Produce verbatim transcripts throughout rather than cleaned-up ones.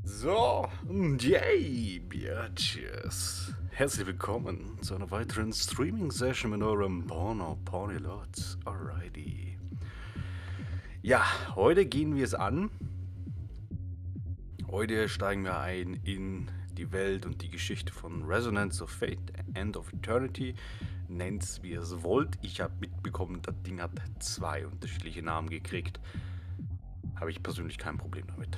So, yay, Bitches. Herzlich willkommen zu einer weiteren Streaming-Session mit eurem Porno Pony Lords. Alrighty. Ja, heute gehen wir es an. Heute steigen wir ein in die Welt und die Geschichte von Resonance of Fate, End of Eternity. Nennt's wie ihr es wollt. Ich habe mitbekommen, das Ding hat zwei unterschiedliche Namen gekriegt. Habe ich persönlich kein Problem damit.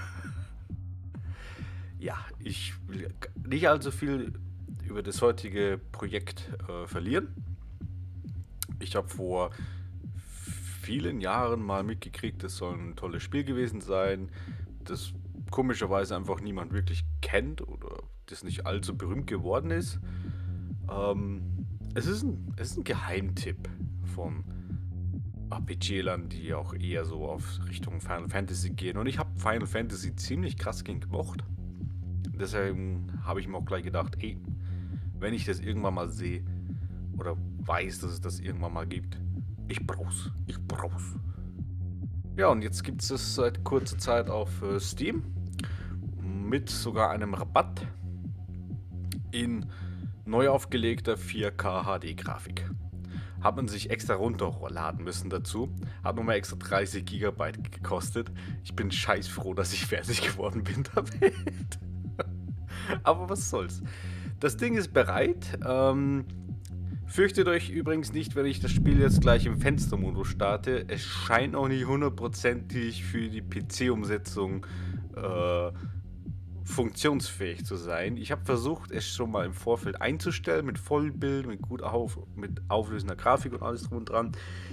Ja, ich will nicht allzu viel über das heutige Projekt äh, verlieren. Ich habe vor vielen Jahren mal mitgekriegt, es soll ein tolles Spiel gewesen sein, das komischerweise einfach niemand wirklich kennt oder das nicht allzu berühmt geworden ist. Ähm, es ist ein, es ist ein Geheimtipp von R P G-Lern, die auch eher so auf Richtung Final Fantasy gehen. Und ich habe Final Fantasy ziemlich krass gern gemocht. Deswegen habe ich mir auch gleich gedacht, ey, wenn ich das irgendwann mal sehe oder weiß, dass es das irgendwann mal gibt, ich brauch's, ich brauch's. Ja, und jetzt gibt es es seit kurzer Zeit auf äh, Steam mit sogar einem Rabatt in neu aufgelegter vier K H D-Grafik. Hat man sich extra runterladen müssen dazu. Hat nochmal extra dreißig Gigabyte gekostet. Ich bin scheiß froh, dass ich fertig geworden bin damit. Aber was soll's. Das Ding ist bereit. Ähm, fürchtet euch übrigens nicht, wenn ich das Spiel jetzt gleich im Fenstermodus starte. Es scheint auch nicht hundertprozentig für die P C-Umsetzung äh, funktionsfähig zu sein. Ich habe versucht, es schon mal im Vorfeld einzustellen, mit Vollbild, mit gut auf, mit auflösender Grafik und alles drum und dran.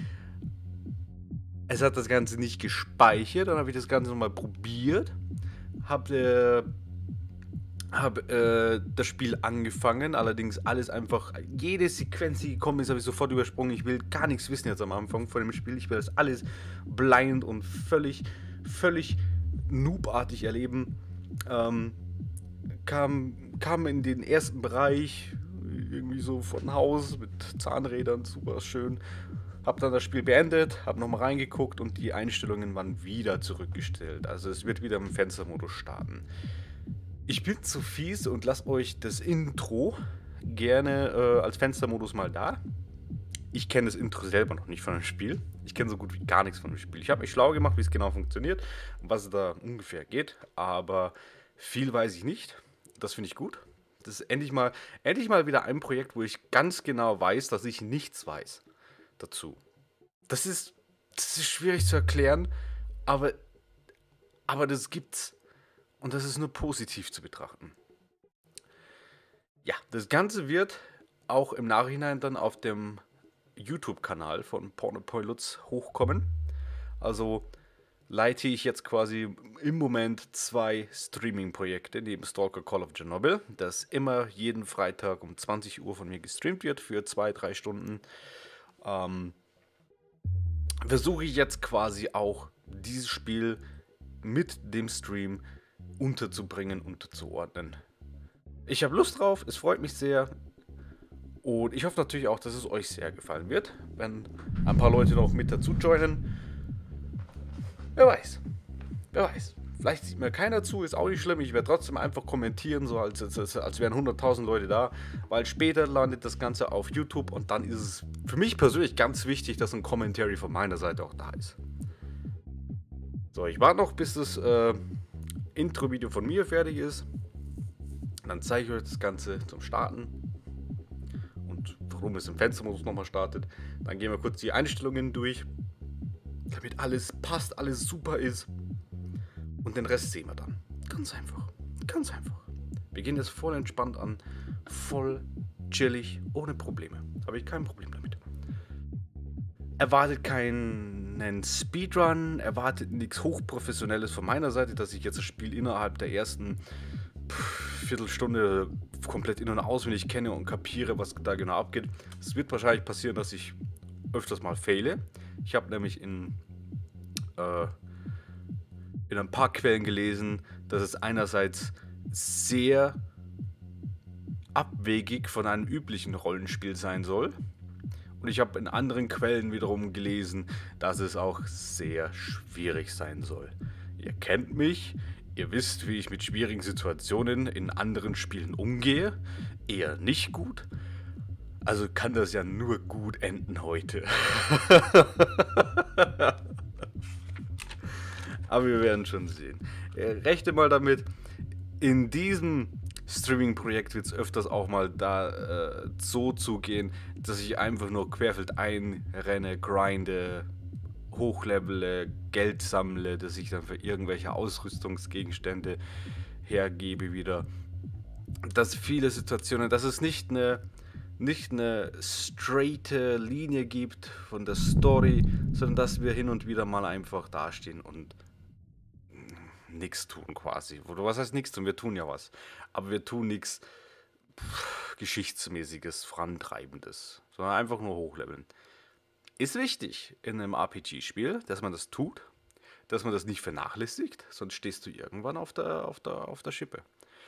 Es hat das Ganze nicht gespeichert, dann habe ich das Ganze nochmal probiert, habe äh, habe äh, das Spiel angefangen, allerdings alles einfach, jede Sequenz, die gekommen ist, habe ich sofort übersprungen. Ich will gar nichts wissen jetzt am Anfang von dem Spiel. Ich will das alles blind und völlig, völlig noobartig erleben. Ähm, kam, kam in den ersten Bereich, irgendwie so von Haus mit Zahnrädern, super schön. Hab dann das Spiel beendet, hab nochmal reingeguckt und die Einstellungen waren wieder zurückgestellt. Also es wird wieder im Fenstermodus starten. Ich bin zu fies und lasst euch das Intro gerne äh, als Fenstermodus mal da. Ich kenne das Intro selber noch nicht von dem Spiel. Ich kenne so gut wie gar nichts von dem Spiel. Ich habe mich schlau gemacht, wie es genau funktioniert und was es da ungefähr geht. Aber viel weiß ich nicht. Das finde ich gut. Das ist endlich mal, endlich mal wieder ein Projekt, wo ich ganz genau weiß, dass ich nichts weiß dazu. Das ist, das ist schwierig zu erklären, aber, aber das gibt's. Und das ist nur positiv zu betrachten. Ja, das Ganze wird auch im Nachhinein dann auf dem YouTube-Kanal von Pornopoilutz hochkommen. Also leite ich jetzt quasi im Moment zwei Streaming-Projekte neben Stalker Call of Chernobyl, das immer jeden Freitag um zwanzig Uhr von mir gestreamt wird für zwei, drei Stunden. Ähm, versuche ich jetzt quasi auch dieses Spiel mit dem Stream unterzubringen, unterzuordnen. Ich habe Lust drauf, es freut mich sehr und ich hoffe natürlich auch, dass es euch sehr gefallen wird, wenn ein paar Leute noch mit dazu joinen. Wer weiß, wer weiß. Vielleicht sieht mir keiner zu, ist auch nicht schlimm. Ich werde trotzdem einfach kommentieren, so als, als, als wären hunderttausend Leute da, weil später landet das Ganze auf YouTube und dann ist es für mich persönlich ganz wichtig, dass ein Commentary von meiner Seite auch da ist. So, ich warte noch, bis das äh, Intro-Video von mir fertig ist. Dann zeige ich euch das Ganze zum Starten und warum es im Fenstermodus nochmal startet. Dann gehen wir kurz die Einstellungen durch, damit alles passt, alles super ist. Und den Rest sehen wir dann. Ganz einfach. Ganz einfach. Wir gehen jetzt voll entspannt an. Voll chillig, ohne Probleme. Habe ich kein Problem damit. Erwartet keinen Speedrun, erwartet nichts Hochprofessionelles von meiner Seite, dass ich jetzt das Spiel innerhalb der ersten Viertelstunde komplett in- und auswendig kenne und kapiere, was da genau abgeht. Es wird wahrscheinlich passieren, dass ich öfters mal fehle. Ich habe nämlich in, äh, in ein paar Quellen gelesen, dass es einerseits sehr abwegig von einem üblichen Rollenspiel sein soll. Und ich habe in anderen Quellen wiederum gelesen, dass es auch sehr schwierig sein soll. Ihr kennt mich, Ihr wisst, wie ich mit schwierigen Situationen in anderen Spielen umgehe. Eher nicht gut. Also kann das ja nur gut enden heute. Aber wir werden schon sehen. Rechne mal damit, in diesem Streaming-Projekt wird es öfters auch mal da äh, so zugehen, dass ich einfach nur querfeld einrenne, grinde, hochlevele, Geld sammle, dass ich dann für irgendwelche Ausrüstungsgegenstände hergebe wieder. Dass viele Situationen, dass es nicht eine nicht eine straighte Linie gibt von der Story, sondern dass wir hin und wieder mal einfach dastehen und nichts tun quasi. Oder was heißt nichts tun? Wir tun ja was. Aber wir tun nichts Geschichtsmäßiges, Vorantreibendes, sondern einfach nur hochleveln. Ist wichtig in einem R P G-Spiel, dass man das tut, dass man das nicht vernachlässigt, sonst stehst du irgendwann auf der, auf der, auf der Schippe.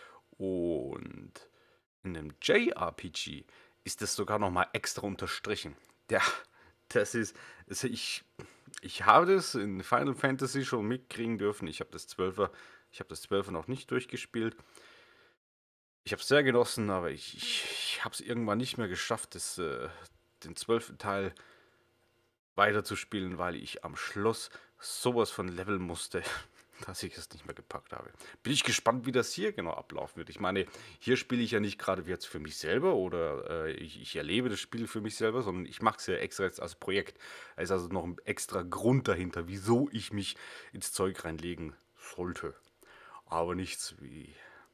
Und in einem J R P G ist das sogar nochmal extra unterstrichen. Ja, das ist, also ich, ich habe das in Final Fantasy schon mitkriegen dürfen. Ich habe das zwölfer, ich habe das zwölfer noch nicht durchgespielt. Ich habe es sehr genossen, aber ich, ich, ich habe es irgendwann nicht mehr geschafft, das, äh, den zwölften Teil weiterzuspielen, weil ich am Schluss sowas von leveln musste, dass ich es nicht mehr gepackt habe. Bin ich gespannt, wie das hier genau ablaufen wird. Ich meine, hier spiele ich ja nicht gerade jetzt für mich selber oder äh, ich, ich erlebe das Spiel für mich selber, sondern ich mache es ja extra jetzt als Projekt. Da ist also noch ein extra Grund dahinter, wieso ich mich ins Zeug reinlegen sollte. Aber nichts wie...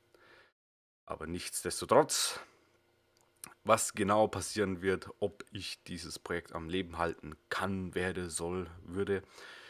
Aber nichtsdestotrotz, was genau passieren wird, ob ich dieses Projekt am Leben halten kann, werde, soll, würde...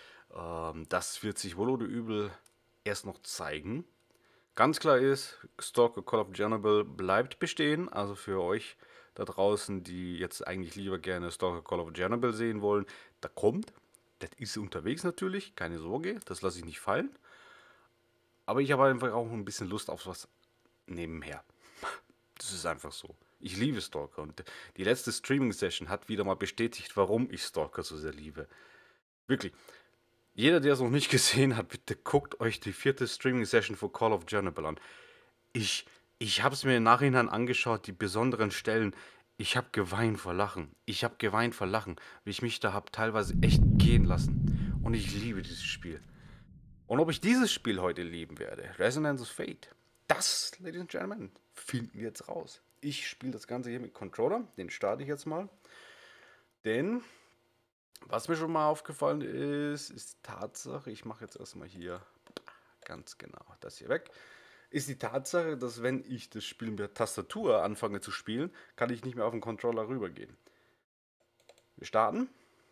Das wird sich wohl oder übel erst noch zeigen. Ganz klar ist, Stalker Call of Chernobyl bleibt bestehen. Also für euch da draußen, die jetzt eigentlich lieber gerne Stalker Call of Chernobyl sehen wollen, da kommt. Das ist unterwegs natürlich, keine Sorge, das lasse ich nicht fallen. Aber ich habe einfach auch ein bisschen Lust auf was nebenher. Das ist einfach so. Ich liebe Stalker und die letzte Streaming-Session hat wieder mal bestätigt, warum ich Stalker so sehr liebe. Wirklich. Jeder, der es noch nicht gesehen hat, bitte guckt euch die vierte Streaming-Session für Call of Chernobyl an. Ich, ich habe es mir im Nachhinein angeschaut, die besonderen Stellen. Ich habe geweint vor Lachen. Ich habe geweint vor Lachen, wie ich mich da habe teilweise echt gehen lassen. Und ich liebe dieses Spiel. Und ob ich dieses Spiel heute lieben werde, Resonance of Fate, das, Ladies and Gentlemen, finden wir jetzt raus. Ich spiele das Ganze hier mit Controller, den starte ich jetzt mal. Denn... was mir schon mal aufgefallen ist, ist die Tatsache, ich mache jetzt erstmal hier ganz genau das hier weg, ist die Tatsache, dass wenn ich das Spiel mit der Tastatur anfange zu spielen, kann ich nicht mehr auf den Controller rübergehen. Wir starten.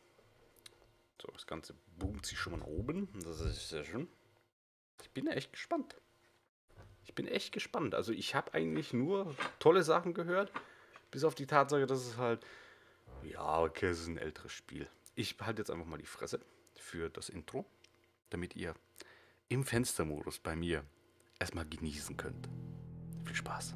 So, das Ganze boomt sich schon mal nach oben. Das ist sehr schön. Ich bin echt gespannt. Ich bin echt gespannt. Also ich habe eigentlich nur tolle Sachen gehört, bis auf die Tatsache, dass es halt, ja, okay, es ist ein älteres Spiel. Ich behalte jetzt einfach mal die Fresse für das Intro, damit ihr im Fenstermodus bei mir erstmal genießen könnt. Viel Spaß.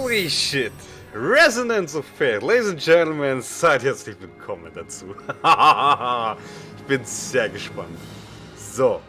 Holy shit! Resonance of Fate. Ladies and Gentlemen, seid herzlich willkommen dazu. Ich bin sehr gespannt. So.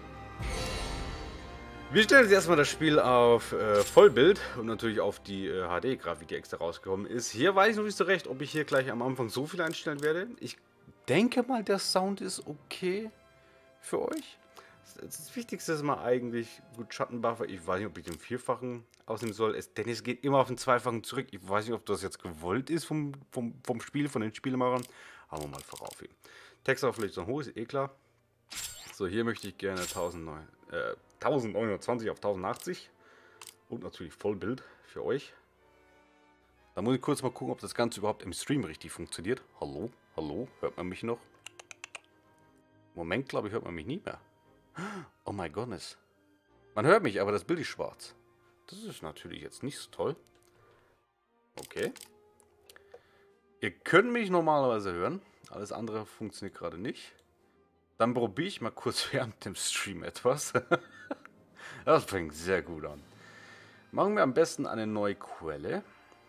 Wir stellen jetzt erstmal das Spiel auf äh, Vollbild und natürlich auf die äh, H D-Grafik, die extra rausgekommen ist. Hier weiß ich noch nicht so recht, ob ich hier gleich am Anfang so viel einstellen werde. Ich denke mal, der Sound ist okay für euch. Das Wichtigste ist mal eigentlich, gut, Schattenbuffer, ich weiß nicht, ob ich den vierfachen ausnehmen soll, es, denn es geht immer auf den zweifachen zurück. Ich weiß nicht, ob das jetzt gewollt ist vom, vom, vom Spiel, von den Spielemachern. Haben wir mal vorauf hin. Textauflösung hoch, ist eh klar. So, hier möchte ich gerne neunzehnhundertzwanzig auf tausendachtzig und natürlich Vollbild für euch. Da muss ich kurz mal gucken, ob das Ganze überhaupt im Stream richtig funktioniert. Hallo, hallo, hört man mich noch? Moment, glaube ich, hört man mich nie mehr. Oh my goodness. Man hört mich, aber das Bild ist schwarz. Das ist natürlich jetzt nicht so toll. Okay. Ihr könnt mich normalerweise hören. Alles andere funktioniert gerade nicht. Dann probiere ich mal kurz während dem Stream etwas. Das fängt sehr gut an. Machen wir am besten eine neue Quelle.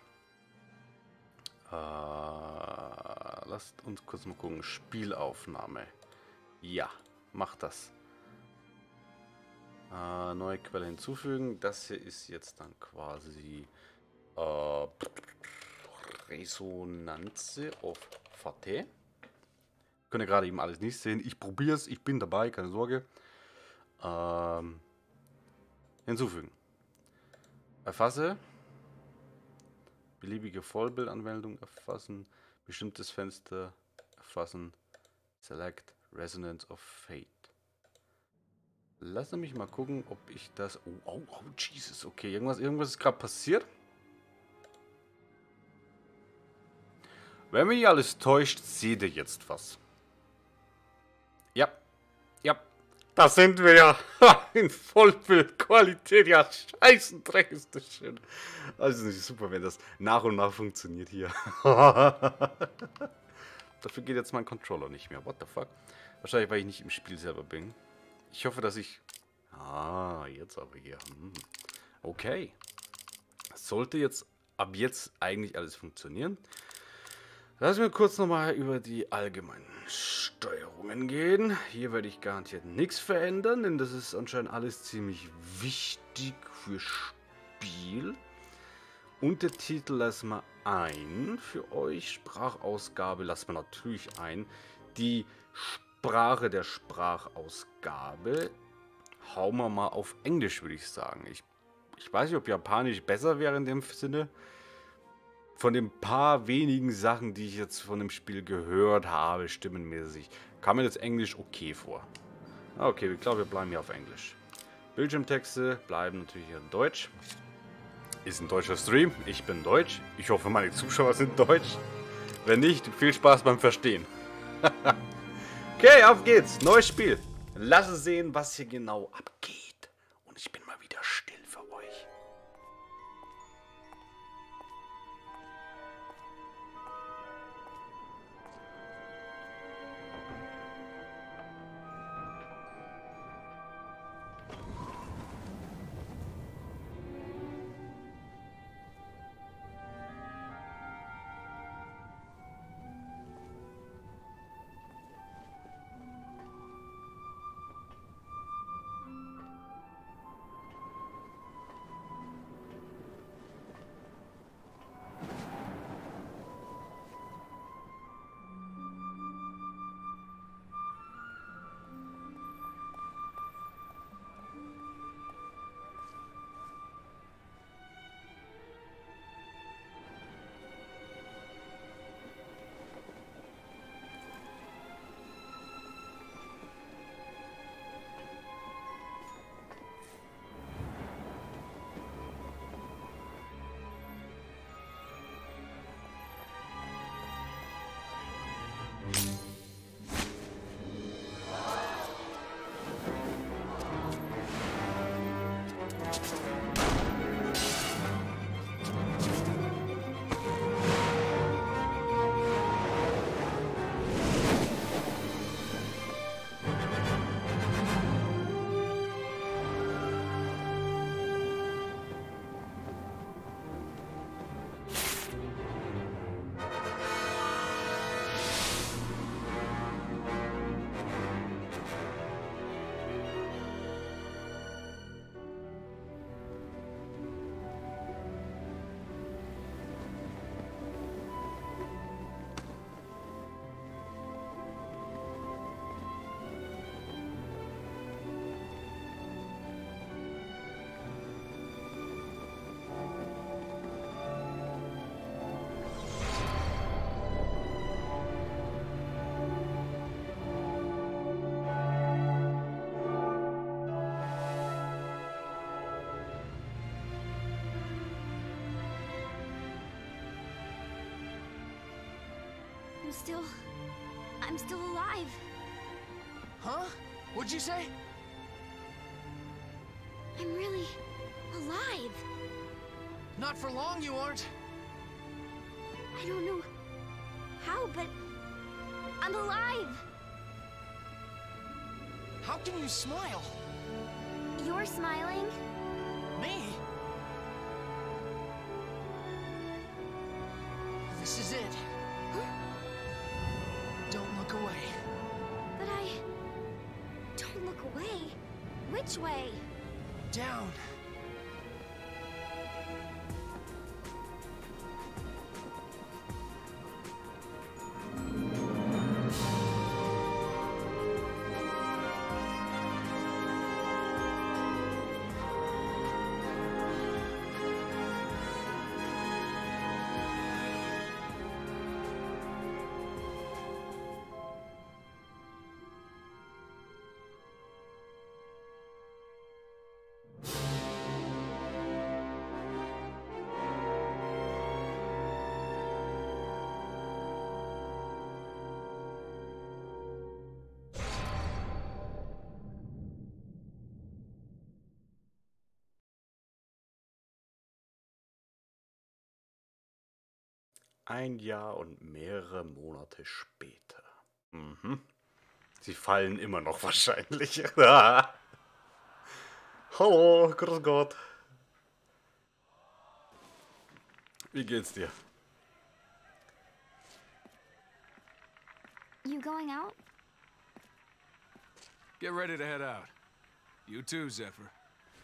Äh, lasst uns kurz mal gucken. Spielaufnahme. Ja, macht das. Äh, neue Quelle hinzufügen. Das hier ist jetzt dann quasi äh, Resonanze of Fate. Könnt ihr gerade eben alles nicht sehen. Ich probiere es. Ich bin dabei, keine Sorge. Ähm, hinzufügen. Erfasse. Beliebige Vollbildanmeldung erfassen. Bestimmtes Fenster erfassen. Select Resonance of Fate. Lass mich mal gucken, ob ich das... Oh, oh, oh, Jesus. Okay, irgendwas, irgendwas ist gerade passiert. Wenn mich alles täuscht, seht ihr jetzt was. Ja, ja, da sind wir ja. In Vollbildqualität. Ja, Scheißendreck ist das schön. Also nicht super, wenn das nach und nach funktioniert hier. Dafür geht jetzt mein Controller nicht mehr. What the fuck? Wahrscheinlich, weil ich nicht im Spiel selber bin. Ich hoffe, dass ich... Ah, jetzt aber hier. Hm. Okay. Sollte jetzt ab jetzt eigentlich alles funktionieren. Lassen wir kurz nochmal über die allgemeinen Steuerungen gehen. Hier werde ich garantiert nichts verändern, denn das ist anscheinend alles ziemlich wichtig für Spiel. Untertitel lassen wir ein für euch. Sprachausgabe lassen wir natürlich ein. Die Sprache der Sprachausgabe hauen wir mal auf Englisch, würde ich sagen. Ich, ich weiß nicht, ob Japanisch besser wäre in dem Sinne. Von den paar wenigen Sachen, die ich jetzt von dem Spiel gehört habe, stimmenmäßig, kam mir jetzt Englisch okay vor. Okay, ich glaube, wir bleiben hier auf Englisch. Bildschirmtexte bleiben natürlich hier in Deutsch. Ist ein deutscher Stream. Ich bin deutsch. Ich hoffe, meine Zuschauer sind deutsch. Wenn nicht, viel Spaß beim Verstehen. Okay, auf geht's. Neues Spiel. Lass es sehen, was hier genau abgeht. Und ich bin mal wieder still für euch. I'm still... I'm still alive. Huh? What'd you say? I'm really... alive. Not for long, you aren't. I don't know how, but... I'm alive. How can you smile? You're smiling? Me? This is it. Don't look away. But I... don't look away. Which way? Down. Ein Jahr und mehrere Monate später. Mhm. Sie fallen immer noch wahrscheinlich. Hallo, grüß Gott. Wie geht's dir? You going out? Get ready to head out. You too, Zephyr.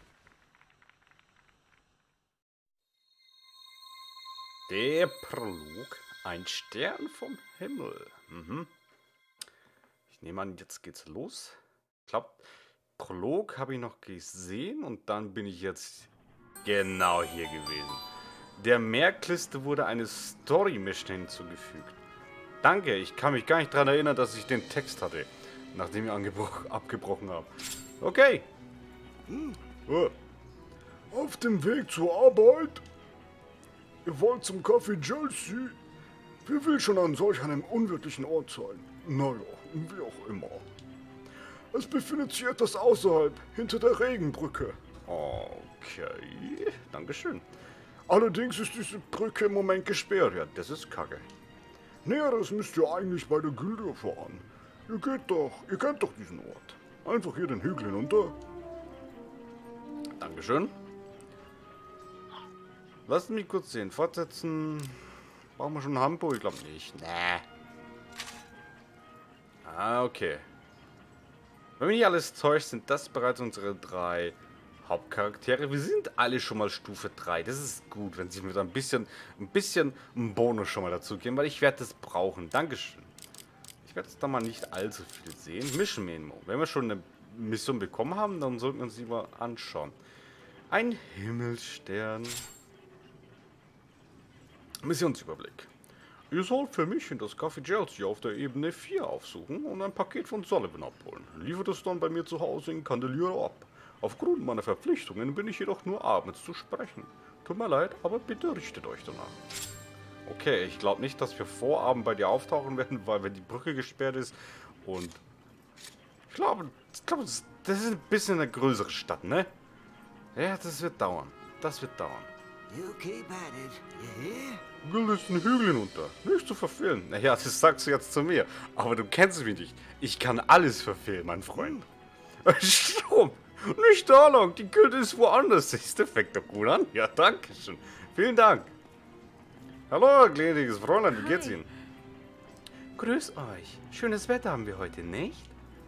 Der Prolog, ein Stern vom Himmel. Mhm. Ich nehme an, jetzt geht's los. Ich glaube, Prolog habe ich noch gesehen und dann bin ich jetzt genau hier gewesen. Der Merkliste wurde eine Story-Mission hinzugefügt. Danke, ich kann mich gar nicht daran erinnern, dass ich den Text hatte, nachdem ich abgebrochen habe. Okay. Hm. Oh. Auf dem Weg zur Arbeit? Ihr wollt zum Café Chelsea? Wer will schon an solch einem unwirtlichen Ort sein? Naja, wie auch immer. Es befindet sich etwas außerhalb, hinter der Regenbrücke. Okay, dankeschön. Allerdings ist diese Brücke im Moment gesperrt. Ja, das ist kacke. Näheres müsst ihr eigentlich bei der Gilde fahren. Ihr geht doch, ihr kennt doch diesen Ort. Einfach hier den Hügel hinunter. Dankeschön. Lasst mich kurz sehen. Fortsetzen. Brauchen wir schon Hamburg? Ich glaube nicht. Nee. Ah, okay. Wenn mich nicht alles täuscht, sind das bereits unsere drei Hauptcharaktere. Wir sind alle schon mal Stufe drei. Das ist gut, wenn sie mir da ein bisschen, ein bisschen einen Bonus schon mal dazu geben, weil ich werde das brauchen. Dankeschön. Ich werde jetzt da mal nicht allzu viel sehen. Mission Memo. Wenn wir schon eine Mission bekommen haben, dann sollten wir uns die mal anschauen. Ein Himmelsstern. Missionsüberblick. Ihr sollt für mich in das Café Chelsea auf der Ebene vier aufsuchen und ein Paket von Sullivan abholen. Liefert es dann bei mir zu Hause in Candelier ab. Aufgrund meiner Verpflichtungen bin ich jedoch nur abends zu sprechen. Tut mir leid, aber bitte richtet euch danach. Okay, ich glaube nicht, dass wir vor Abend bei dir auftauchen werden, weil wenn die Brücke gesperrt ist und... Ich glaube, ich glaube das ist ein bisschen eine größere Stadt, ne? Ja, das wird dauern. Das wird dauern. You keep at it, you hear? Gilt ist ein Hügel hinunter. Nicht zu verfehlen. Naja, das sagst du jetzt zu mir. Aber du kennst mich nicht. Ich kann alles verfehlen, mein Freund. Strom! Nicht da lang. Die Gilde ist woanders. Siehst du, fängt doch gut an. Ja, danke schön. Vielen Dank. Hallo, gnädiges Fräulein. Wie geht's Ihnen? Grüß euch. Schönes Wetter haben wir heute, nicht?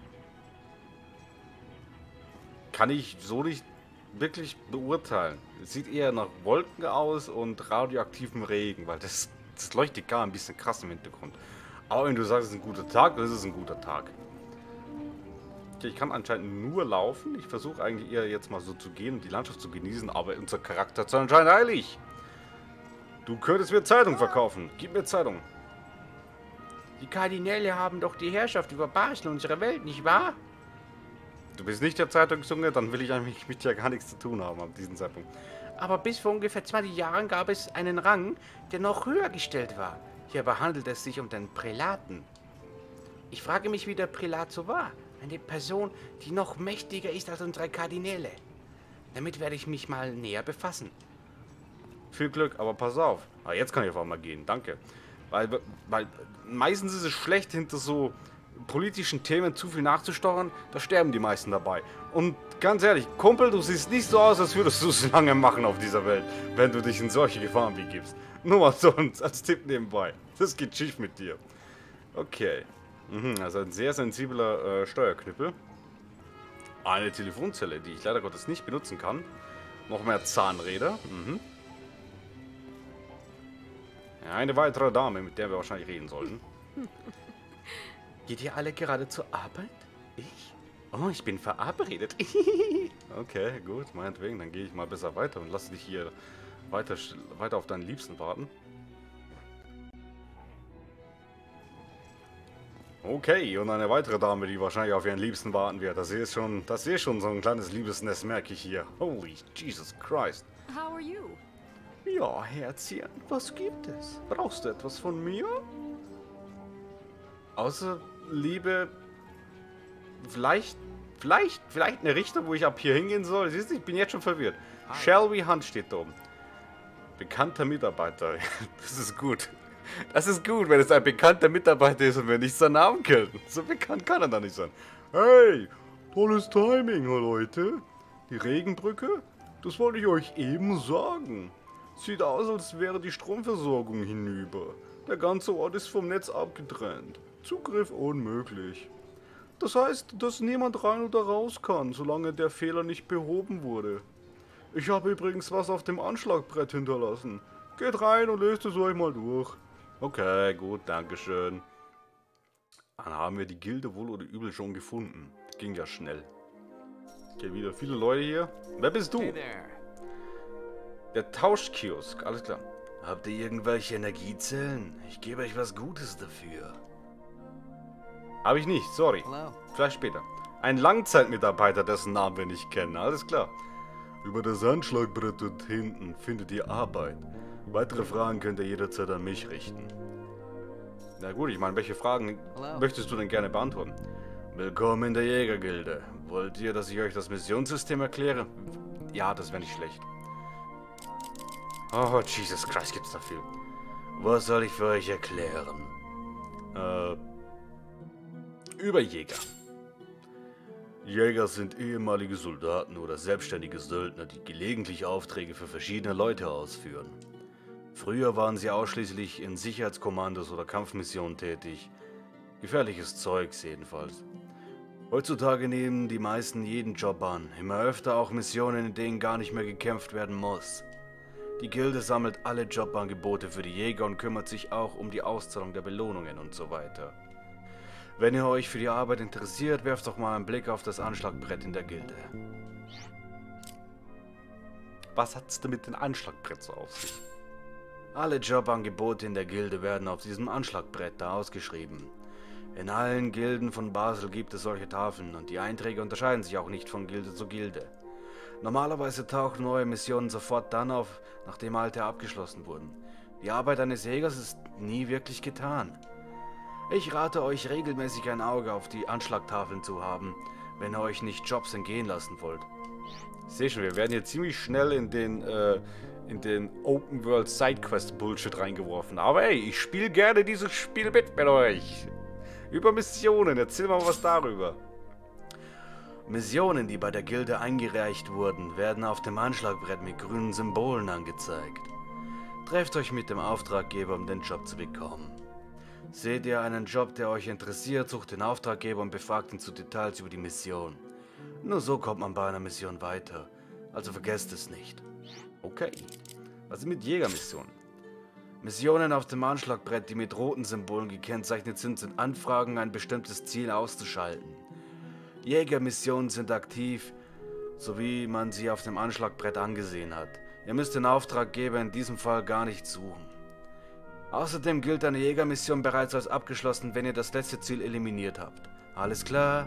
Kann ich so nicht wirklich beurteilen. Es sieht eher nach Wolken aus und radioaktivem Regen, weil das, das leuchtet gar ein bisschen krass im Hintergrund. Aber wenn du sagst, es ist ein guter Tag, dann ist es ein guter Tag. Okay, ich kann anscheinend nur laufen. Ich versuche eigentlich eher jetzt mal so zu gehen und die Landschaft zu genießen, aber unser Charakter ist anscheinend heilig. Du könntest mir Zeitung verkaufen. Gib mir Zeitung. Die Kardinäle haben doch die Herrschaft über Basel, unsere Welt, nicht wahr? Du bist nicht der Zeitungsjunge, dann will ich eigentlich mit dir gar nichts zu tun haben ab diesem Zeitpunkt. Aber bis vor ungefähr zwanzig Jahren gab es einen Rang, der noch höher gestellt war. Hierbei handelt es sich um den Prälaten. Ich frage mich, wie der Prälat so war. Eine Person, die noch mächtiger ist als unsere Kardinäle. Damit werde ich mich mal näher befassen. Viel Glück, aber pass auf. Ah, jetzt kann ich auf einmal gehen, danke. Weil, weil meistens ist es schlecht, hinter so politischen Themen zu viel nachzustochern. Da sterben die meisten dabei. Und ganz ehrlich, Kumpel, du siehst nicht so aus, als würdest du es lange machen auf dieser Welt, wenn du dich in solche Gefahren begibst. Nur mal so als Tipp nebenbei. Das geht schief mit dir. Okay. Mhm, also ein sehr sensibler äh, Steuerknüppel. Eine Telefonzelle, die ich leider Gottes nicht benutzen kann. Noch mehr Zahnräder. Mhm. Ja, eine weitere Dame, mit der wir wahrscheinlich reden sollten. Geht ihr alle gerade zur Arbeit? Ich? Oh, ich bin verabredet. Okay, gut, meinetwegen. Dann gehe ich mal besser weiter und lasse dich hier weiter, weiter auf deinen Liebsten warten. Okay, und eine weitere Dame, die wahrscheinlich auf ihren Liebsten warten wird. Das hier ist schon, das hier ist schon so ein kleines Liebesnest, merke ich hier. Holy Jesus Christ. How are you? Ja, Herzchen, was gibt es? Brauchst du etwas von mir? Außer Liebe, vielleicht, vielleicht, vielleicht eine Richtung, wo ich ab hier hingehen soll. Siehst du, ich bin jetzt schon verwirrt. Shelby Hunt steht da oben. Bekannter Mitarbeiter. Das ist gut. Das ist gut, wenn es ein bekannter Mitarbeiter ist und wir nicht seinen Namen kennen. So bekannt kann er da nicht sein. Hey, tolles Timing, Leute. Die Regenbrücke? Das wollte ich euch eben sagen. Sieht aus, als wäre die Stromversorgung hinüber. Der ganze Ort ist vom Netz abgetrennt. Zugriff unmöglich. Das heißt, dass niemand rein oder raus kann, solange der Fehler nicht behoben wurde. Ich habe übrigens was auf dem Anschlagbrett hinterlassen. Geht rein und löst es euch mal durch. Okay, gut, dankeschön. Dann haben wir die Gilde wohl oder übel schon gefunden. Das ging ja schnell. Okay, wieder viele Leute hier. Wer bist du? Hey there. Der Tauschkiosk, alles klar. Habt ihr irgendwelche Energiezellen? Ich gebe euch was Gutes dafür. Habe ich nicht, sorry. Hello. Vielleicht später. Ein Langzeitmitarbeiter, dessen Namen wir nicht kennen, alles klar. Über das Anschlagbrett dort hinten findet ihr Arbeit. Weitere Fragen könnt ihr jederzeit an mich richten. Na gut, ich meine, welche Fragen Hello. möchtest du denn gerne beantworten? Willkommen in der Jägergilde. Wollt ihr, dass ich euch das Missionssystem erkläre? Ja, das wäre nicht schlecht. Oh, Jesus Christ, gibt's da viel. Was soll ich für euch erklären? Äh, über Jäger. Jäger sind ehemalige Soldaten oder selbstständige Söldner, die gelegentlich Aufträge für verschiedene Leute ausführen. Früher waren sie ausschließlich in Sicherheitskommandos oder Kampfmissionen tätig. Gefährliches Zeugs jedenfalls. Heutzutage nehmen die meisten jeden Job an, immer öfter auch Missionen, in denen gar nicht mehr gekämpft werden muss. Die Gilde sammelt alle Jobangebote für die Jäger und kümmert sich auch um die Auszahlung der Belohnungen und so weiter. Wenn ihr euch für die Arbeit interessiert, werft doch mal einen Blick auf das Anschlagbrett in der Gilde. Was hat's denn mit dem Anschlagbrett so auf sich? Alle Jobangebote in der Gilde werden auf diesem Anschlagbrett da ausgeschrieben. In allen Gilden von Basel gibt es solche Tafeln und die Einträge unterscheiden sich auch nicht von Gilde zu Gilde. Normalerweise tauchen neue Missionen sofort dann auf, nachdem alte abgeschlossen wurden. Die Arbeit eines Jägers ist nie wirklich getan. Ich rate euch regelmäßig ein Auge auf die Anschlagtafeln zu haben, wenn ihr euch nicht Jobs entgehen lassen wollt. Ich sehe schon, wir werden hier ziemlich schnell in den, äh, in den Open World Sidequest Bullshit reingeworfen. Aber hey, ich spiele gerne dieses Spiel mit mit euch. Über Missionen, erzähl mal was darüber. Missionen, die bei der Gilde eingereicht wurden, werden auf dem Anschlagbrett mit grünen Symbolen angezeigt. Trefft euch mit dem Auftraggeber, um den Job zu bekommen. Seht ihr einen Job, der euch interessiert, sucht den Auftraggeber und befragt ihn zu Details über die Mission. Nur so kommt man bei einer Mission weiter. Also vergesst es nicht. Okay. Was ist mit Jägermissionen? Missionen auf dem Anschlagbrett, die mit roten Symbolen gekennzeichnet sind, sind Anfragen, ein bestimmtes Ziel auszuschalten. Jägermissionen sind aktiv, so wie man sie auf dem Anschlagbrett angesehen hat. Ihr müsst den Auftraggeber in diesem Fall gar nicht suchen. Außerdem gilt eine Jägermission bereits als abgeschlossen, wenn ihr das letzte Ziel eliminiert habt. Alles klar?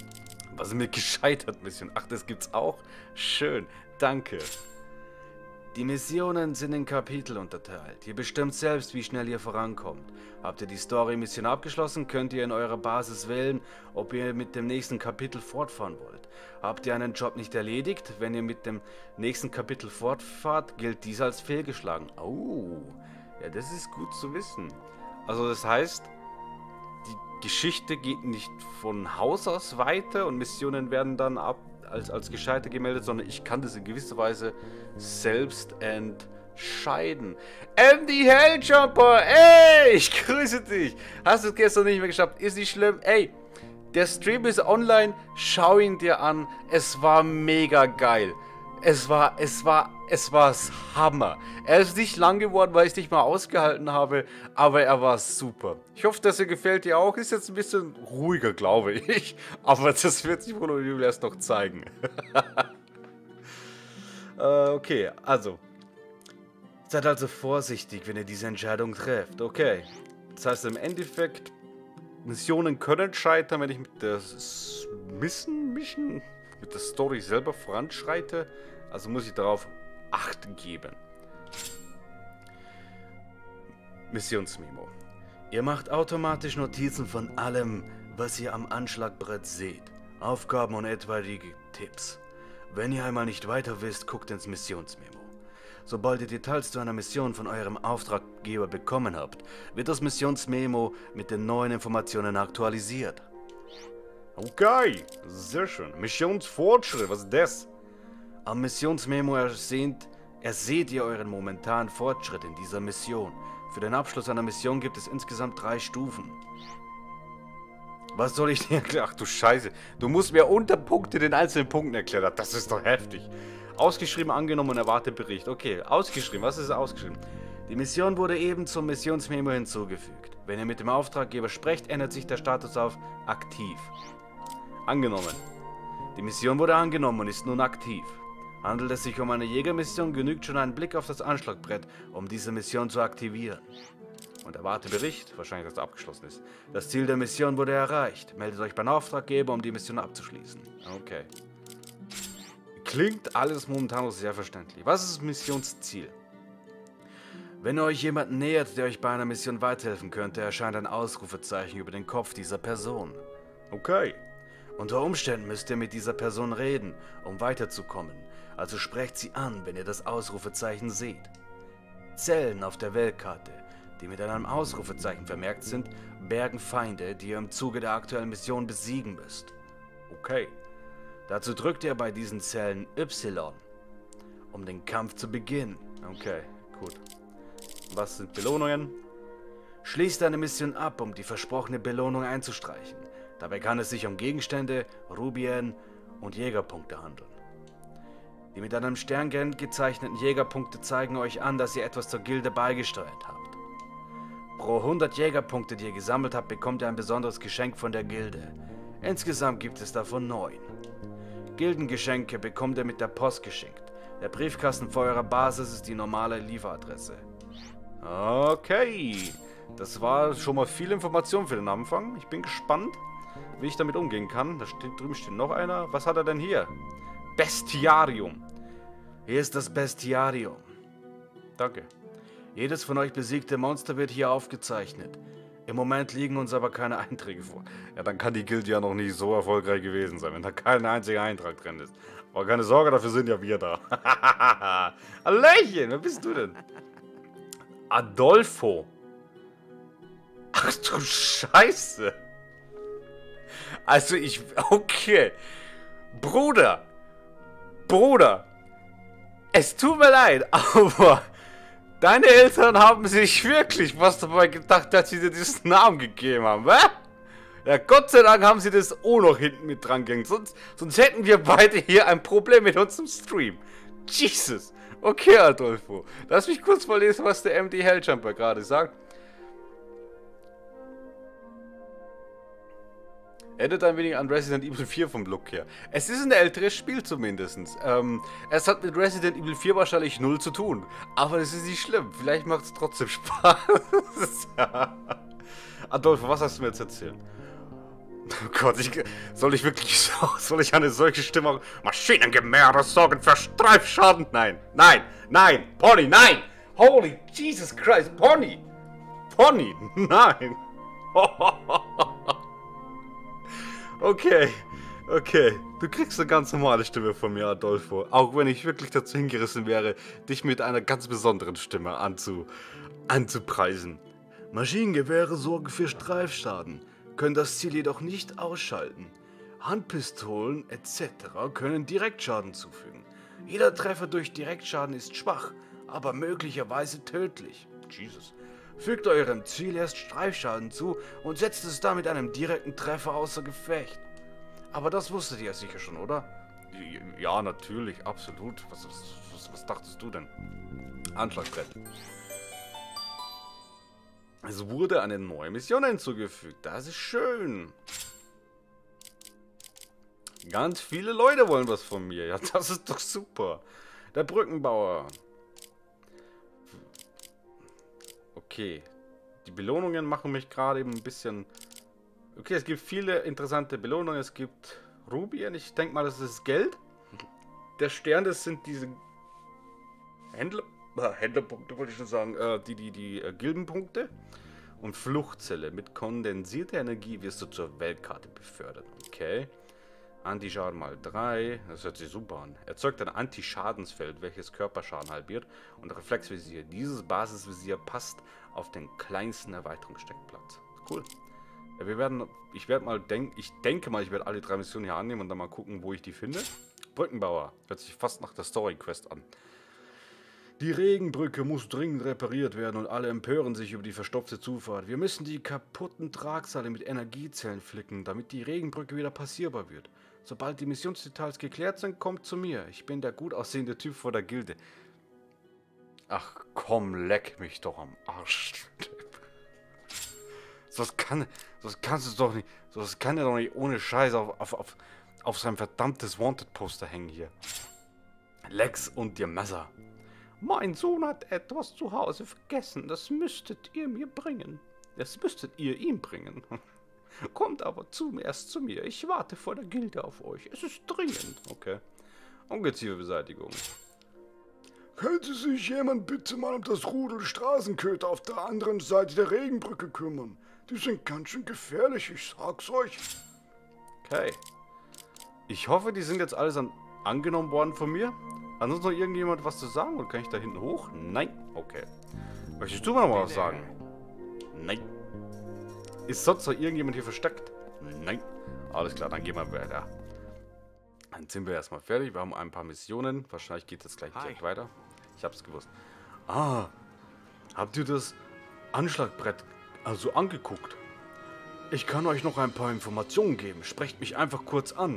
Was ist mit gescheitert Mission? Ach, das gibt's auch? Schön, danke. Die Missionen sind in Kapitel unterteilt. Ihr bestimmt selbst, wie schnell ihr vorankommt. Habt ihr die Story-Mission abgeschlossen, könnt ihr in eurer Basis wählen, ob ihr mit dem nächsten Kapitel fortfahren wollt. Habt ihr einen Job nicht erledigt, wenn ihr mit dem nächsten Kapitel fortfahrt, gilt dies als fehlgeschlagen. Oh, ja, das ist gut zu wissen. Also das heißt, die Geschichte geht nicht von Haus aus weiter und Missionen werden dann ab als, als gescheitert gemeldet, sondern ich kann das in gewisser Weise selbst entscheiden. M D Helljumper, ey, ich grüße dich. Hast du es gestern nicht mehr geschafft? Ist nicht schlimm. Ey, der Stream ist online, schau ihn dir an. Es war mega geil. Es war, es war, es war Hammer. Er ist nicht lang geworden, weil ich es nicht mal ausgehalten habe, aber er war super. Ich hoffe, dass er gefällt dir auch. Ist jetzt ein bisschen ruhiger, glaube ich. Aber das wird sich wohl erst noch zeigen. äh, okay, also. Seid also vorsichtig, wenn ihr diese Entscheidung trefft. Okay. Das heißt im Endeffekt, Missionen können scheitern, wenn ich mit der Mission, Mission, mit der Story selber voranschreite. Also muss ich darauf Acht geben. Missionsmemo. Ihr macht automatisch Notizen von allem, was ihr am Anschlagbrett seht. Aufgaben und etwaige Tipps. Wenn ihr einmal nicht weiter wisst, guckt ins Missionsmemo. Sobald ihr Details zu einer Mission von eurem Auftraggeber bekommen habt, wird das Missionsmemo mit den neuen Informationen aktualisiert. Okay, sehr schön. Missionsfortschritt, was ist das? Am Missionsmemo erseht, erseht ihr euren momentanen Fortschritt in dieser Mission. Für den Abschluss einer Mission gibt es insgesamt drei Stufen. Was soll ich dir erklären? Ach du Scheiße. Du musst mir Unterpunkte den einzelnen Punkten erklären. Das ist doch heftig. Ausgeschrieben, angenommen, erwarte Bericht. Okay, ausgeschrieben. Was ist ausgeschrieben? Die Mission wurde eben zum Missionsmemo hinzugefügt. Wenn ihr mit dem Auftraggeber sprecht, ändert sich der Status auf aktiv. Angenommen. Die Mission wurde angenommen und ist nun aktiv. Handelt es sich um eine Jägermission, genügt schon ein Blick auf das Anschlagbrett, um diese Mission zu aktivieren. Und erwarte Bericht, wahrscheinlich, dass es abgeschlossen ist. Das Ziel der Mission wurde erreicht. Meldet euch beim Auftraggeber, um die Mission abzuschließen. Okay. Klingt alles momentan noch sehr verständlich. Was ist das Missionsziel? Wenn ihr euch jemanden nähert, der euch bei einer Mission weiterhelfen könnte, erscheint ein Ausrufezeichen über den Kopf dieser Person. Okay. Unter Umständen müsst ihr mit dieser Person reden, um weiterzukommen. Also sprecht sie an, wenn ihr das Ausrufezeichen seht. Zellen auf der Weltkarte, die mit einem Ausrufezeichen vermerkt sind, bergen Feinde, die ihr im Zuge der aktuellen Mission besiegen müsst. Okay. Dazu drückt ihr bei diesen Zellen Y, um den Kampf zu beginnen. Okay, gut. Was sind Belohnungen? Schließt eine Mission ab, um die versprochene Belohnung einzustreichen. Dabei kann es sich um Gegenstände, Rubien und Jägerpunkte handeln. Die mit einem Stern gezeichneten Jägerpunkte zeigen euch an, dass ihr etwas zur Gilde beigesteuert habt. Pro hundert Jägerpunkte, die ihr gesammelt habt, bekommt ihr ein besonderes Geschenk von der Gilde. Insgesamt gibt es davon neun. Gildengeschenke bekommt ihr mit der Post geschenkt. Der Briefkasten vor eurer Basis ist die normale Lieferadresse. Okay, das war schon mal viel Information für den Anfang. Ich bin gespannt, wie ich damit umgehen kann. Da steht, drüben steht noch einer. Was hat er denn hier? Bestiarium. Hier ist das Bestiarium. Danke. Jedes von euch besiegte Monster wird hier aufgezeichnet. Im Moment liegen uns aber keine Einträge vor. Ja, dann kann die Guild ja noch nicht so erfolgreich gewesen sein, wenn da kein einziger Eintrag drin ist. Aber keine Sorge, dafür sind ja wir da. Hallöchen, wer bist du denn? Adolfo. Ach du Scheiße. Also ich... Okay. Bruder. Bruder. Es tut mir leid, aber... Deine Eltern haben sich wirklich was dabei gedacht, dass sie dir diesen Namen gegeben haben, wa? Ja, Gott sei Dank haben sie das auch noch hinten mit dran gehängt. Sonst, sonst hätten wir beide hier ein Problem mit unserem Stream. Jesus. Okay, Adolfo. Lass mich kurz mal lesen, was der M D Helljumper gerade sagt. Erinnert ein wenig an Resident Evil vier vom Look her. Es ist ein älteres Spiel zumindest. Ähm, es hat mit Resident Evil vier wahrscheinlich null zu tun. Aber das ist nicht schlimm. Vielleicht macht es trotzdem Spaß. Adolfo, was hast du mir jetzt erzählt? Oh Gott, ich, soll ich wirklich so, soll ich eine solche Stimme... Maschinengewehre sorgen für Streifschaden? Nein, nein, nein, Pony, nein! Holy Jesus Christ, Pony! Pony, nein! Okay, okay. Du kriegst eine ganz normale Stimme von mir, Adolfo. Auch wenn ich wirklich dazu hingerissen wäre, dich mit einer ganz besonderen Stimme anzu, anzupreisen. Maschinengewehre sorgen für Streifschaden, können das Ziel jedoch nicht ausschalten. Handpistolen et cetera können Direktschaden zufügen. Jeder Treffer durch Direktschaden ist schwach, aber möglicherweise tödlich. Jesus. Fügt eurem Ziel erst Streifschaden zu und setzt es damit einem direkten Treffer außer Gefecht. Aber das wusstet ihr sicher schon, oder? Ja, natürlich, absolut. Was, was, was, was dachtest du denn? Anschlagbrett. Es wurde eine neue Mission hinzugefügt. Das ist schön. Ganz viele Leute wollen was von mir. Ja, das ist doch super. Der Brückenbauer. Okay. Die Belohnungen machen mich gerade eben ein bisschen... Okay, es gibt viele interessante Belohnungen. Es gibt Rubien. Ich denke mal, das ist Geld. Der Stern, das sind diese Händler... Äh, Händlerpunkte wollte ich schon sagen. Äh, die die, die äh, Gildenpunkte. Und Fluchtzelle. Mit kondensierter Energie wirst du zur Weltkarte befördert. Okay. Antischaden mal drei. Das hört sich super an. Erzeugt ein Antischadensfeld, welches Körperschaden halbiert. Und Reflexvisier. Dieses Basisvisier passt auf den kleinsten Erweiterungssteckplatz. Cool. Ja, wir werden, ich werde mal denken, ich denke mal, ich werde alle drei Missionen hier annehmen und dann mal gucken, wo ich die finde. Brückenbauer. Hört sich fast nach der Story-Quest an. Die Regenbrücke muss dringend repariert werden und alle empören sich über die verstopfte Zufahrt. Wir müssen die kaputten Tragseile mit Energiezellen flicken, damit die Regenbrücke wieder passierbar wird. Sobald die Missionsdetails geklärt sind, kommt zu mir. Ich bin der gut aussehende Typ vor der Gilde. Ach komm, leck mich doch am Arsch. Das kann, das kannst du doch nicht, das kann ja doch nicht ohne Scheiß auf, auf, auf, auf sein verdammtes Wanted-Poster hängen hier. Lex und ihr Messer. Mein Sohn hat etwas zu Hause vergessen, das müsstet ihr mir bringen. Das müsstet ihr ihm bringen. Kommt aber zuerst zu mir, ich warte vor der Gilde auf euch, es ist dringend. Okay. Ungezieferbeseitigung. Könnte sich jemand bitte mal um das Rudel Straßenköter auf der anderen Seite der Regenbrücke kümmern? Die sind ganz schön gefährlich, ich sag's euch. Okay. Ich hoffe, die sind jetzt alles an, angenommen worden von mir. Hat sonst noch irgendjemand was zu sagen? Oder kann ich da hinten hoch? Nein. Okay. Möchtest du mal noch was sagen? Nein. Ist sonst noch irgendjemand hier versteckt? Nein. Alles klar, dann gehen wir weiter. Dann sind wir erstmal fertig. Wir haben ein paar Missionen. Wahrscheinlich geht es gleich direkt weiter. Ich hab's gewusst. Ah. Habt ihr das Anschlagbrett also angeguckt? Ich kann euch noch ein paar Informationen geben. Sprecht mich einfach kurz an.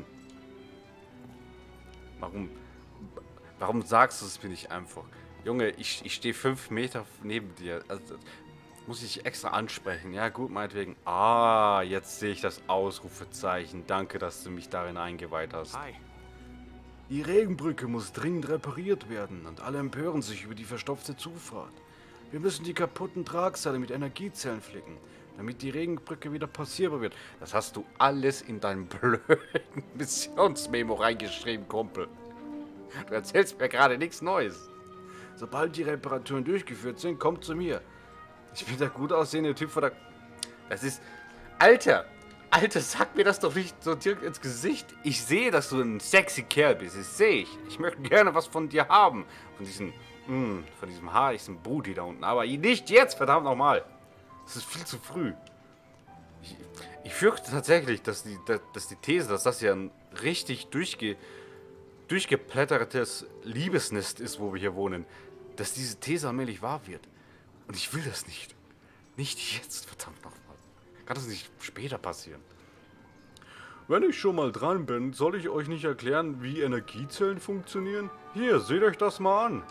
Warum... Warum sagst du es mir nicht einfach? Junge, ich, ich stehe fünf Meter neben dir. Also, muss ich extra ansprechen. Ja gut, meinetwegen. Ah, jetzt sehe ich das Ausrufezeichen. Danke, dass du mich darin eingeweiht hast. Hi. Die Regenbrücke muss dringend repariert werden und alle empören sich über die verstopfte Zufahrt. Wir müssen die kaputten Tragseile mit Energiezellen flicken, damit die Regenbrücke wieder passierbar wird. Das hast du alles in deinem blöden Missionsmemo reingeschrieben, Kumpel. Du erzählst mir gerade nichts Neues. Sobald die Reparaturen durchgeführt sind, kommt zu mir. Ich bin der gut aussehende Typ von der... Das ist... Alter! Alter, sag mir das doch nicht so direkt ins Gesicht. Ich sehe, dass du ein sexy Kerl bist. Das sehe ich. Ich möchte gerne was von dir haben. Von diesem... Mh, von diesem haarigen Booty da unten. Aber nicht jetzt, verdammt nochmal. Das ist viel zu früh. Ich, ich fürchte tatsächlich, dass die, dass die These, dass das ja ein richtig durchge... durchgeplättertes Liebesnest ist, wo wir hier wohnen, dass diese These allmählich wahr wird. Und ich will das nicht. Nicht jetzt, verdammt nochmal. Kann das nicht später passieren? Wenn ich schon mal dran bin, soll ich euch nicht erklären, wie Energiezellen funktionieren? Hier, seht euch das mal an.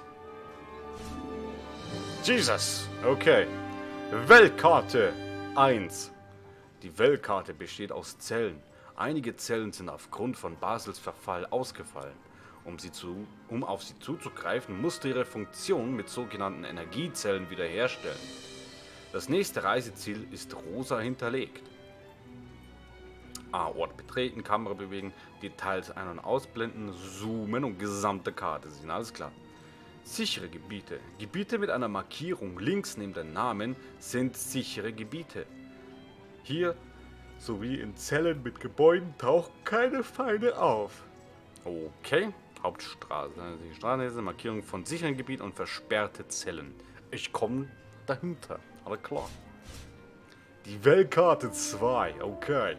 Jesus! Okay. Weltkarte eins. Die Weltkarte besteht aus Zellen. Einige Zellen sind aufgrund von Basels Verfall ausgefallen. Um, sie zu, um auf sie zuzugreifen, musste ihre Funktion mit sogenannten Energiezellen wiederherstellen. Das nächste Reiseziel ist rosa hinterlegt. A. Ort betreten, Kamera bewegen, Details ein- und ausblenden, zoomen und gesamte Karte sehen. Alles klar. Sichere Gebiete. Gebiete mit einer Markierung links neben dem Namen sind sichere Gebiete. Hier sowie in Zellen mit Gebäuden tauchen keine Feinde auf. Okay. Hauptstraße. Die Straße, Markierung von sicheren Gebieten und versperrte Zellen. Ich komme dahinter. Aber klar. Die Weltkarte zwei. Okay.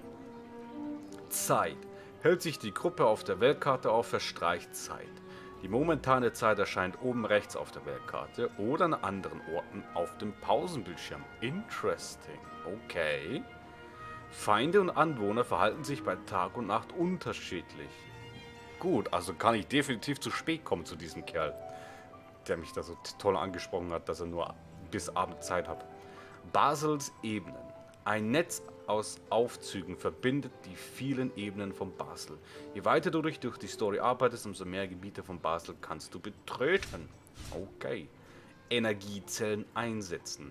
Zeit. Hält sich die Gruppe auf der Weltkarte auf, verstreicht Zeit. Die momentane Zeit erscheint oben rechts auf der Weltkarte oder an anderen Orten auf dem Pausenbildschirm. Interesting. Okay. Feinde und Anwohner verhalten sich bei Tag und Nacht unterschiedlich. Gut, also kann ich definitiv zu spät kommen zu diesem Kerl, der mich da so toll angesprochen hat, dass er nur bis Abend Zeit hat. Basels Ebenen. Ein Netz aus Aufzügen verbindet die vielen Ebenen von Basel. Je weiter du durch, durch die Story arbeitest, umso mehr Gebiete von Basel kannst du betreten. Okay. Energiezellen einsetzen.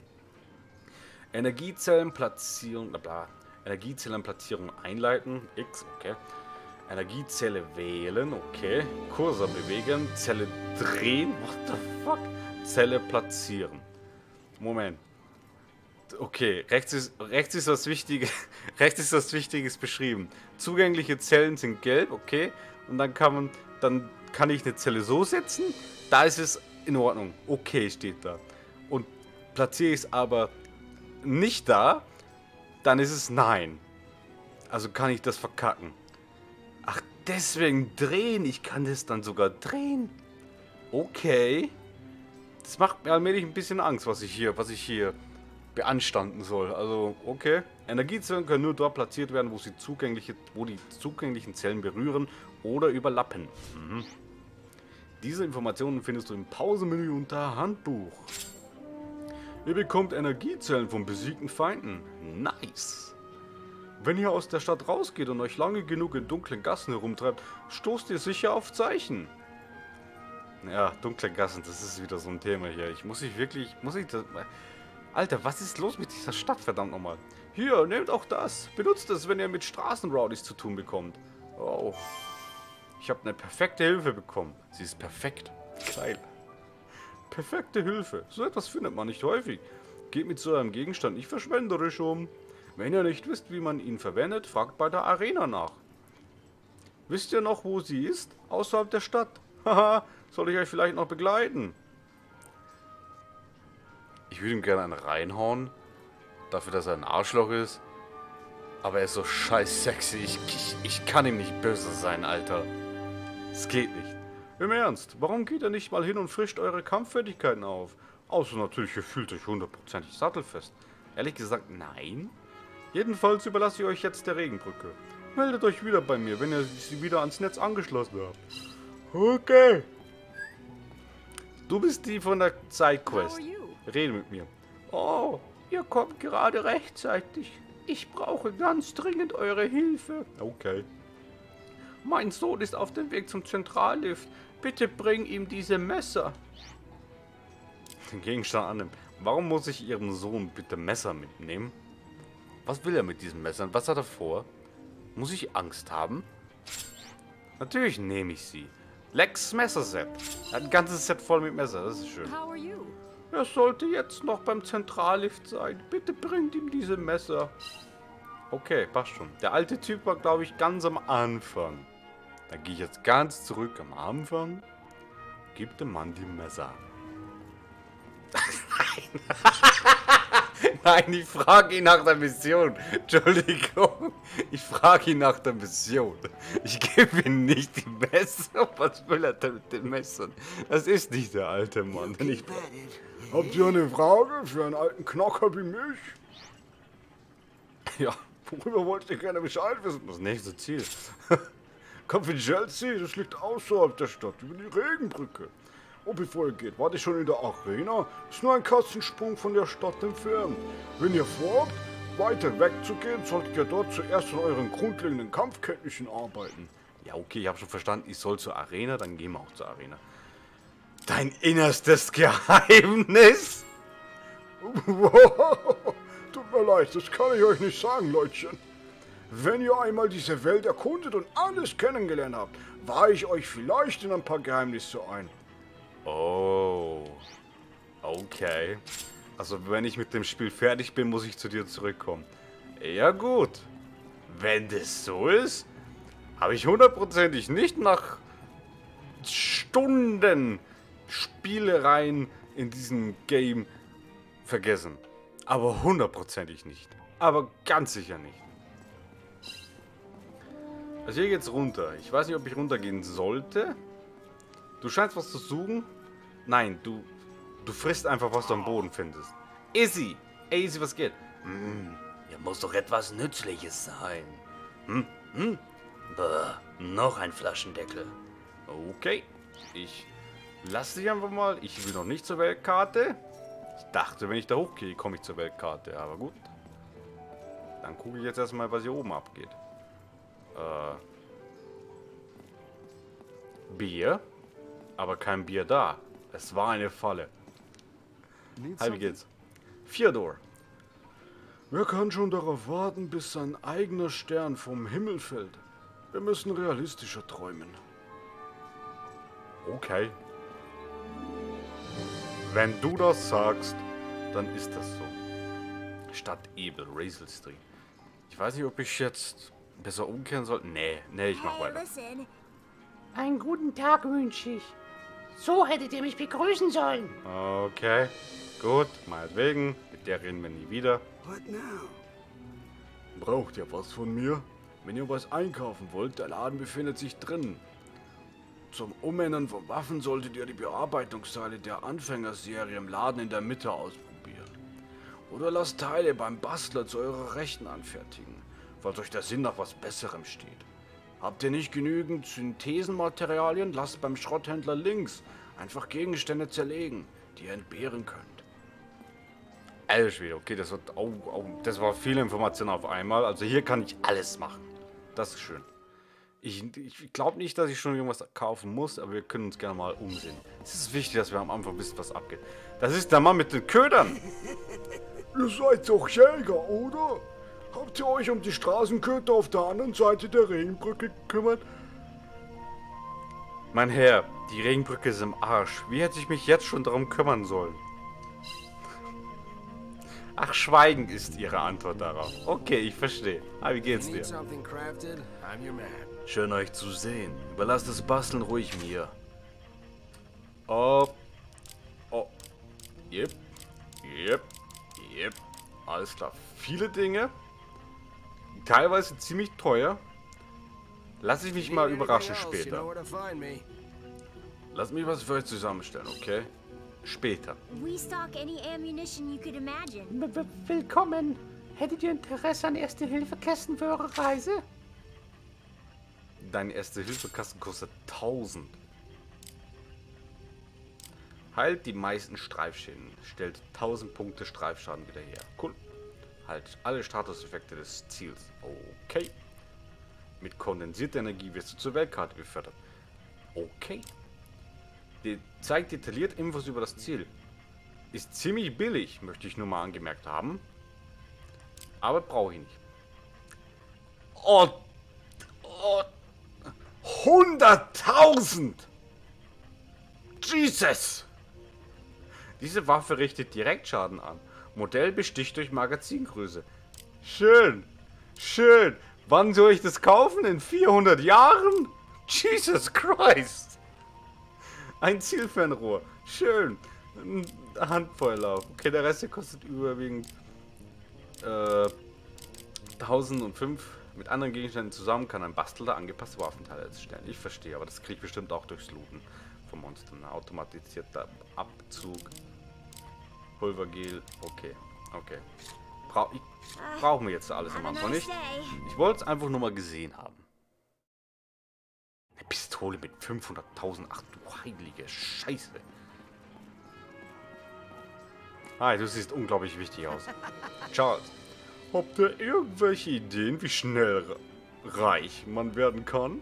Energiezellenplatzierung, bla bla. Energiezellenplatzierung einleiten. X, okay. Energiezelle wählen, okay. Cursor bewegen, Zelle drehen, what the fuck? Zelle platzieren. Moment. Okay, rechts ist, rechts ist was Wichtiges, rechts ist was Wichtiges beschrieben. Zugängliche Zellen sind gelb, okay. Und dann kann man, dann kann ich eine Zelle so setzen, da ist es in Ordnung. Okay, steht da. Und platziere ich es aber nicht da, dann ist es nein. Also kann ich das verkacken. Ach, deswegen drehen. Ich kann das dann sogar drehen. Okay. Das macht mir allmählich ein bisschen Angst, was ich hier, was ich hier beanstanden soll. Also, okay. Energiezellen können nur dort platziert werden, wo sie zugängliche, wo die zugänglichen Zellen berühren oder überlappen. Mhm. Diese Informationen findest du im Pausenmenü unter Handbuch. Ihr bekommt Energiezellen von besiegten Feinden. Nice. Wenn ihr aus der Stadt rausgeht und euch lange genug in dunklen Gassen herumtreibt, stoßt ihr sicher auf Zeichen. Ja, dunkle Gassen, das ist wieder so ein Thema hier. Ich muss ich wirklich, muss ich das... Alter, was ist los mit dieser Stadt, verdammt nochmal? Hier, nehmt auch das. Benutzt es, wenn ihr mit Straßenrowdies zu tun bekommt. Oh. Ich habe eine perfekte Hilfe bekommen. Sie ist perfekt. Geil. Perfekte Hilfe. So etwas findet man nicht häufig. Geht mit so einem Gegenstand nicht verschwenderisch um. Wenn ihr nicht wisst, wie man ihn verwendet, fragt bei der Arena nach. Wisst ihr noch, wo sie ist? Außerhalb der Stadt. Haha, soll ich euch vielleicht noch begleiten? Ich würde ihm gerne einen reinhauen. Dafür, dass er ein Arschloch ist. Aber er ist so scheiß sexy. Ich, ich, ich kann ihm nicht böse sein, Alter. Es geht nicht. Im Ernst, warum geht ihr nicht mal hin und frischt eure Kampffertigkeiten auf? Außer natürlich, ihr fühlt euch hundertprozentig sattelfest. Ehrlich gesagt, nein. Jedenfalls überlasse ich euch jetzt der Regenbrücke. Meldet euch wieder bei mir, wenn ihr sie wieder ans Netz angeschlossen habt. Okay. Du bist die von der Sidequest. Rede mit mir. Oh, ihr kommt gerade rechtzeitig. Ich brauche ganz dringend eure Hilfe. Okay. Mein Sohn ist auf dem Weg zum Zentrallift. Bitte bring ihm diese Messer. Den Gegenstand annehmen. Warum muss ich ihrem Sohn bitte Messer mitnehmen? Was will er mit diesen Messern? Was hat er vor? Muss ich Angst haben? Natürlich nehme ich sie. Lex Messerset. Er hat ein ganzes Set voll mit Messer. Das ist schön. Er sollte jetzt noch beim Zentrallift sein. Bitte bringt ihm diese Messer. Okay, passt schon. Der alte Typ war, glaube ich, ganz am Anfang. Da gehe ich jetzt ganz zurück am Anfang. Gib dem Mann die Messer. Nein. Nein, ich frage ihn nach der Mission. Entschuldigung. Ich frage ihn nach der Mission. Ich gebe ihm nicht die Messer. Was will er denn mit den Messern? Das ist nicht der alte Mann. Den ich... Habt ihr eine Frage für einen alten Knocker wie mich? Ja, worüber wollt ihr gerne Bescheid wissen? Das nächste Ziel. Café Chelsea, das liegt außerhalb der Stadt, über die Regenbrücke. Und bevor ihr geht, wart ihr schon in der Arena? Ist nur ein Katzensprung von der Stadt entfernt. Wenn ihr vorhabt, weiter wegzugehen, solltet ihr dort zuerst an euren grundlegenden Kampfkenntnissen arbeiten. Ja, okay, ich habe schon verstanden, ich soll zur Arena, dann gehen wir auch zur Arena. Dein innerstes Geheimnis? Tut mir leid, das kann ich euch nicht sagen, Leutchen. Wenn ihr einmal diese Welt erkundet und alles kennengelernt habt, weihe ich euch vielleicht in ein paar Geheimnisse ein. Oh. Okay. Also wenn ich mit dem Spiel fertig bin, muss ich zu dir zurückkommen. Ja gut. Wenn das so ist, habe ich hundertprozentig nicht nach Stunden Spielereien in diesem Game vergessen. Aber hundertprozentig nicht. Aber ganz sicher nicht. Also hier geht's runter. Ich weiß nicht, ob ich runtergehen sollte. Du scheinst was zu suchen. Nein, du, du frisst einfach, was du am Boden findest. Izzy! Ey, Izzy, was geht? Hm, hier muss doch etwas Nützliches sein. Hm, hm. Bäh, noch ein Flaschendeckel. Okay, ich lasse dich einfach mal. Ich will noch nicht zur Weltkarte. Ich dachte, wenn ich da hochgehe, komme ich zur Weltkarte. Aber gut. Dann gucke ich jetzt erstmal, was hier oben abgeht. Äh, Bier. Aber kein Bier da. Es war eine Falle. Hi, wie geht's? Fyodor. Wer kann schon darauf warten, bis sein eigener Stern vom Himmel fällt? Wir müssen realistischer träumen. Okay. Wenn du das sagst, dann ist das so. Stadt Ebel, Razel Street. Ich weiß nicht, ob ich jetzt besser umkehren soll. Nee, nee, ich mach weiter. Listen. Einen guten Tag wünsche ich. So hättet ihr mich begrüßen sollen. Okay, gut, meinetwegen. Mit der reden wir nie wieder. What now? Braucht ihr was von mir? Wenn ihr was einkaufen wollt, der Laden befindet sich drin. Zum Umändern von Waffen solltet ihr die Bearbeitungsteile der Anfängerserie im Laden in der Mitte ausprobieren. Oder lasst Teile beim Bastler zu eurer Rechten anfertigen, falls euch der Sinn nach was Besserem steht. Habt ihr nicht genügend Synthesenmaterialien, lasst beim Schrotthändler links einfach Gegenstände zerlegen, die ihr entbehren könnt. Alter Schwede, okay, das, wird, oh, oh, das war viele Informationen auf einmal. Also hier kann ich alles machen. Das ist schön. Ich, ich glaube nicht, dass ich schon irgendwas kaufen muss, aber wir können uns gerne mal umsehen. Es ist wichtig, dass wir am Anfang wissen, was abgeht. Das ist der Mann mit den Ködern. Ihr seid doch Jäger, oder? Habt ihr euch um die Straßenköter auf der anderen Seite der Regenbrücke gekümmert? Mein Herr, die Regenbrücke ist im Arsch. Wie hätte ich mich jetzt schon darum kümmern sollen? Ach, Schweigen ist Ihre Antwort darauf. Okay, ich verstehe. Aber wie geht's dir? Schön euch zu sehen. Überlasst das Basteln ruhig mir. Oh. Oh. Yep. Yep. Yep. Alles klar. Viele Dinge. Teilweise ziemlich teuer. Lass ich mich mal überraschen später. Lass mich was für euch zusammenstellen, okay? Später. We stock any ammunition you could imagine. W w willkommen. Hättet ihr Interesse an Erste-Hilfe-Kästen für eure Reise? Dein Erste-Hilfe-Kasten kostet tausend. Heilt die meisten Streifschäden. Stellt tausend Punkte Streifschaden wieder her. Cool. Halt alle Statuseffekte des Ziels. Okay. Mit kondensierter Energie wirst du zur Weltkarte befördert. Okay. Die zeigt detailliert Infos über das Ziel. Ist ziemlich billig, möchte ich nur mal angemerkt haben. Aber brauche ich nicht. Oh. Oh. hunderttausend! Jesus! Diese Waffe richtet direkt Schaden an. Modell besticht durch Magazingröße. Schön. Schön. Wann soll ich das kaufen? In vierhundert Jahren? Jesus Christ. Ein Zielfernrohr. Schön. Ein Handfeuerlauf. Okay, der Rest hier kostet überwiegend äh, tausendfünf. Mit anderen Gegenständen zusammen kann ein Bastler angepasste Waffenteile erstellen. Ich verstehe, aber das kriege ich bestimmt auch durchs Looten von Monstern. Automatisierter Abzug. Pulvergel. Okay. Okay. Bra ich brauchen wir jetzt alles am Anfang nicht. Ich wollte es einfach nur mal gesehen haben. Eine Pistole mit fünfhunderttausend. Ach du heilige Scheiße. Ah, du siehst unglaublich wichtig aus. Charles, habt ihr irgendwelche Ideen, wie schnell reich man werden kann?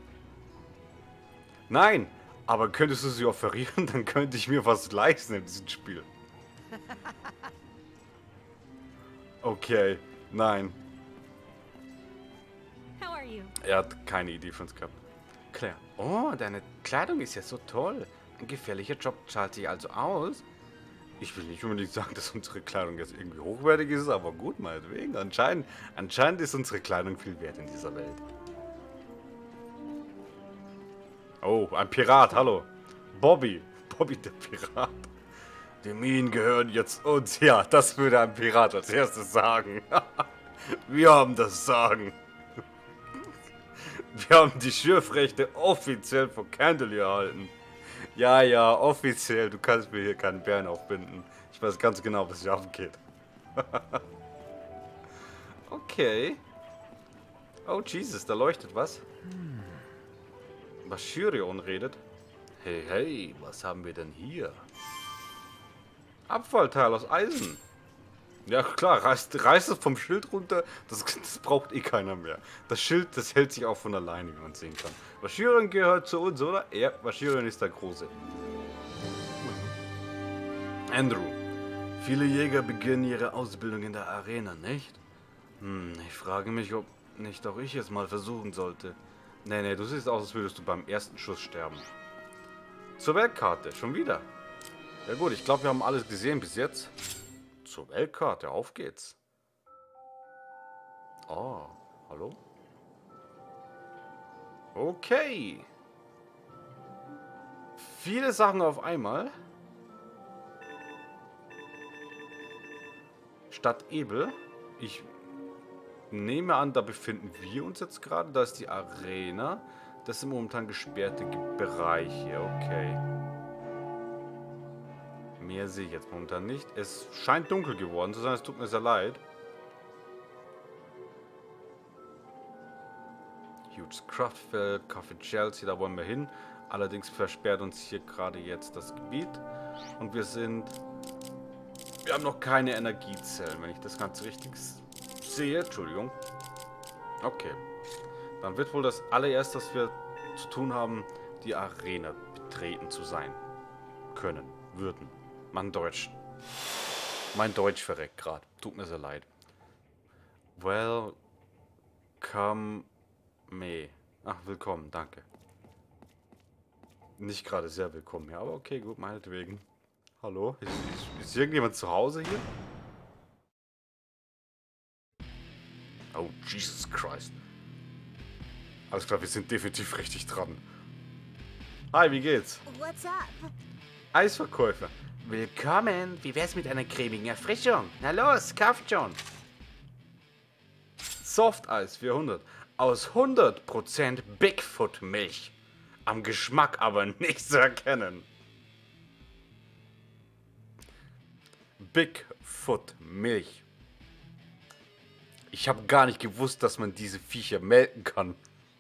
Nein, aber könntest du sie offerieren, dann könnte ich mir was leisten in diesem Spiel. Okay, nein. you? Er hat keine Idee von uns gehabt. Claire. Oh, deine Kleidung ist ja so toll. Ein gefährlicher Job zahlt sich also aus. Ich will nicht unbedingt sagen, dass unsere Kleidung jetzt irgendwie hochwertig ist, aber gut, meinetwegen. Anscheinend, anscheinend ist unsere Kleidung viel wert in dieser Welt. Oh, ein Pirat, hallo. Bobby. Bobby der Pirat. Die Minen gehören jetzt uns. Ja, das würde ein Pirat als erstes sagen. Wir haben das Sagen. Wir haben die Schürfrechte offiziell von Candle erhalten. Ja, ja, offiziell. Du kannst mir hier keinen Bären aufbinden. Ich weiß ganz genau, was hier abgeht. Okay. Oh, Jesus, da leuchtet was. Was Shirion redet. Hey, hey, was haben wir denn hier? Abfallteil aus Eisen. Ja klar, reißt, reißt es vom Schild runter, das, das braucht eh keiner mehr. Das Schild, das hält sich auch von alleine, wie man sehen kann. Vashiron gehört zu uns, oder? Ja, Vashiron ist der Große. Andrew. Viele Jäger beginnen ihre Ausbildung in der Arena, nicht? Hm, ich frage mich, ob nicht auch ich es mal versuchen sollte. Nee, nee, du siehst aus, als würdest du beim ersten Schuss sterben. Zur Weltkarte, schon wieder. Ja gut, ich glaube, wir haben alles gesehen bis jetzt. Zur Weltkarte, auf geht's. Oh, hallo? Okay. Viele Sachen auf einmal. Stadt Ebel. Ich nehme an, da befinden wir uns jetzt gerade. Da ist die Arena. Das sind momentan gesperrte Bereiche. Okay. Mehr sehe ich jetzt momentan nicht. Es scheint dunkel geworden zu sein. Es tut mir sehr leid. Huge Kraftfeld, Café Chelsea, da wollen wir hin. Allerdings versperrt uns hier gerade jetzt das Gebiet. Und wir sind... Wir haben noch keine Energiezellen, wenn ich das Ganze richtig sehe. Entschuldigung. Okay. Dann wird wohl das allererste, was wir zu tun haben, die Arena betreten zu sein. Können. Würden. Mein Deutsch. Mein Deutsch verreckt gerade. Tut mir sehr leid. Welcome me. Ach, willkommen, danke. Nicht gerade sehr willkommen, ja, aber okay, gut, meinetwegen. Hallo? Ist, ist, ist irgendjemand zu Hause hier? Oh, Jesus Christ. Alles klar, wir sind definitiv richtig dran. Hi, wie geht's? What's up? Eisverkäufer. Willkommen. Wie wär's mit einer cremigen Erfrischung? Na los, kauft schon. Softeis vierhundert. Aus hundert Prozent Bigfoot-Milch. Am Geschmack aber nicht zu erkennen. Bigfoot-Milch. Ich habe gar nicht gewusst, dass man diese Viecher melken kann.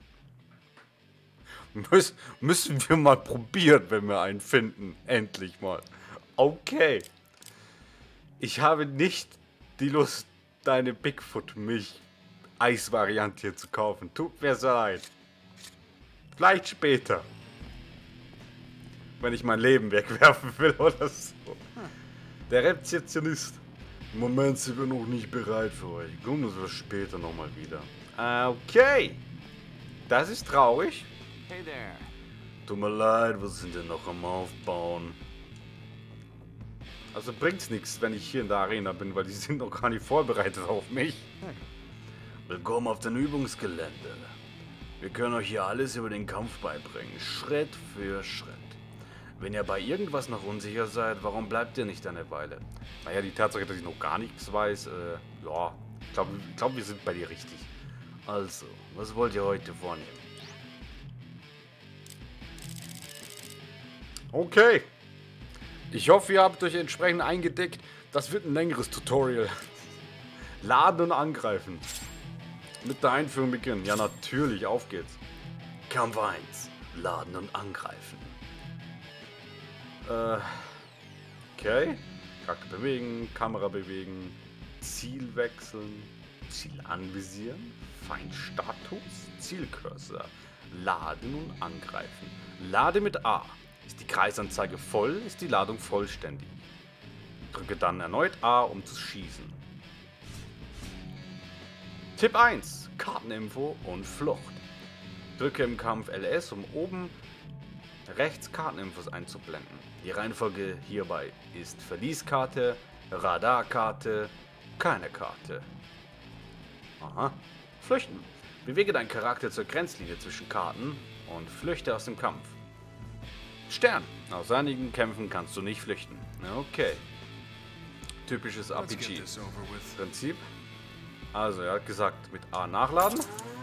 Müs müssen wir mal probieren, wenn wir einen finden. Endlich mal. Okay. Ich habe nicht die Lust, deine Bigfoot-Milch-Eis-Variante hier zu kaufen. Tut mir sehr leid. Vielleicht später. Wenn ich mein Leben wegwerfen will oder so. Der Rezeptionist. Im Moment sind wir noch nicht bereit für euch. Kommen wir später nochmal wieder. Okay. Das ist traurig. Hey there. Tut mir leid, wir sind ja noch am Aufbauen. Also bringt's nichts, wenn ich hier in der Arena bin, weil die sind noch gar nicht vorbereitet auf mich. Willkommen auf dem Übungsgelände. Wir können euch hier alles über den Kampf beibringen, Schritt für Schritt. Wenn ihr bei irgendwas noch unsicher seid, warum bleibt ihr nicht eine Weile? Naja, die Tatsache, dass ich noch gar nichts weiß, äh, ja, ich glaube, ich glaub, wir sind bei dir richtig. Also, was wollt ihr heute vornehmen? Okay. Ich hoffe, ihr habt euch entsprechend eingedeckt. Das wird ein längeres Tutorial. Laden und angreifen. Mit der Einführung beginnen. Ja, natürlich. Auf geht's. Kampf eins. Laden und angreifen. Äh. Okay. Charakter bewegen. Kamera bewegen. Ziel wechseln. Ziel anvisieren. Feindstatus. Zielcursor. Laden und angreifen. Lade mit A. Ist die Kreisanzeige voll, ist die Ladung vollständig. Drücke dann erneut A, um zu schießen. Tipp eins. Karteninfo und Flucht. Drücke im Kampf L S, um oben rechts Karteninfos einzublenden. Die Reihenfolge hierbei ist Verlieskarte, Radarkarte, keine Karte. Aha. Flüchten. Bewege deinen Charakter zur Grenzlinie zwischen Karten und flüchte aus dem Kampf. Stern. Aus einigen Kämpfen kannst du nicht flüchten. Okay. Typisches R P G-Prinzip. Also, er hat gesagt, mit A nachladen.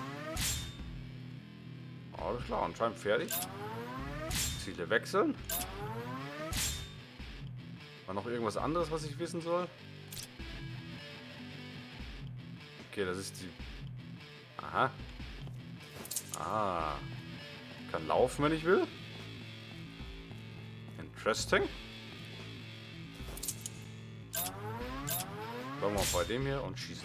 Alles klar, anscheinend fertig. Ziele wechseln. War noch irgendwas anderes, was ich wissen soll? Okay, das ist die... Aha. Ah. Ich kann laufen, wenn ich will. Interesting. Bleiben wir bei dem hier und schießen.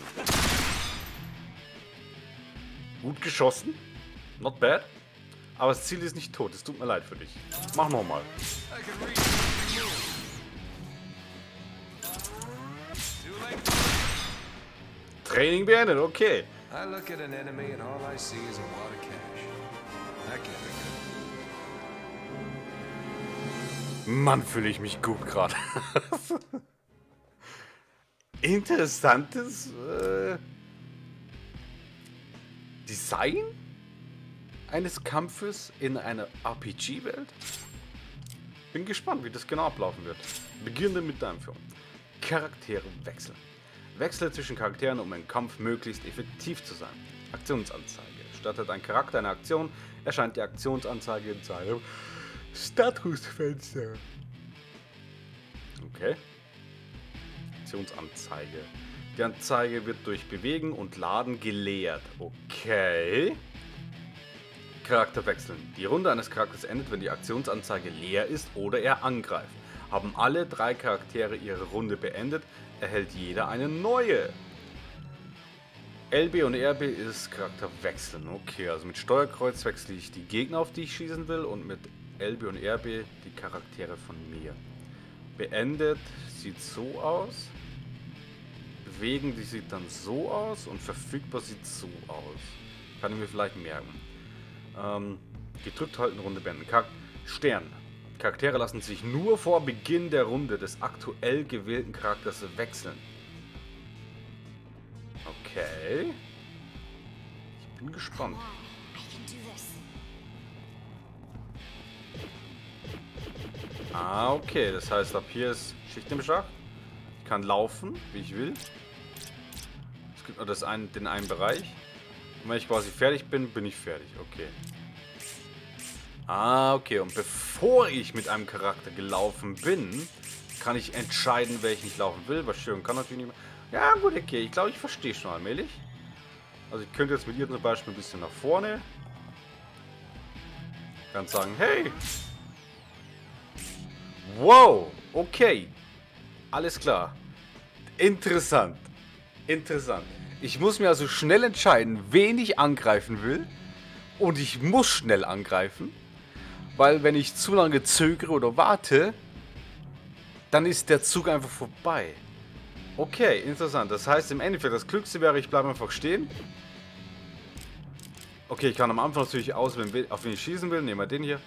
Gut geschossen. Not bad. Aber das Ziel ist nicht tot. Es tut mir leid für dich. Mach nochmal. Training beendet, okay. I look at an enemy and all I see is a wad of cash. That can't be good. Mann, fühle ich mich gut gerade. Interessantes äh, Design eines Kampfes in einer R P G-Welt. Bin gespannt, wie das genau ablaufen wird. Beginne mit der Einführung. Charaktere wechseln. Wechsle zwischen Charakteren, um im Kampf möglichst effektiv zu sein. Aktionsanzeige. Startet ein Charakter eine Aktion, erscheint die Aktionsanzeige in seinem Statusfenster. Okay. Aktionsanzeige. Die Anzeige wird durch Bewegen und Laden geleert. Okay. Charakter wechseln. Die Runde eines Charakters endet, wenn die Aktionsanzeige leer ist oder er angreift. Haben alle drei Charaktere ihre Runde beendet, erhält jeder eine neue. L B und R B ist Charakter wechseln. Okay, also mit Steuerkreuz wechsle ich die Gegner, auf die ich schießen will, und mit L B und R B die Charaktere von mir. Beendet sieht so aus. Bewegen, die sieht dann so aus, und verfügbar sieht so aus. Kann ich mir vielleicht merken. Ähm, gedrückt halten, Runde beenden. Char Stern. Charaktere lassen sich nur vor Beginn der Runde des aktuell gewählten Charakters wechseln. Okay. Ich bin gespannt. Ah, okay. Das heißt, ab hier ist Schicht im Schacht. Ich kann laufen, wie ich will. Es gibt nur das ein, den einen Bereich. Und wenn ich quasi fertig bin, bin ich fertig. Okay. Ah, okay. Und bevor ich mit einem Charakter gelaufen bin, kann ich entscheiden, welchen ich laufen will. Was schön kann natürlich nicht mehr. Ja, gut, okay. Ich glaube, ich verstehe schon allmählich. Also ich könnte jetzt mit ihr zum Beispiel ein bisschen nach vorne. Kann sagen, hey. Wow, okay. Alles klar. Interessant. Interessant. Ich muss mir also schnell entscheiden, wen ich angreifen will. Und ich muss schnell angreifen. Weil wenn ich zu lange zögere oder warte, dann ist der Zug einfach vorbei. Okay, interessant. Das heißt im Endeffekt, das Klügste wäre, ich bleibe einfach stehen. Okay, ich kann am Anfang natürlich auswählen, auf wen ich schießen will. Nehmen wir den hier.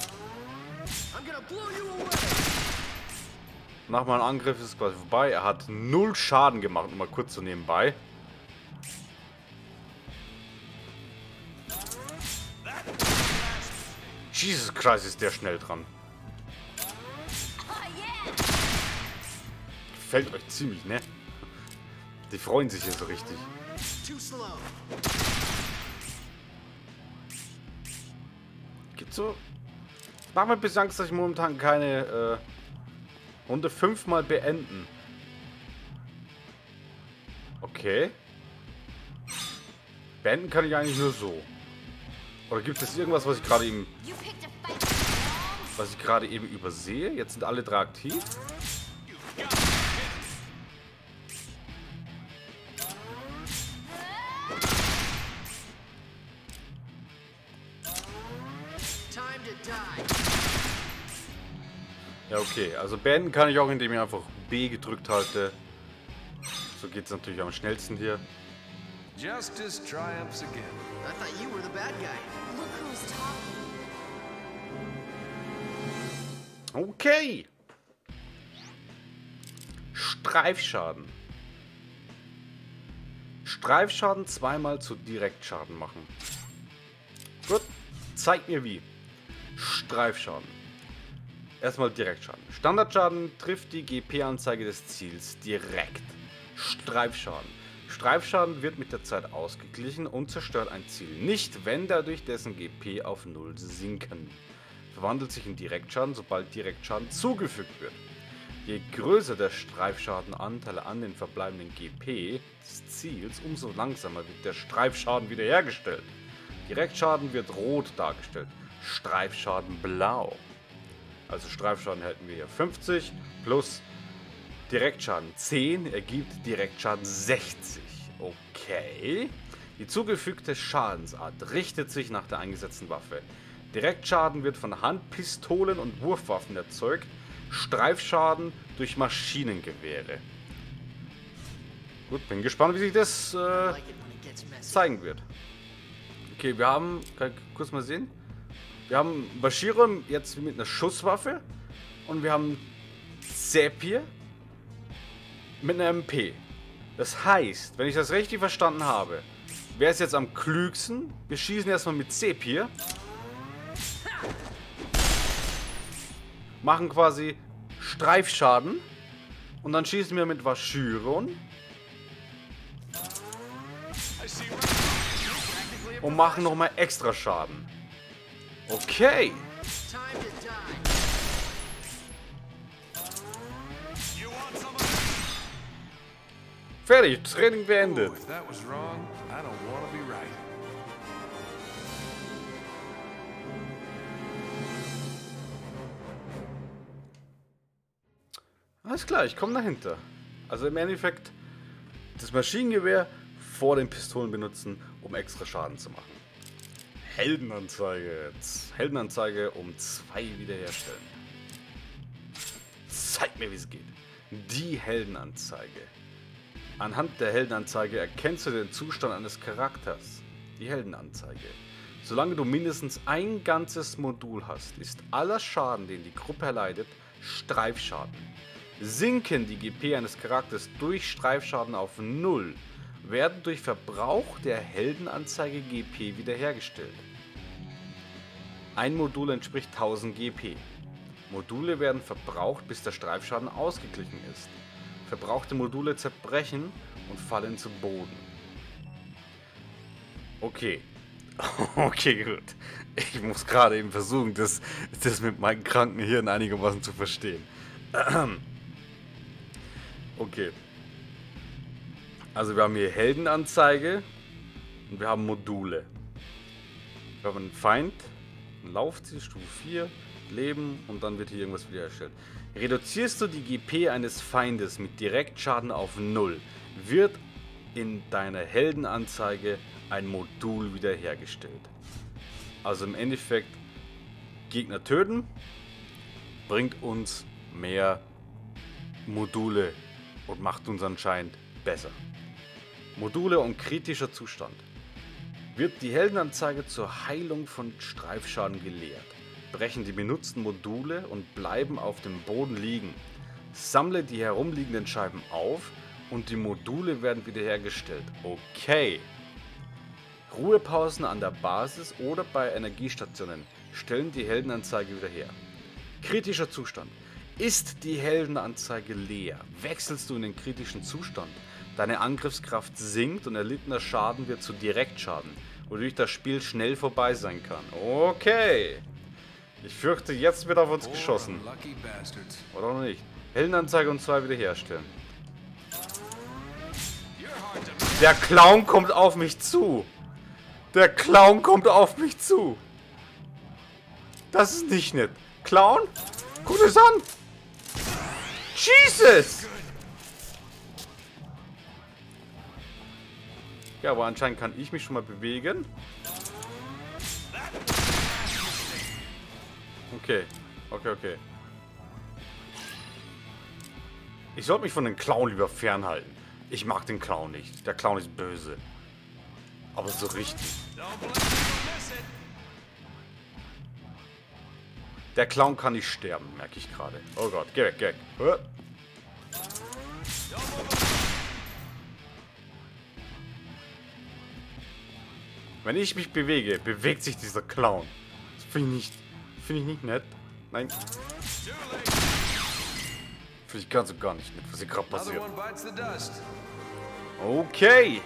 Nach meinem Angriff ist es quasi vorbei. Er hat null Schaden gemacht, um mal kurz so nebenbei. Jesus Christ, ist der schnell dran. Gefällt euch ziemlich, ne? Die freuen sich hier so richtig. Gibt's so? Mach mir ein bisschen Angst, dass ich momentan keine äh, Runde fünfmal beenden. Okay. Beenden kann ich eigentlich nur so. Oder gibt es irgendwas, was ich gerade eben was ich gerade eben übersehe? Jetzt sind alle drei aktiv. Ja, okay. Also beenden kann ich auch, indem ich einfach B gedrückt halte. So geht es natürlich am schnellsten hier. Justice triumphs again. I thought you were the bad guy. Look who's talking. Okay. Streifschaden. Streifschaden zweimal zu Direktschaden machen. Gut, zeig mir wie. Streifschaden. Erstmal Direktschaden. Standardschaden trifft die G P-Anzeige des Ziels direkt. Streifschaden. Streifschaden wird mit der Zeit ausgeglichen und zerstört ein Ziel nicht, wenn dadurch dessen G P auf null sinken. Verwandelt sich in Direktschaden, sobald Direktschaden zugefügt wird. Je größer der Streifschadenanteil an den verbleibenden G P des Ziels, umso langsamer wird der Streifschaden wiederhergestellt. Direktschaden wird rot dargestellt, Streifschaden blau. Also Streifschaden hätten wir hier fünfzig plus Direktschaden zehn ergibt Direktschaden sechzig. Okay. Die zugefügte Schadensart richtet sich nach der eingesetzten Waffe. Direktschaden wird von Handpistolen und Wurfwaffen erzeugt. Streifschaden durch Maschinengewehre. Gut, bin gespannt, wie sich das äh, I like it when it gets messy. zeigen wird. Okay, wir haben, kann ich kurz mal sehen? Wir haben Bashiro jetzt mit einer Schusswaffe und wir haben Sepir mit einer M P. Das heißt, wenn ich das richtig verstanden habe, wäre es jetzt am klügsten, wir schießen erstmal mit Sepir, machen quasi Streifschaden und dann schießen wir mit Vashyron und machen nochmal extra Schaden. Okay. Time to die. Fertig, Training beendet. Ooh, if that was wrong, I don't want to be right. Alles klar, ich komme dahinter. Also im Endeffekt das Maschinengewehr vor den Pistolen benutzen, um extra Schaden zu machen. Heldenanzeige. Heldenanzeige um zwei wiederherstellen. Zeig mir, wie es geht. Die Heldenanzeige. Anhand der Heldenanzeige erkennst du den Zustand eines Charakters. Die Heldenanzeige. Solange du mindestens ein ganzes Modul hast, ist aller Schaden, den die Gruppe erleidet, Streifschaden. Sinken die G P eines Charakters durch Streifschaden auf null, werden durch Verbrauch der Heldenanzeige G P wiederhergestellt. Ein Modul entspricht tausend G P. Module werden verbraucht, bis der Streifschaden ausgeglichen ist. Verbrauchte Module zerbrechen und fallen zu Boden. Okay. Okay, gut. Ich muss gerade eben versuchen, das, das mit meinem kranken Hirn einigermaßen zu verstehen. Okay. Also wir haben hier Heldenanzeige und wir haben Module. Wir haben einen Feind, ein Laufziel, Stufe vier, Leben und dann wird hier irgendwas wiederhergestellt. Reduzierst du die G P eines Feindes mit Direktschaden auf null, wird in deiner Heldenanzeige ein Modul wiederhergestellt. Also im Endeffekt Gegner töten bringt uns mehr Module und macht uns anscheinend besser. Module und kritischer Zustand. Wird die Heldenanzeige zur Heilung von Streifschaden geleert, brechen die benutzten Module und bleiben auf dem Boden liegen. Sammle die herumliegenden Scheiben auf und die Module werden wiederhergestellt. Okay. Ruhepausen an der Basis oder bei Energiestationen stellen die Heldenanzeige wieder her. Kritischer Zustand. Ist die Heldenanzeige leer, wechselst du in den kritischen Zustand. Deine Angriffskraft sinkt und erlittener Schaden wird zu Direktschaden, wodurch das Spiel schnell vorbei sein kann. Okay. Ich fürchte, jetzt wird auf uns geschossen. Lucky bastards. Oder noch nicht. Heldenanzeige und zwei wiederherstellen. Der Clown kommt auf mich zu. Der Clown kommt auf mich zu. Das ist nicht nett. Clown? Guck es an. Jesus! Ja, aber anscheinend kann ich mich schon mal bewegen. Okay, okay, okay. Ich sollte mich von dem Clown lieber fernhalten. Ich mag den Clown nicht. Der Clown ist böse. Aber so richtig. Der Clown kann nicht sterben, merke ich gerade. Oh Gott, geh weg, geh weg. Hör. Wenn ich mich bewege, bewegt sich dieser Clown. Das finde ich nicht, finde ich nicht nett. Nein. Finde ich ganz und gar nicht nett, was hier gerade passiert. Okay.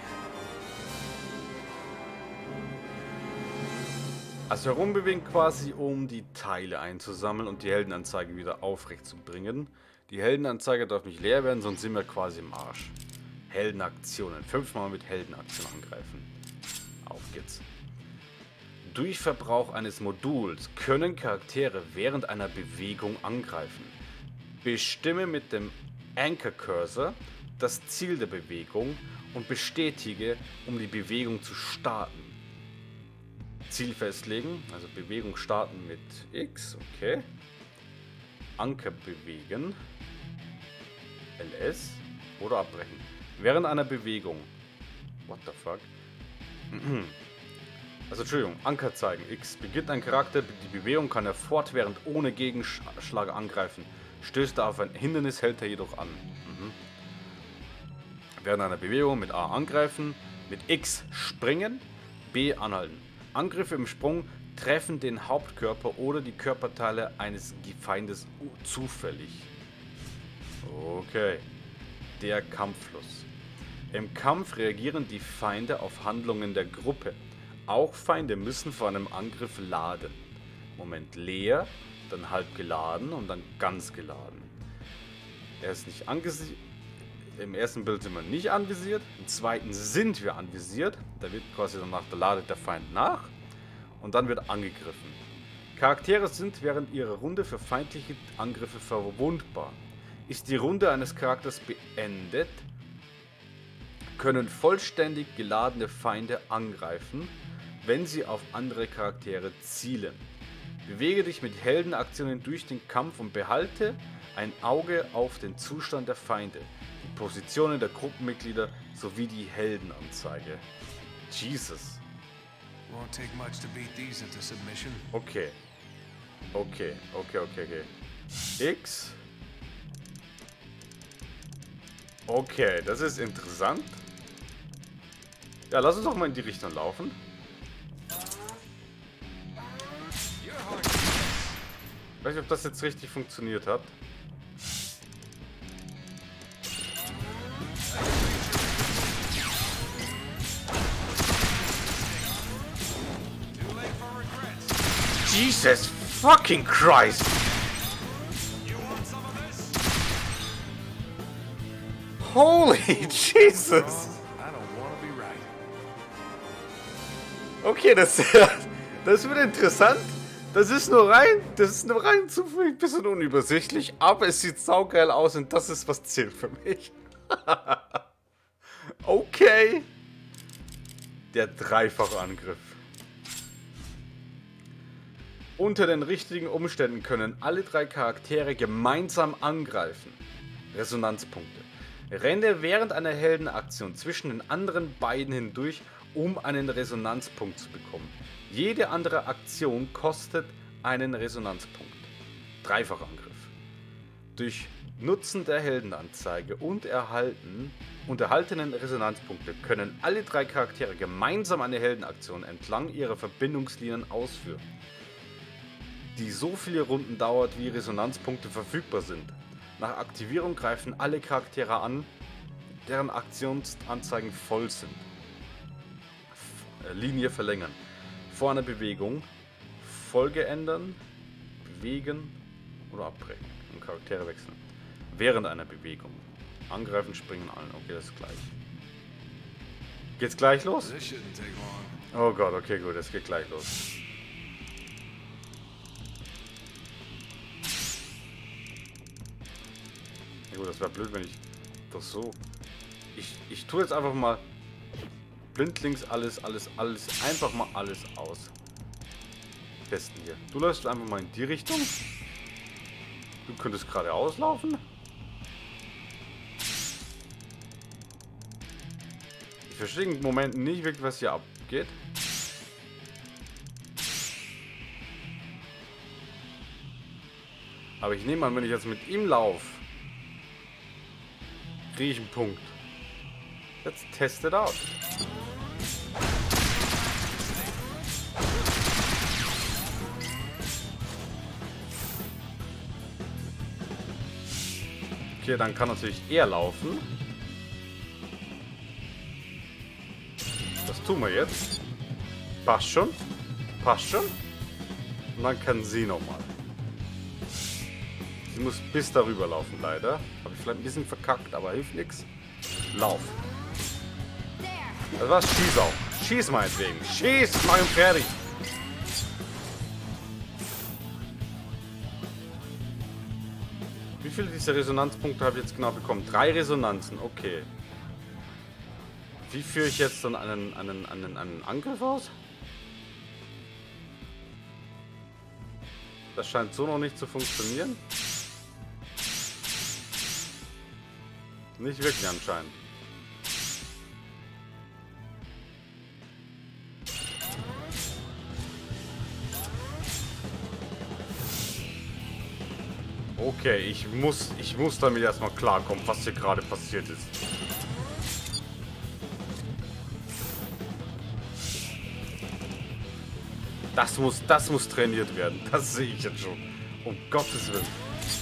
Also herumbewegen quasi, um die Teile einzusammeln und die Heldenanzeige wieder aufrecht zu bringen. Die Heldenanzeige darf nicht leer werden, sonst sind wir quasi im Arsch. Heldenaktionen. Fünfmal mit Heldenaktion angreifen. Auf geht's. Durch Verbrauch eines Moduls können Charaktere während einer Bewegung angreifen. Bestimme mit dem Anchor Cursor das Ziel der Bewegung und bestätige, um die Bewegung zu starten. Ziel festlegen, also Bewegung starten mit X, okay. Anker bewegen, L S oder abbrechen. Während einer Bewegung, what the fuck? Also Entschuldigung, Anker zeigen, X. Beginnt ein Charakter, die Bewegung kann er fortwährend ohne Gegenschlag angreifen. Stößt er auf ein Hindernis, hält er jedoch an. Mhm. Während einer Bewegung mit A angreifen, mit X springen, B anhalten. Angriffe im Sprung treffen den Hauptkörper oder die Körperteile eines Feindes zufällig. Okay. Der Kampffluss. Im Kampf reagieren die Feinde auf Handlungen der Gruppe. Auch Feinde müssen vor einem Angriff laden. Moment leer, dann halb geladen und dann ganz geladen. Er ist nicht angesiedelt. Im ersten Bild sind wir nicht anvisiert, im zweiten sind wir anvisiert. Da wird quasi danach, da ladet der Feind nach und dann wird angegriffen. Charaktere sind während ihrer Runde für feindliche Angriffe verwundbar. Ist die Runde eines Charakters beendet, können vollständig geladene Feinde angreifen, wenn sie auf andere Charaktere zielen. Bewege dich mit Heldenaktionen durch den Kampf und behalte ein Auge auf den Zustand der Feinde, die Positionen der Gruppenmitglieder sowie die Heldenanzeige. Jesus. Okay. Okay, okay, okay, okay. X. Okay, das ist interessant. Ja, lass uns doch mal in die Richtung laufen. Ich weiß nicht, ob das jetzt richtig funktioniert hat. Jesus fucking Christ! Holy Jesus! Okay, das, das wird interessant. Das ist nur rein, das ist nur rein zufällig ein bisschen unübersichtlich, aber es sieht saugeil aus und das ist, was zählt für mich. Okay. Der Dreifachangriff. Unter den richtigen Umständen können alle drei Charaktere gemeinsam angreifen. Resonanzpunkte. Renne während einer Heldenaktion zwischen den anderen beiden hindurch, um einen Resonanzpunkt zu bekommen. Jede andere Aktion kostet einen Resonanzpunkt. Dreifachangriff. Durch Nutzen der Heldenanzeige und, erhalten, und erhaltenen Resonanzpunkte können alle drei Charaktere gemeinsam eine Heldenaktion entlang ihrer Verbindungslinien ausführen, die so viele Runden dauert, wie Resonanzpunkte verfügbar sind. Nach Aktivierung greifen alle Charaktere an, deren Aktionsanzeigen voll sind. F- Linie verlängern. Vor einer Bewegung Folge ändern, bewegen oder abbrechen und Charaktere wechseln. Während einer Bewegung angreifen, springen, allen. Okay, das ist gleich. Geht's gleich los? Oh Gott, okay, gut, es geht gleich los. Ja, gut, das wäre blöd, wenn ich das so... Ich, ich tue jetzt einfach mal blindlings alles, alles, alles, einfach mal alles aus. Testen hier. Du läufst einfach mal in die Richtung. Du könntest geradeaus laufen. Ich verstehe im Moment nicht wirklich, was hier abgeht. Aber ich nehme an, wenn ich jetzt mit ihm laufe, kriege ich einen Punkt. Let's test it out. Okay, dann kann natürlich er laufen. Das tun wir jetzt. Passt schon. Passt schon. Und dann kann sie nochmal. Sie muss bis darüber laufen, leider. Habe ich vielleicht ein bisschen verkackt, aber hilft nichts. Lauf. Das war's. Schieß auch. Schieß meinetwegen. Schieß! Mach ihn fertig. Wie viele dieser Resonanzpunkte habe ich jetzt genau bekommen? Drei Resonanzen. Okay. Wie führe ich jetzt dann einen, einen, einen, einen Angriff aus? Das scheint so noch nicht zu funktionieren. Nicht wirklich anscheinend. Okay, ich muss, ich muss damit erstmal klarkommen, was hier gerade passiert ist. Das muss, das muss trainiert werden. Das sehe ich jetzt schon. Um Gottes Willen.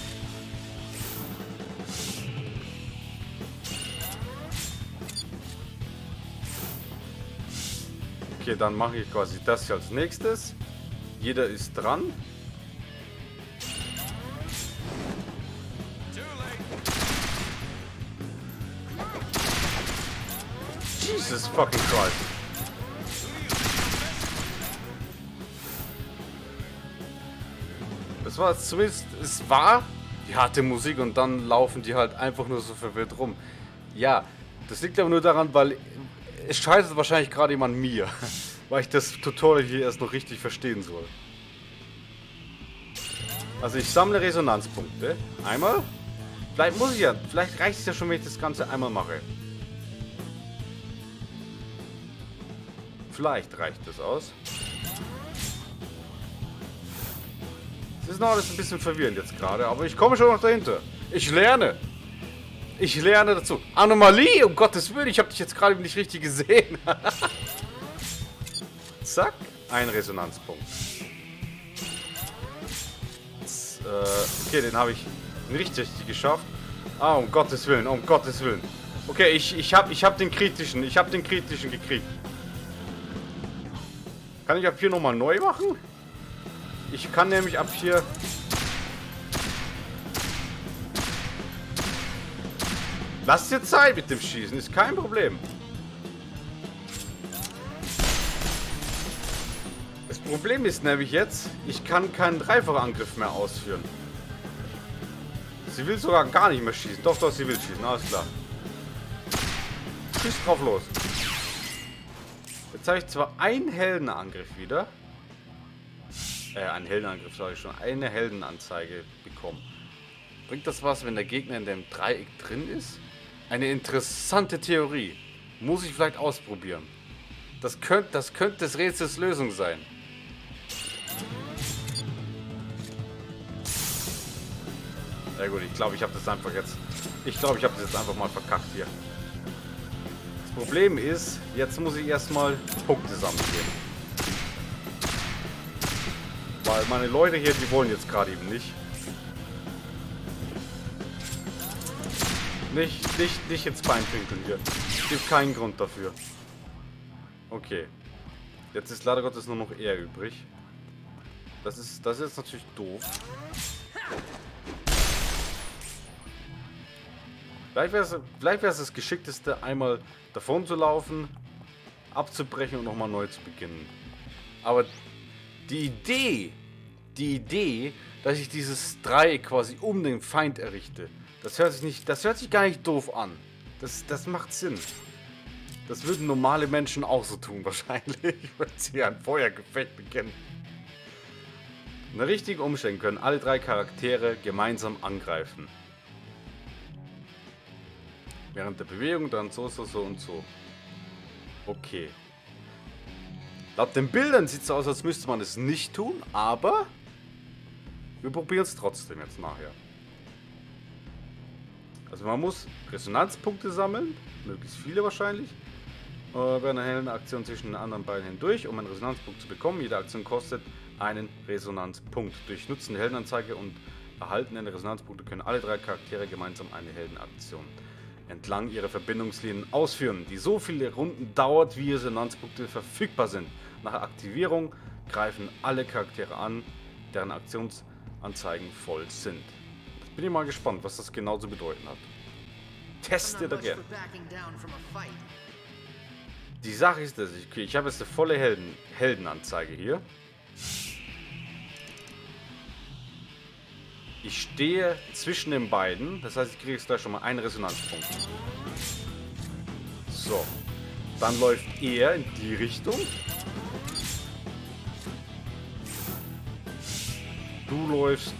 Okay, dann mache ich quasi das hier als nächstes. Jeder ist dran. Jesus fucking Christ. Das war zumindest, es war die harte Musik und dann laufen die halt einfach nur so verwirrt rum. Ja, das liegt aber nur daran, weil es scheitert wahrscheinlich gerade eben an mir, weil ich das Tutorial hier erst noch richtig verstehen soll. Also ich sammle Resonanzpunkte. Einmal. Vielleicht muss ich ja, vielleicht reicht es ja schon, wenn ich das Ganze einmal mache. Vielleicht reicht das aus. Es ist noch alles ein bisschen verwirrend jetzt gerade, aber ich komme schon noch dahinter. Ich lerne. Ich lerne dazu. Anomalie, um Gottes Willen, ich habe dich jetzt gerade nicht richtig gesehen. Zack, ein Resonanzpunkt. Das, äh, okay, den habe ich nicht richtig geschafft. Ah, um Gottes Willen, um Gottes Willen. Okay, ich, ich habe ich hab den kritischen, ich habe den kritischen gekriegt. Kann ich ab hier nochmal neu machen? Ich kann nämlich ab hier... Lass dir Zeit mit dem Schießen, ist kein Problem. Das Problem ist nämlich jetzt, ich kann keinen Dreifachangriff mehr ausführen. Sie will sogar gar nicht mehr schießen. Doch, doch, sie will schießen, alles klar. Schieß drauf los. Jetzt habe ich zwar einen Heldenangriff wieder. Äh, einen Heldenangriff, sage ich schon. Eine Heldenanzeige bekommen. Bringt das was, wenn der Gegner in dem Dreieck drin ist? Eine interessante Theorie. Muss ich vielleicht ausprobieren. Das könnte das könnte des Rätsels Lösung sein. Ja gut, ich glaube, ich habe das einfach jetzt... Ich glaube, ich habe das jetzt einfach mal verkackt hier. Das Problem ist, jetzt muss ich erstmal Punkte sammeln gehen. Weil meine Leute hier, die wollen jetzt gerade eben nicht. Nicht, nicht, nicht ins Bein pinkeln hier. Es gibt keinen Grund dafür. Okay. Jetzt ist leider Gottes nur noch er übrig. Das ist, das ist jetzt natürlich doof. Vielleicht wäre es vielleicht wär's das Geschickteste, einmal davon zu laufen, abzubrechen und nochmal neu zu beginnen. Aber die Idee, die Idee, dass ich dieses Dreieck quasi um den Feind errichte, das hört sich nicht, das hört sich gar nicht doof an. Das, das macht Sinn. Das würden normale Menschen auch so tun wahrscheinlich, wenn sie ein Feuergefecht beginnen. Und richtig umstellen können alle drei Charaktere gemeinsam angreifen. Während der Bewegung dann so, so, so und so. Okay. Laut den Bildern sieht es aus, als müsste man es nicht tun, aber wir probieren es trotzdem jetzt nachher. Also man muss Resonanzpunkte sammeln, möglichst viele wahrscheinlich, äh, bei einer hellen Aktion zwischen den anderen beiden hindurch, um einen Resonanzpunkt zu bekommen. Jede Aktion kostet einen Resonanzpunkt. Durch Nutzen der Heldenanzeige und erhaltene Resonanzpunkte können alle drei Charaktere gemeinsam eine Heldenaktion entlang ihrer Verbindungslinien ausführen, die so viele Runden dauert, wie Resonanzpunkte verfügbar sind. Nach Aktivierung greifen alle Charaktere an, deren Aktionsanzeigen voll sind. Jetzt bin ich mal gespannt, was das genau zu bedeuten hat. Teste da gerne. Die Sache ist, dass ich, ich habe jetzt eine volle Helden, Heldenanzeige hier. Ich stehe zwischen den beiden, das heißt, ich kriege jetzt gleich schon mal einen Resonanzpunkt. So, dann läuft er in die Richtung. Du läufst.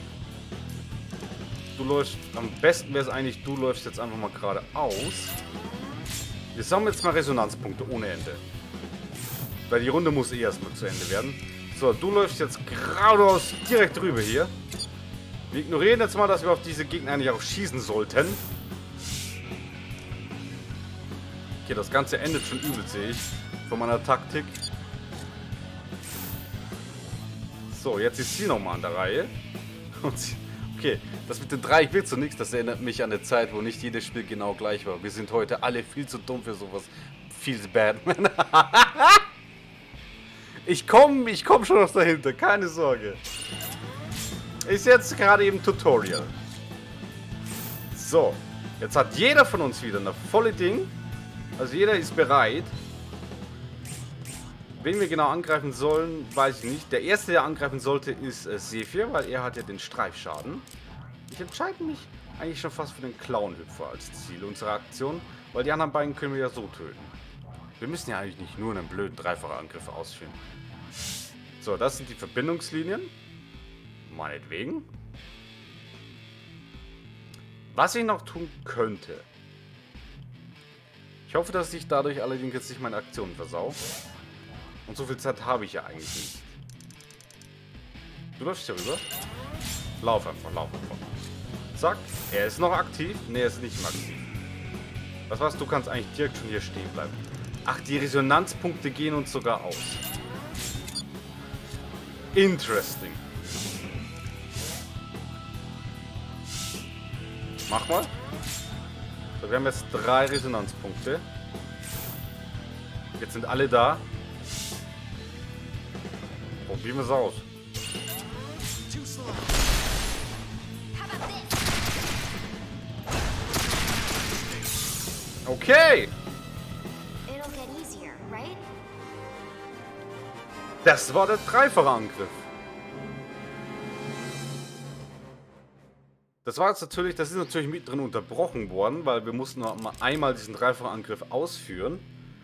Du läufst. Am besten wäre es eigentlich, du läufst jetzt einfach mal geradeaus. Wir sammeln jetzt mal Resonanzpunkte ohne Ende. Weil die Runde muss eh erstmal zu Ende werden. So, du läufst jetzt geradeaus direkt rüber hier. Wir ignorieren jetzt mal, dass wir auf diese Gegner eigentlich auch schießen sollten. Okay, das Ganze endet schon übel, sehe ich. Von meiner Taktik. So, jetzt ist sie nochmal an der Reihe. Und sie, okay, das mit den drei wird so nichts. Das erinnert mich an eine Zeit, wo nicht jedes Spiel genau gleich war. Wir sind heute alle viel zu dumm für sowas. Viel zu bad. Ich komme ich komm schon noch dahinter, keine Sorge. Ist jetzt gerade eben Tutorial. So, jetzt hat jeder von uns wieder eine volle Ding. Also jeder ist bereit. Wen wir genau angreifen sollen, weiß ich nicht. Der erste, der angreifen sollte, ist äh, Sephir, weil er hat ja den Streifschaden. Ich entscheide mich eigentlich schon fast für den Clownhüpfer als Ziel unserer Aktion, weil die anderen beiden können wir ja so töten. Wir müssen ja eigentlich nicht nur einen blöden dreifachen Angriff ausführen. So, das sind die Verbindungslinien. Meinetwegen. Was ich noch tun könnte. Ich hoffe, dass ich dadurch allerdings jetzt nicht meine Aktionen versau. Und so viel Zeit habe ich ja eigentlich nicht. Du läufst hier rüber. Lauf einfach, lauf einfach. Zack. Er ist noch aktiv. Ne, er ist nicht mehr aktiv. Was war's? Du kannst eigentlich direkt schon hier stehen bleiben. Ach, die Resonanzpunkte gehen uns sogar aus. Interesting. Mach mal. So, wir haben jetzt drei Resonanzpunkte. Jetzt sind alle da. Probieren wir es aus. Okay. Das war der dreifache Angriff. Das war jetzt natürlich, das ist natürlich mit drin unterbrochen worden, weil wir mussten noch mal einmal diesen dreifachen Angriff ausführen.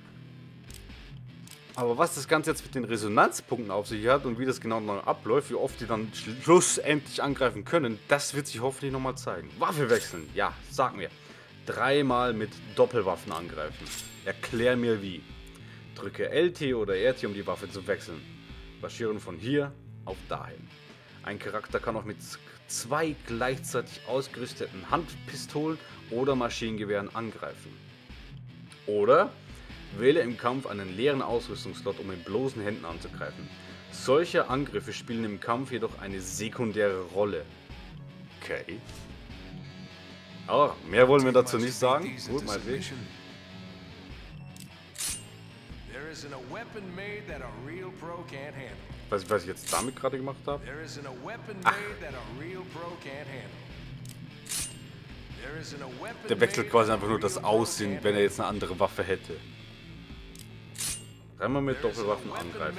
Aber was das Ganze jetzt mit den Resonanzpunkten auf sich hat und wie das genau noch abläuft, wie oft die dann schlussendlich angreifen können, das wird sich hoffentlich nochmal zeigen. Waffe wechseln, ja, sag mir. Dreimal mit Doppelwaffen angreifen. Erklär mir wie. Drücke L T oder R T, um die Waffe zu wechseln. Marschieren von hier auf dahin. Ein Charakter kann auch mit zwei gleichzeitig ausgerüsteten Handpistolen oder Maschinengewehren angreifen. Oder wähle im Kampf einen leeren Ausrüstungslot, um in bloßen Händen anzugreifen. Solche Angriffe spielen im Kampf jedoch eine sekundäre Rolle. Okay. Aber mehr wollen wir dazu nicht sagen. Gut, meinetwegen. Weiß ich, was ich jetzt damit gerade gemacht habe? Ach. Der wechselt quasi einfach nur das Aussehen, wenn er jetzt eine andere Waffe hätte. Dreimal mit Doppelwaffen angreifen.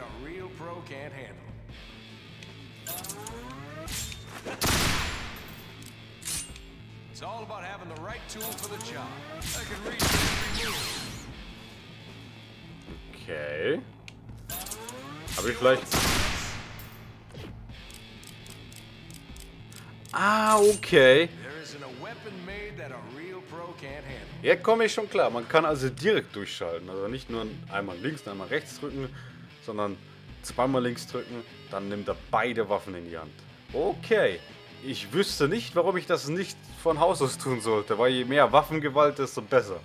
Okay. Habe ich vielleicht... Ah, okay. pro can't handle. Ja, komme ich schon klar. Man kann also direkt durchschalten. Also nicht nur einmal links, einmal rechts drücken, sondern zweimal links drücken, dann nimmt er beide Waffen in die Hand. Okay. Ich wüsste nicht, warum ich das nicht von Haus aus tun sollte, weil je mehr Waffengewalt, desto besser.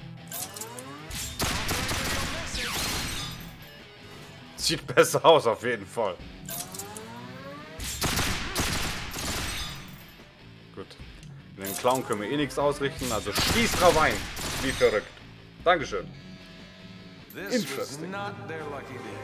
Sieht besser aus, auf jeden Fall. Gut. In den Clown können wir eh nichts ausrichten, also schieß drauf ein. Wie verrückt. Dankeschön. This was Interesting. not their lucky day.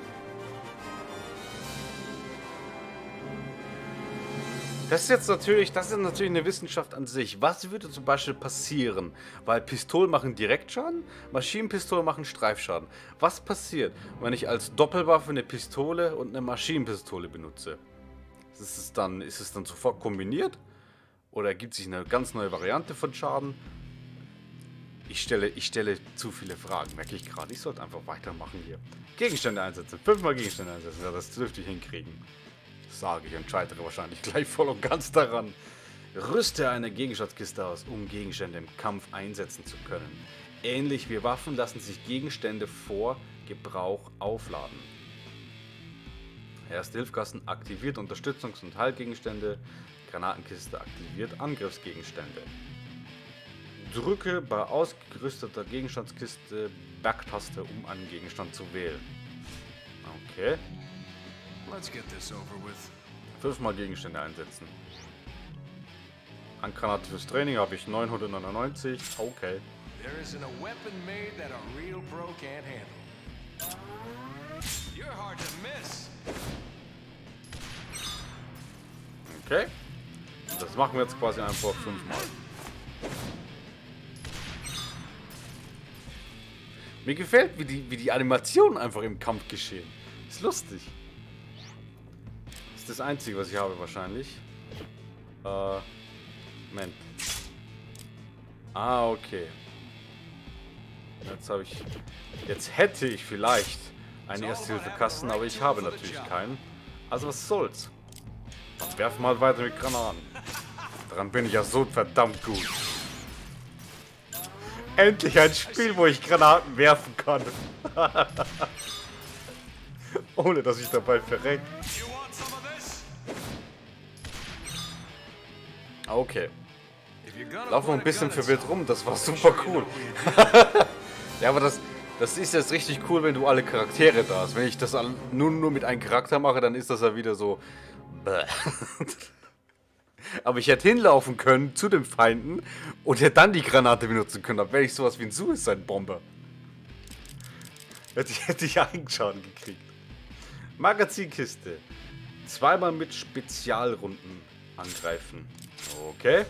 Das ist jetzt natürlich, das ist natürlich eine Wissenschaft an sich. Was würde zum Beispiel passieren? Weil Pistolen machen Direktschaden, Maschinenpistolen machen Streifschaden. Was passiert, wenn ich als Doppelwaffe eine Pistole und eine Maschinenpistole benutze? Ist es dann, ist es dann sofort kombiniert? Oder ergibt sich eine ganz neue Variante von Schaden? Ich stelle, ich stelle zu viele Fragen, merke ich gerade. Ich sollte einfach weitermachen hier. Gegenstände einsetzen. Fünfmal Gegenstände einsetzen. Ja, das dürfte ich hinkriegen. Sage ich und scheitere wahrscheinlich gleich voll und ganz daran. Rüste eine Gegenstandskiste aus, um Gegenstände im Kampf einsetzen zu können. Ähnlich wie Waffen lassen sich Gegenstände vor Gebrauch aufladen. Erste-Hilfe-Kasten aktiviert Unterstützungs- und Heilgegenstände. Granatenkiste aktiviert Angriffsgegenstände. Drücke bei ausgerüsteter Gegenstandskiste Backtaste, um einen Gegenstand zu wählen. Okay. Let's get this over with. Fünfmal Gegenstände einsetzen. Handgranate fürs Training habe ich neunhundertneunundneunzig. Okay. There isn't a weapon made that a real pro can't handle. You're hard to miss. Okay. Das machen wir jetzt quasi einfach fünfmal. Mir gefällt, wie die, wie die Animationen einfach im Kampf geschehen. Ist lustig. Das ist das Einzige, was ich habe wahrscheinlich. Äh, Moment. Ah, okay. Jetzt habe ich... Jetzt hätte ich vielleicht einen Erste-Hilfe-Kasten, aber ich habe natürlich keinen. Also was soll's. Dann werfen wir halt weiter mit Granaten. Daran bin ich ja so verdammt gut. Endlich ein Spiel, wo ich Granaten werfen kann. Ohne dass ich dabei verrecke. Okay. Laufen wir ein bisschen verwirrt rum, das war super cool. Ja, aber das, das ist jetzt richtig cool, wenn du alle Charaktere da hast. Wenn ich das nur, nur mit einem Charakter mache, dann ist das ja wieder so... Bäh. Aber ich hätte hinlaufen können zu den Feinden und hätte dann die Granate benutzen können. Dann wäre ich sowas wie ein Suicide-Bomber. Hätte ich, hätte ich Eigenschaden gekriegt. Magazinkiste. Zweimal mit Spezialrunden angreifen. Okay.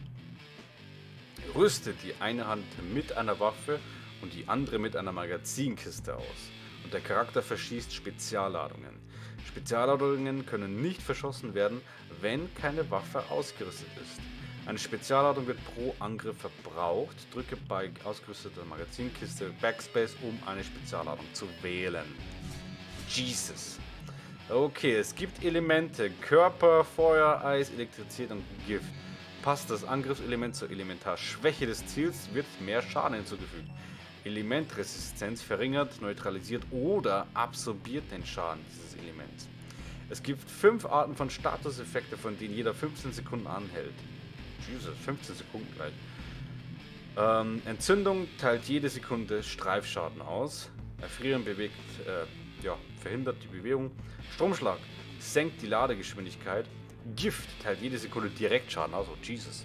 Rüste die eine Hand mit einer Waffe und die andere mit einer Magazinkiste aus. Und der Charakter verschießt Spezialladungen. Spezialladungen können nicht verschossen werden, wenn keine Waffe ausgerüstet ist. Eine Spezialladung wird pro Angriff verbraucht. Drücke bei ausgerüsteter Magazinkiste Backspace, um eine Spezialladung zu wählen. Jesus. Okay, es gibt Elemente. Körper, Feuer, Eis, Elektrizität und Gift. Passt das Angriffselement zur Elementarschwäche des Ziels, wird mehr Schaden hinzugefügt. Elementresistenz verringert, neutralisiert oder absorbiert den Schaden dieses Elements. Es gibt fünf Arten von Statuseffekte, von denen jeder fünfzehn Sekunden anhält. Jesus, fünfzehn Sekunden gleich. Ähm, Entzündung teilt jede Sekunde Streifschaden aus. Erfrieren bewegt, äh, ja, verhindert die Bewegung. Stromschlag senkt die Ladegeschwindigkeit. Gift teilt jede Sekunde Direktschaden aus. Oh, Jesus.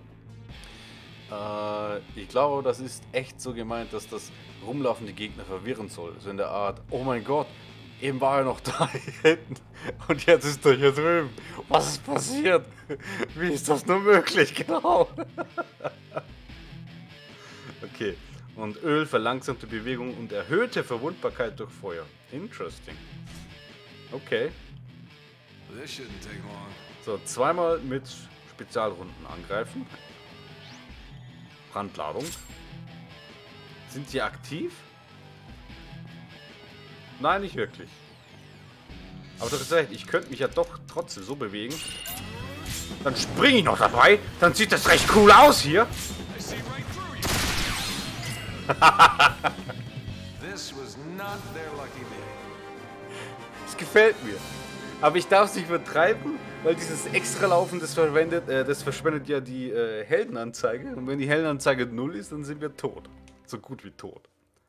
Äh, ich glaube, das ist echt so gemeint, dass das rumlaufende Gegner verwirren soll. So in der Art, oh mein Gott, eben war er noch da hinten und jetzt ist er hier drüben. Was ist passiert? Wie ist das nur möglich? Genau. Okay. Und Öl verlangsamte Bewegung und erhöhte Verwundbarkeit durch Feuer. Interesting. Okay. This shouldn't take long. So, zweimal mit Spezialrunden angreifen. Brandladung. Sind die aktiv? Nein, nicht wirklich. Aber das ist recht, ich könnte mich ja doch trotzdem so bewegen. Dann springe ich noch dabei. Dann sieht das recht cool aus hier. I This was not their lucky day. Das gefällt mir. Aber ich darf es nicht übertreiben, weil dieses Extra-Laufen, das verwendet, äh, das verschwendet ja die äh, Heldenanzeige. Und wenn die Heldenanzeige null ist, dann sind wir tot. So gut wie tot.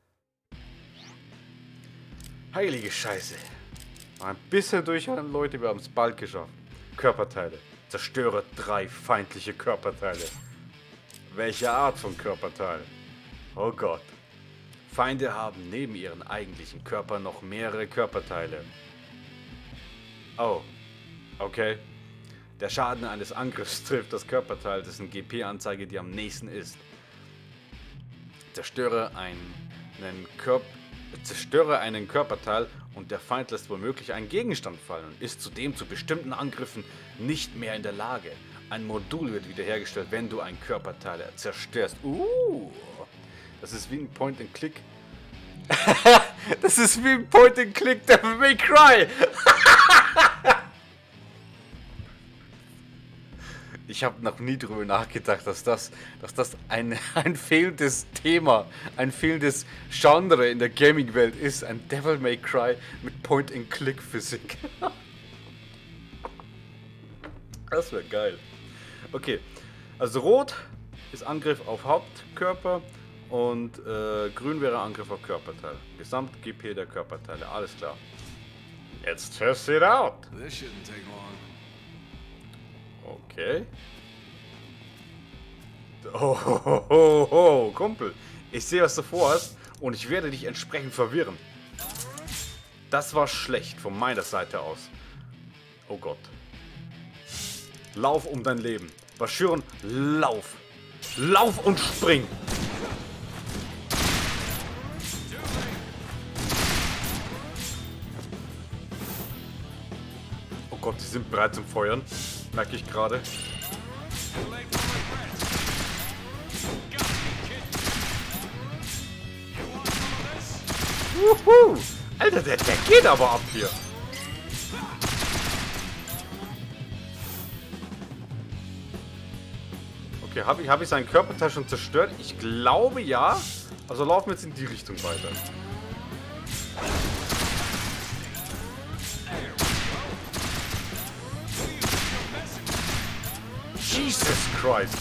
Heilige Scheiße. Ein bisschen durchhalten, Leute, wir haben es bald geschafft. Körperteile. Zerstöre drei feindliche Körperteile. Welche Art von Körperteil? Oh Gott. Feinde haben neben ihren eigentlichen Körper noch mehrere Körperteile. Oh. Okay. Der Schaden eines Angriffs trifft das Körperteil, dessen G P-Anzeige die am nächsten ist. Zerstöre einen, Körp Zerstöre einen Körperteil und der Feind lässt womöglich einen Gegenstand fallen und ist zudem zu bestimmten Angriffen nicht mehr in der Lage. Ein Modul wird wiederhergestellt, wenn du ein Körperteil zerstörst. Uh, das ist wie ein Point-and-Click. Das ist wie ein Point-and-Click Devil May Cry. Ich habe noch nie drüber nachgedacht, dass das, dass das ein, ein fehlendes Thema, ein fehlendes Genre in der Gaming-Welt ist. Ein Devil May Cry mit Point-and-Click-Physik. Das wäre geil. Okay, also rot ist Angriff auf Hauptkörper und äh, grün wäre Angriff auf Körperteile. Gesamt-G P der Körperteile, alles klar. Let's test it out. This shouldn't take long. Okay. Oh, ho, ho, ho, ho, Kumpel. Ich sehe, was du vorhast und ich werde dich entsprechend verwirren. Das war schlecht von meiner Seite aus. Oh Gott. Lauf um dein Leben. Baschiron, lauf. Lauf und spring. Oh Gott, die sind bereit zum Feuern. Merke ich gerade. Wuhu! Alter, der, der geht aber ab hier. Okay, habe ich, hab ich seinen Körperteil schon zerstört? Ich glaube ja. Also laufen wir jetzt in die Richtung weiter. Jesus Christ.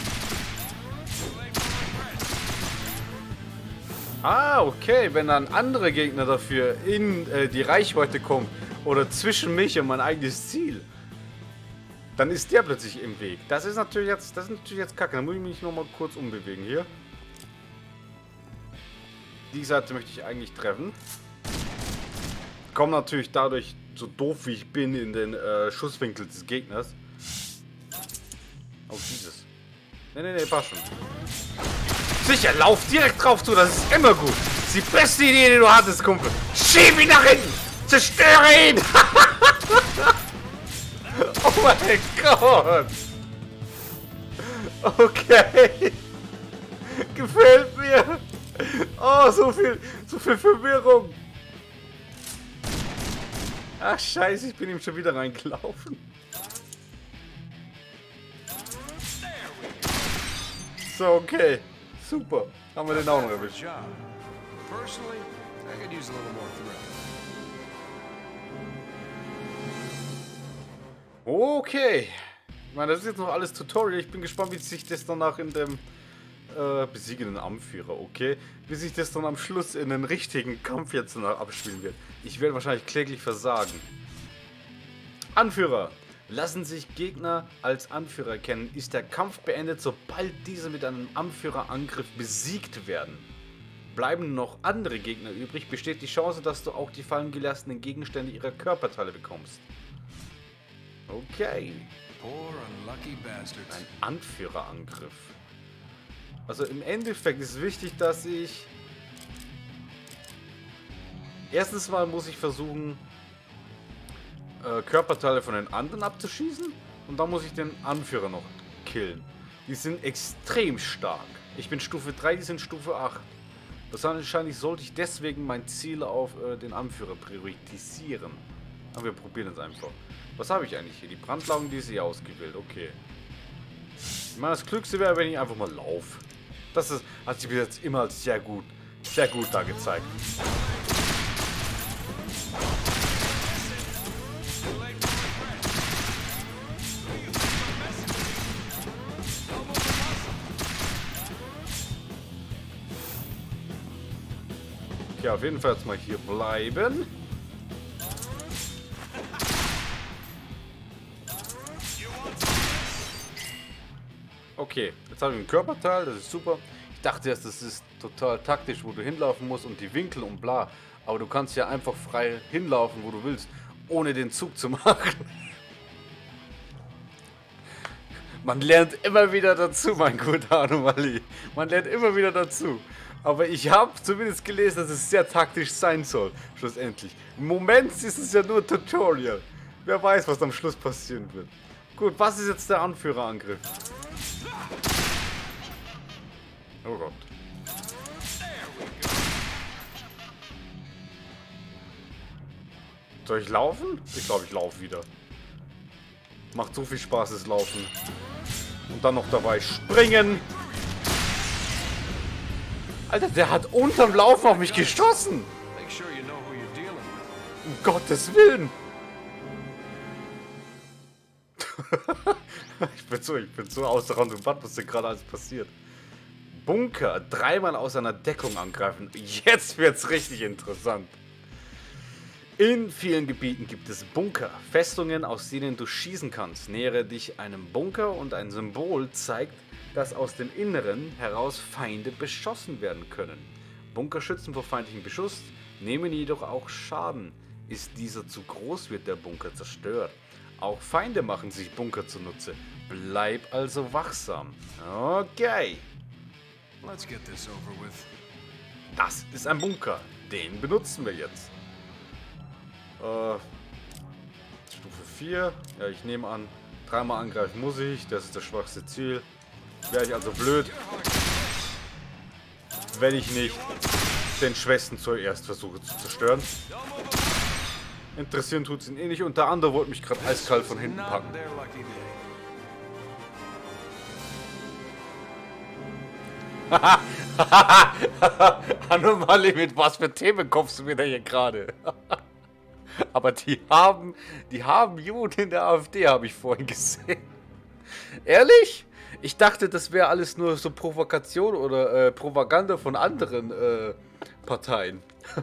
Ah, okay. Wenn dann andere Gegner dafür in äh, die Reichweite kommen oder zwischen mich und mein eigenes Ziel, dann ist der plötzlich im Weg. Das ist natürlich jetzt, das ist natürlich jetzt kacke. Dann muss ich mich noch mal kurz umbewegen hier. Die Seite möchte ich eigentlich treffen. Komme natürlich dadurch, so doof wie ich bin, in den äh, Schusswinkel des Gegners. Oh, dieses. Ne, ne, ne, passt schon. Sicher, lauf direkt drauf zu, das ist immer gut. Das ist die beste Idee, die du hattest, Kumpel. Schieb ihn nach hinten! Zerstöre ihn! Oh mein Gott! Okay. Gefällt mir. Oh, so viel, so viel Verwirrung. Ach, scheiße, ich bin ihm schon wieder reingelaufen. So, okay. Super. Haben wir den auch noch erwischt. Job. Personally, I could use a little more thrill. Okay. Ich meine, das ist jetzt noch alles Tutorial. Ich bin gespannt, wie sich das danach in dem äh, besiegenden Anführer, okay? Wie sich das dann am Schluss in den richtigen Kampf jetzt noch abspielen wird. Ich werde wahrscheinlich kläglich versagen. Anführer. Lassen sich Gegner als Anführer erkennen, ist der Kampf beendet, sobald diese mit einem Anführerangriff besiegt werden. Bleiben noch andere Gegner übrig, besteht die Chance, dass du auch die fallen gelassenen Gegenstände ihrer Körperteile bekommst. Okay. Poor unlucky bastards. Ein Anführerangriff. Also im Endeffekt ist es wichtig, dass ich... Erstens mal muss ich versuchen, äh, Körperteile von den anderen abzuschießen. Und dann muss ich den Anführer noch killen. Die sind extrem stark. Ich bin Stufe drei, die sind Stufe acht. Wahrscheinlich sollte ich deswegen mein Ziel auf äh, den Anführer priorisieren. Aber wir probieren es einfach. Was habe ich eigentlich hier? Die Brandlaugen, die ist hier ausgewählt. Okay. Ich meine, das Klügste wäre, wenn ich einfach mal laufe. Das ist, hat sich bis jetzt immer als sehr gut Sehr gut da gezeigt. Okay, auf jeden Fall jetzt mal hier bleiben. Okay, jetzt habe ich ein Körperteil, das ist super. Ich dachte erst, das ist total taktisch, wo du hinlaufen musst und die Winkel und bla. Aber du kannst ja einfach frei hinlaufen, wo du willst, ohne den Zug zu machen. Man lernt immer wieder dazu, mein guter Anomalie. Man lernt immer wieder dazu. Aber ich habe zumindest gelesen, dass es sehr taktisch sein soll, schlussendlich. Im Moment ist es ja nur Tutorial. Wer weiß, was am Schluss passieren wird. Gut, was ist jetzt der Anführerangriff? Oh Gott. Soll ich laufen? Ich glaube, ich laufe wieder. Macht so viel Spaß, das Laufen. Und dann noch dabei springen. Alter, der hat unterm Laufen auf mich geschossen. Make sure you know who you're dealing with. Um Gottes Willen. ich bin so, ich bin so außer Rand und Band, was denn gerade alles passiert. Bunker, dreimal aus einer Deckung angreifen. Jetzt wird's richtig interessant. In vielen Gebieten gibt es Bunker, Festungen, aus denen du schießen kannst. Nähere dich einem Bunker und ein Symbol zeigt, dass aus dem Inneren heraus Feinde beschossen werden können. Bunker schützen vor feindlichem Beschuss, nehmen jedoch auch Schaden. Ist dieser zu groß, wird der Bunker zerstört. Auch Feinde machen sich Bunker zunutze. Bleib also wachsam. Okay. Let's get this over with. Das ist ein Bunker. Den benutzen wir jetzt. Äh, Stufe vier. Ja, ich nehme an, dreimal angreifen muss ich. Das ist das schwachste Ziel. Wäre ich also blöd, wenn ich nicht den Schwächsten zuerst versuche zu zerstören. Interessieren tut es ihn eh nicht. Und der andere wollte mich gerade eiskalt von hinten packen. Anomalie, mit was für Themen kommst du mir da hier gerade? Aber die haben, die haben Juden in der AfD, habe ich vorhin gesehen. Ehrlich? Ich dachte, das wäre alles nur so Provokation oder äh, Propaganda von anderen äh, Parteien.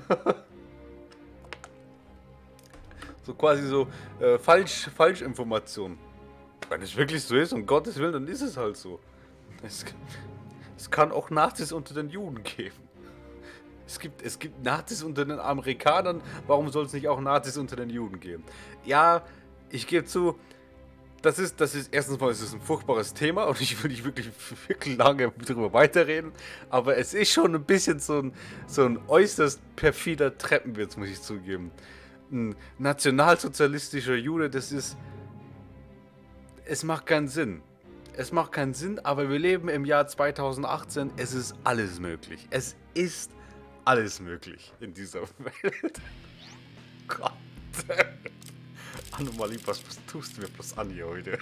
So quasi so äh, Falsch, Falschinformation. Wenn es wirklich so ist, um Gottes Willen, dann ist es halt so. Es, es kann auch Nazis unter den Juden geben. Es gibt, es gibt Nazis unter den Amerikanern, warum soll es nicht auch Nazis unter den Juden geben? Ja, ich gebe zu, das ist, das ist, erstens mal ist es ein furchtbares Thema und ich will nicht wirklich, wirklich lange darüber weiterreden, aber es ist schon ein bisschen so ein, so ein äußerst perfider Treppenwitz, muss ich zugeben. Ein nationalsozialistischer Jude, das ist, es macht keinen Sinn. Es macht keinen Sinn, aber wir leben im Jahr zweitausendachtzehn, es ist alles möglich. Es ist alles möglich in dieser Welt. Gott. Anomalie, was, was tust du mir bloß an hier heute?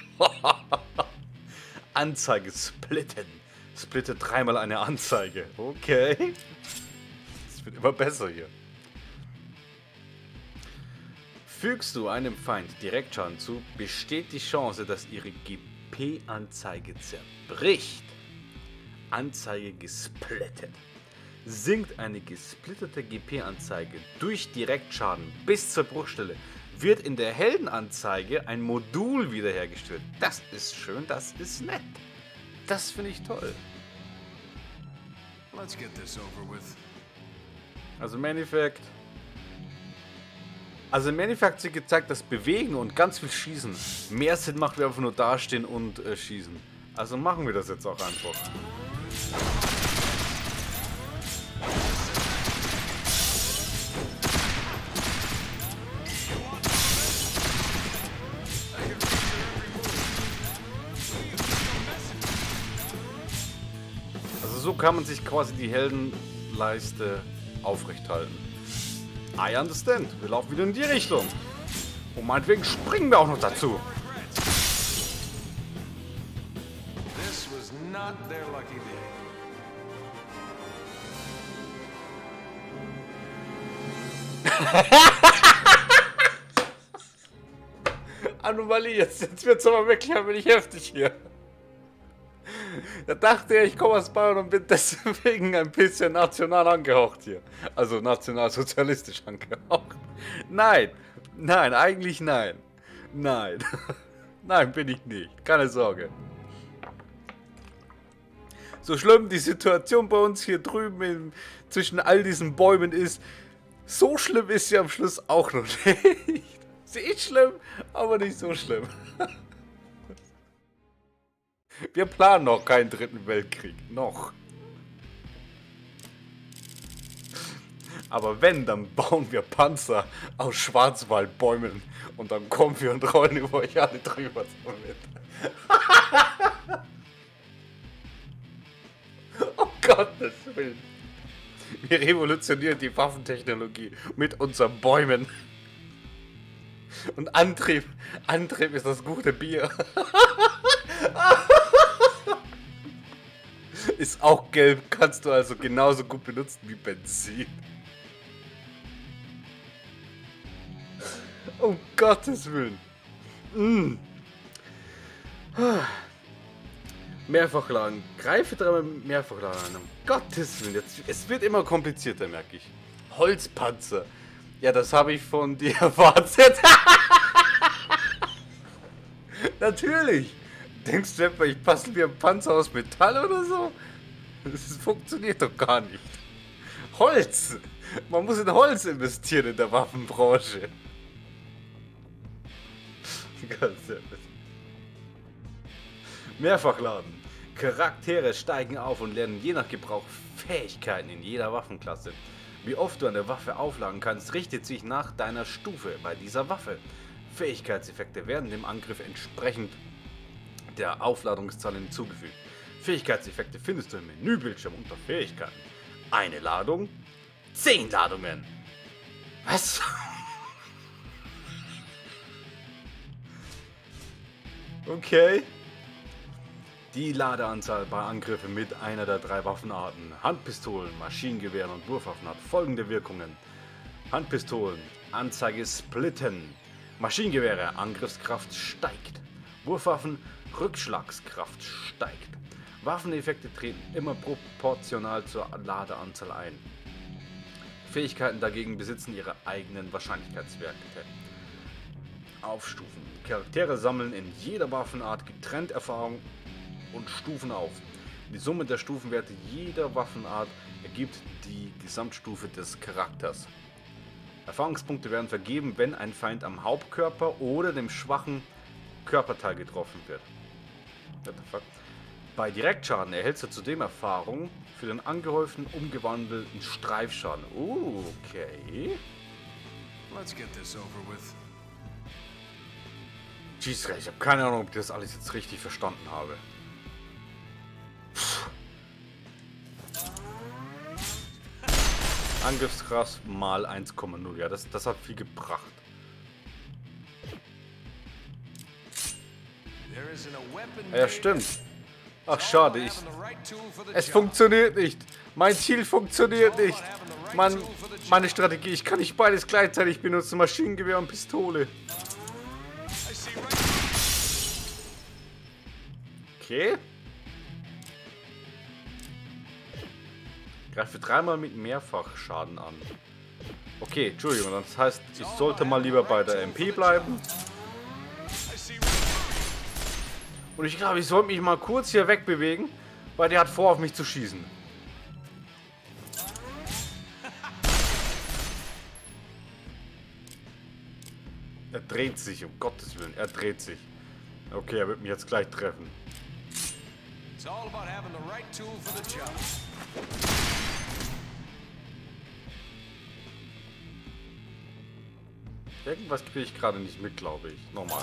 Anzeige splitten. Splitte dreimal eine Anzeige. Okay. Es wird immer besser hier. Fügst du einem Feind Direktschaden zu, besteht die Chance, dass ihre G P-Anzeige zerbricht. Anzeige gesplittet. Sinkt eine gesplittete G P-Anzeige durch Direktschaden bis zur Bruchstelle, wird in der Heldenanzeige ein Modul wiederhergestellt. Das ist schön, das ist nett. Das finde ich toll. Let's get this over with. Also im Endeffekt... Also im Endeffekt hat sie gezeigt, dass Bewegen und ganz viel Schießen mehr Sinn macht, wir einfach nur dastehen und äh, schießen. Also machen wir das jetzt auch einfach. Also so kann man sich quasi die Heldenleiste aufrecht halten. I understand. Wir laufen wieder in die Richtung. Und meinetwegen springen wir auch noch dazu. This was not their lucky day. Anomalie, jetzt, jetzt wird es aber wirklich ein wenig heftig hier. Da dachte er, ich komme aus Bayern und bin deswegen ein bisschen national angehaucht hier. Also nationalsozialistisch angehaucht. Nein, nein, eigentlich nein. Nein, nein, bin ich nicht. Keine Sorge. So schlimm die Situation bei uns hier drüben in, zwischen all diesen Bäumen ist, so schlimm ist sie am Schluss auch noch nicht. Sie ist schlimm, aber nicht so schlimm. Wir planen noch keinen dritten Weltkrieg. Noch. Aber wenn, dann bauen wir Panzer aus Schwarzwaldbäumen. Und dann kommen wir und rollen über euch alle drüber damit. Oh Gottes Willen. Wir revolutionieren die Waffentechnologie mit unseren Bäumen. Und Antrieb. Antrieb ist das gute Bier. Ist auch gelb, kannst du also genauso gut benutzen wie Benzin. Um Gottes Willen. Mm. Mehrfachladen. Greife dreimal Mehrfachladen an. Um Gottes Willen. Jetzt, es wird immer komplizierter, merke ich. Holzpanzer. Ja, das habe ich von dir erwartet. Natürlich. Denkst du etwa, ich bastel mir einen Panzer aus Metall oder so? Das funktioniert doch gar nicht. Holz. Man muss in Holz investieren in der Waffenbranche. Ganz ehrlich. Mehrfachladen. Charaktere steigen auf und lernen je nach Gebrauch Fähigkeiten in jeder Waffenklasse. Wie oft du eine Waffe aufladen kannst, richtet sich nach deiner Stufe bei dieser Waffe. Fähigkeitseffekte werden dem Angriff entsprechend der Aufladungszahl hinzugefügt. Fähigkeitseffekte findest du im Menübildschirm unter Fähigkeiten. Eine Ladung, zehn Ladungen. Was? Okay. Die Ladeanzahl bei Angriffen mit einer der drei Waffenarten, Handpistolen, Maschinengewehren und Wurfwaffen, hat folgende Wirkungen. Handpistolen, Anzeige splitten. Maschinengewehre, Angriffskraft steigt. Wurfwaffen, Rückschlagskraft steigt. Waffeneffekte treten immer proportional zur Ladeanzahl ein. Fähigkeiten dagegen besitzen ihre eigenen Wahrscheinlichkeitswerte. Aufstufen. Charaktere sammeln in jeder Waffenart getrennt Erfahrung und Stufen auf. Die Summe der Stufenwerte jeder Waffenart ergibt die Gesamtstufe des Charakters. Erfahrungspunkte werden vergeben, wenn ein Feind am Hauptkörper oder dem schwachen Körperteil getroffen wird. What the fuck? Bei Direktschaden erhältst du zudem Erfahrung für den angehäuften, umgewandelten Streifschaden. Uh, okay. Let's get this over with. Jesus, ich habe keine Ahnung, ob ich das alles jetzt richtig verstanden habe. Puh. Angriffskraft mal eins Komma null. Ja, das, das hat viel gebracht. Ja, stimmt. Ach, schade. Ich, es funktioniert nicht. Mein Ziel funktioniert nicht. Mann, meine Strategie. Ich kann nicht beides gleichzeitig benutzen. Maschinengewehr und Pistole. Okay. Greife dreimal mit Mehrfachschaden an. Okay, Entschuldigung, das heißt, ich sollte mal lieber bei der M P bleiben. Und ich glaube, ich sollte mich mal kurz hier wegbewegen, weil der hat vor, auf mich zu schießen. Er dreht sich, um Gottes Willen, er dreht sich. Okay, er wird mich jetzt gleich treffen. It's all about having the right tool for the job. Irgendwas kriege ich gerade nicht mit, glaube ich. Nochmal.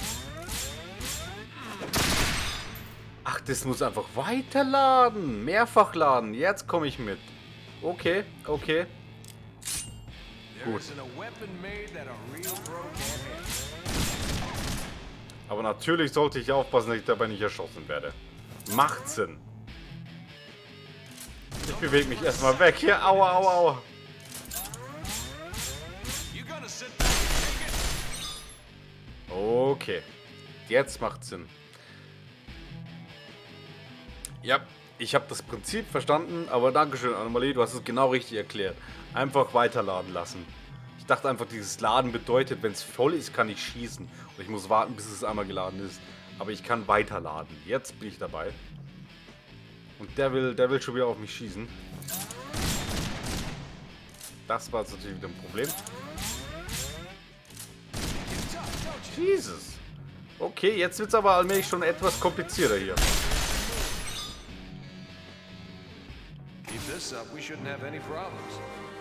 Ach, das muss einfach weiterladen. Mehrfach laden. Jetzt komme ich mit. Okay, okay. Gut. Aber natürlich sollte ich aufpassen, dass ich dabei nicht erschossen werde. Macht Sinn. Ich bewege mich erstmal weg. Hier, aua, aua, aua. Okay. Jetzt macht Sinn. Ja, ich habe das Prinzip verstanden, aber Dankeschön, Anomalie, du hast es genau richtig erklärt. Einfach weiterladen lassen. Ich dachte einfach, dieses Laden bedeutet, wenn es voll ist, kann ich schießen. Und ich muss warten, bis es einmal geladen ist. Aber ich kann weiterladen. Jetzt bin ich dabei. Und der will, der will schon wieder auf mich schießen. Das war jetzt natürlich wieder ein Problem. Jesus. Okay, jetzt wird es aber allmählich schon etwas komplizierter hier. Keep this up, we shouldn't have any problems.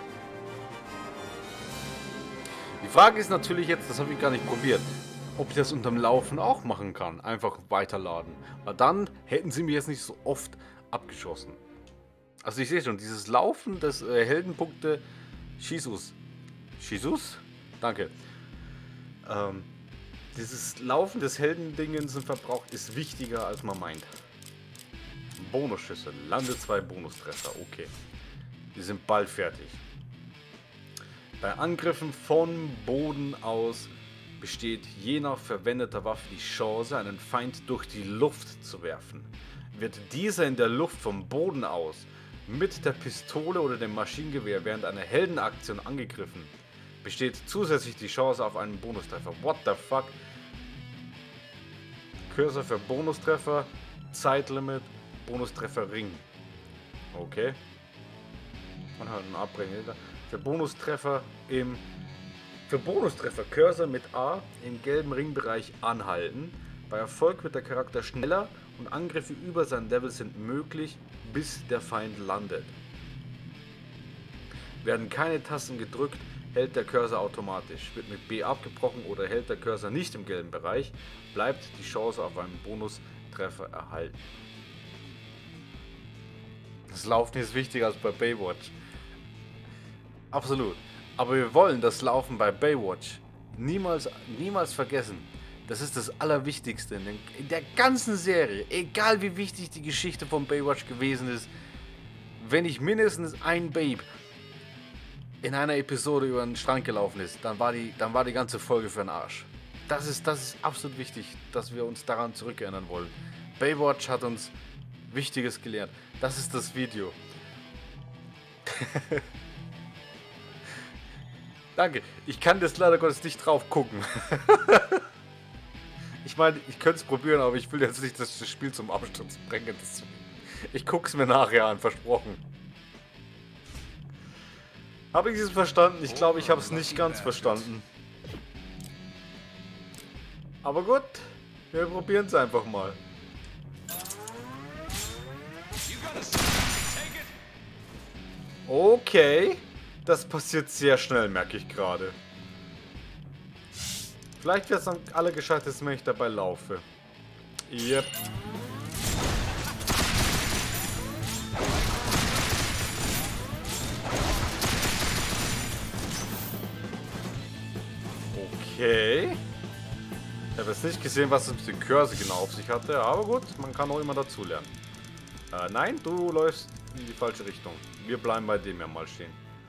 Die Frage ist natürlich jetzt, das habe ich gar nicht probiert, ob ich das unterm Laufen auch machen kann. Einfach weiterladen. Weil dann hätten sie mir jetzt nicht so oft abgeschossen. Also ich sehe schon, dieses Laufen des äh, Heldenpunkte Jesus. Jesus? Danke. Ähm, dieses Laufen des Heldendingens im Verbrauch ist wichtiger, als man meint. Bonusschüsse. Lande zwei Bonustreffer. Okay. Die sind bald fertig. Bei Angriffen von Boden aus besteht je nach verwendeter Waffe die Chance, einen Feind durch die Luft zu werfen. Wird dieser in der Luft vom Boden aus mit der Pistole oder dem Maschinengewehr während einer Heldenaktion angegriffen, besteht zusätzlich die Chance auf einen Bonustreffer. What the fuck? Cursor für Bonustreffer, Zeitlimit, Bonustreffer Ring. Okay. Und halt ein Abbrechen. Für Bonustreffer im Für Bonustreffer Cursor mit A im gelben Ringbereich anhalten. Bei Erfolg wird der Charakter schneller und Angriffe über sein Level sind möglich, bis der Feind landet. Werden keine Tasten gedrückt, hält der Cursor automatisch. Wird mit B abgebrochen oder hält der Cursor nicht im gelben Bereich, bleibt die Chance auf einen Bonustreffer erhalten. Das Laufen ist wichtiger als bei Baywatch. Absolut. Aber wir wollen das Laufen bei Baywatch niemals, niemals vergessen. Das ist das Allerwichtigste in, den, in der ganzen Serie. Egal wie wichtig die Geschichte von Baywatch gewesen ist. Wenn nicht mindestens ein Babe in einer Episode über den Strand gelaufen ist, dann war die, dann war die ganze Folge für den Arsch. Das ist, das ist absolut wichtig, dass wir uns daran zurückerinnern wollen. Baywatch hat uns Wichtiges gelehrt. Das ist das Video. Danke. Ich kann das leider Gottes nicht drauf gucken. Ich meine, ich könnte es probieren, aber ich will jetzt nicht das Spiel zum Absturz bringen. Das, ich gucke es mir nachher an, versprochen. Habe ich es verstanden? Ich glaube, ich habe es nicht ganz verstanden. Aber gut, wir probieren es einfach mal. Okay, das passiert sehr schnell, merke ich gerade. Vielleicht wäre es am allergescheitesten, wenn ich dabei laufe. Yep. Okay. Ich habe jetzt nicht gesehen, was es mit dem Cursor genau auf sich hatte, aber gut, man kann auch immer dazulernen. Äh, nein, du läufst in die falsche Richtung. Wir bleiben bei dem ja mal stehen.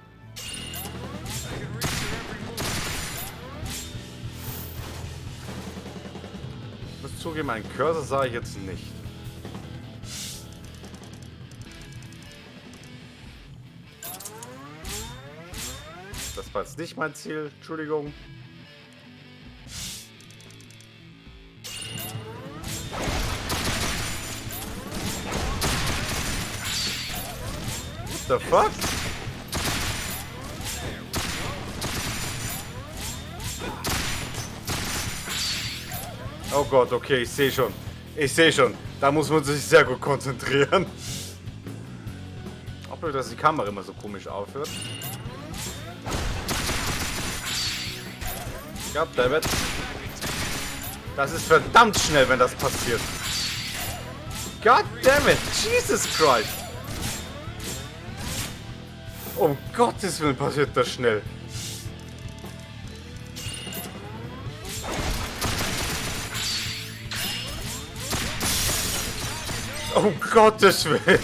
Ich muss zugeben, einen Cursor sah ich jetzt nicht. Das war jetzt nicht mein Ziel, Entschuldigung. What the fuck? Oh Gott, okay, ich sehe schon. Ich sehe schon. Da muss man sich sehr gut konzentrieren. Obwohl, dass die Kamera immer so komisch aufhört. Goddammit. Das ist verdammt schnell, wenn das passiert. Goddammit. Jesus Christ. Um Gottes Willen passiert das schnell. Um Gottes Willen.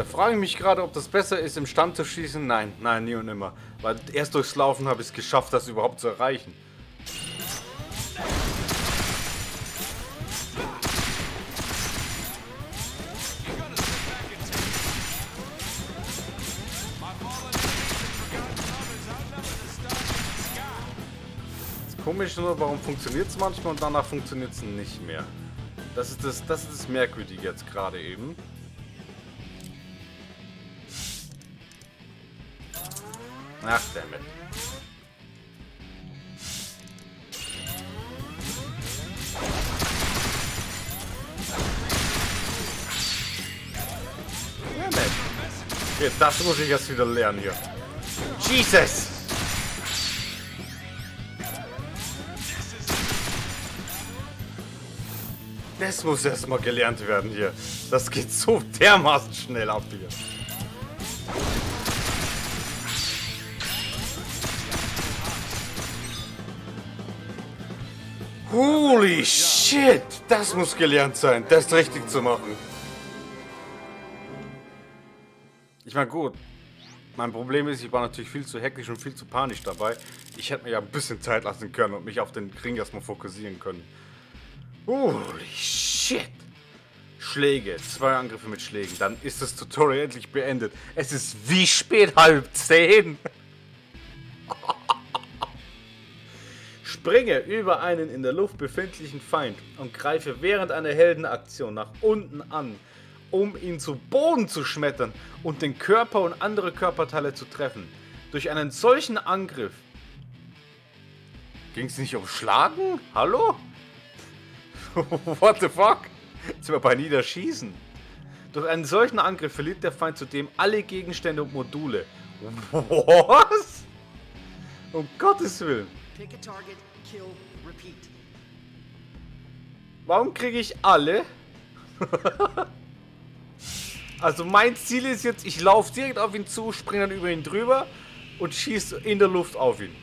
frage ich mich gerade, ob das besser ist, im Stand zu schießen. Nein, nein, nie und nimmer. Weil erst durchs Laufen habe ich es geschafft, das überhaupt zu erreichen. Komisch nur, warum funktioniert es manchmal und danach funktioniert es nicht mehr. Das ist das, das ist das Merkwürdige jetzt gerade eben. Ach, dammit. Dammit. Okay, das muss ich jetzt wieder lernen hier. Jesus! Das muss erstmal gelernt werden hier. Das geht so dermaßen schnell ab hier. Holy shit! Das muss gelernt sein, das richtig zu machen. Ich meine, gut. Mein Problem ist, ich war natürlich viel zu hektisch und viel zu panisch dabei. Ich hätte mir ja ein bisschen Zeit lassen können und mich auf den Ring erstmal fokussieren können. Holy shit! Schläge, zwei Angriffe mit Schlägen, dann ist das Tutorial endlich beendet. Es ist wie spät, halb zehn. Springe über einen in der Luft befindlichen Feind und greife während einer Heldenaktion nach unten an, um ihn zu Boden zu schmettern und den Körper und andere Körperteile zu treffen. Durch einen solchen Angriff... Ging es nicht um Schlagen? Hallo? What the fuck? Jetzt sind wir bei Niederschießen. Durch einen solchen Angriff verliert der Feind zudem alle Gegenstände und Module. Was? Um Gottes Willen. Pick a target, kill, repeat. Warum kriege ich alle? Also mein Ziel ist jetzt, ich laufe direkt auf ihn zu, springe dann über ihn drüber und schieße in der Luft auf ihn.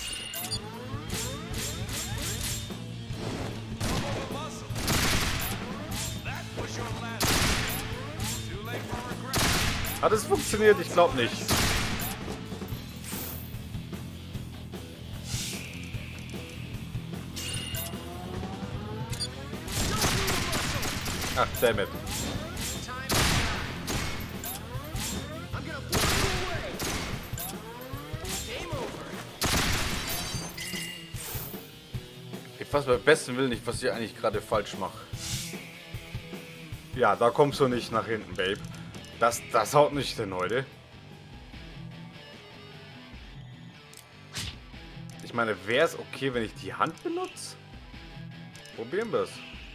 Hat es funktioniert? Ich glaube nicht. Ach, dammit. Ich weiß beim besten Willen nicht, was ich eigentlich gerade falsch mache. Ja, da kommst du nicht nach hinten, Babe. Das, das haut nicht hin heute. Ich meine, wäre es okay, wenn ich die Hand benutze? Probieren wir es.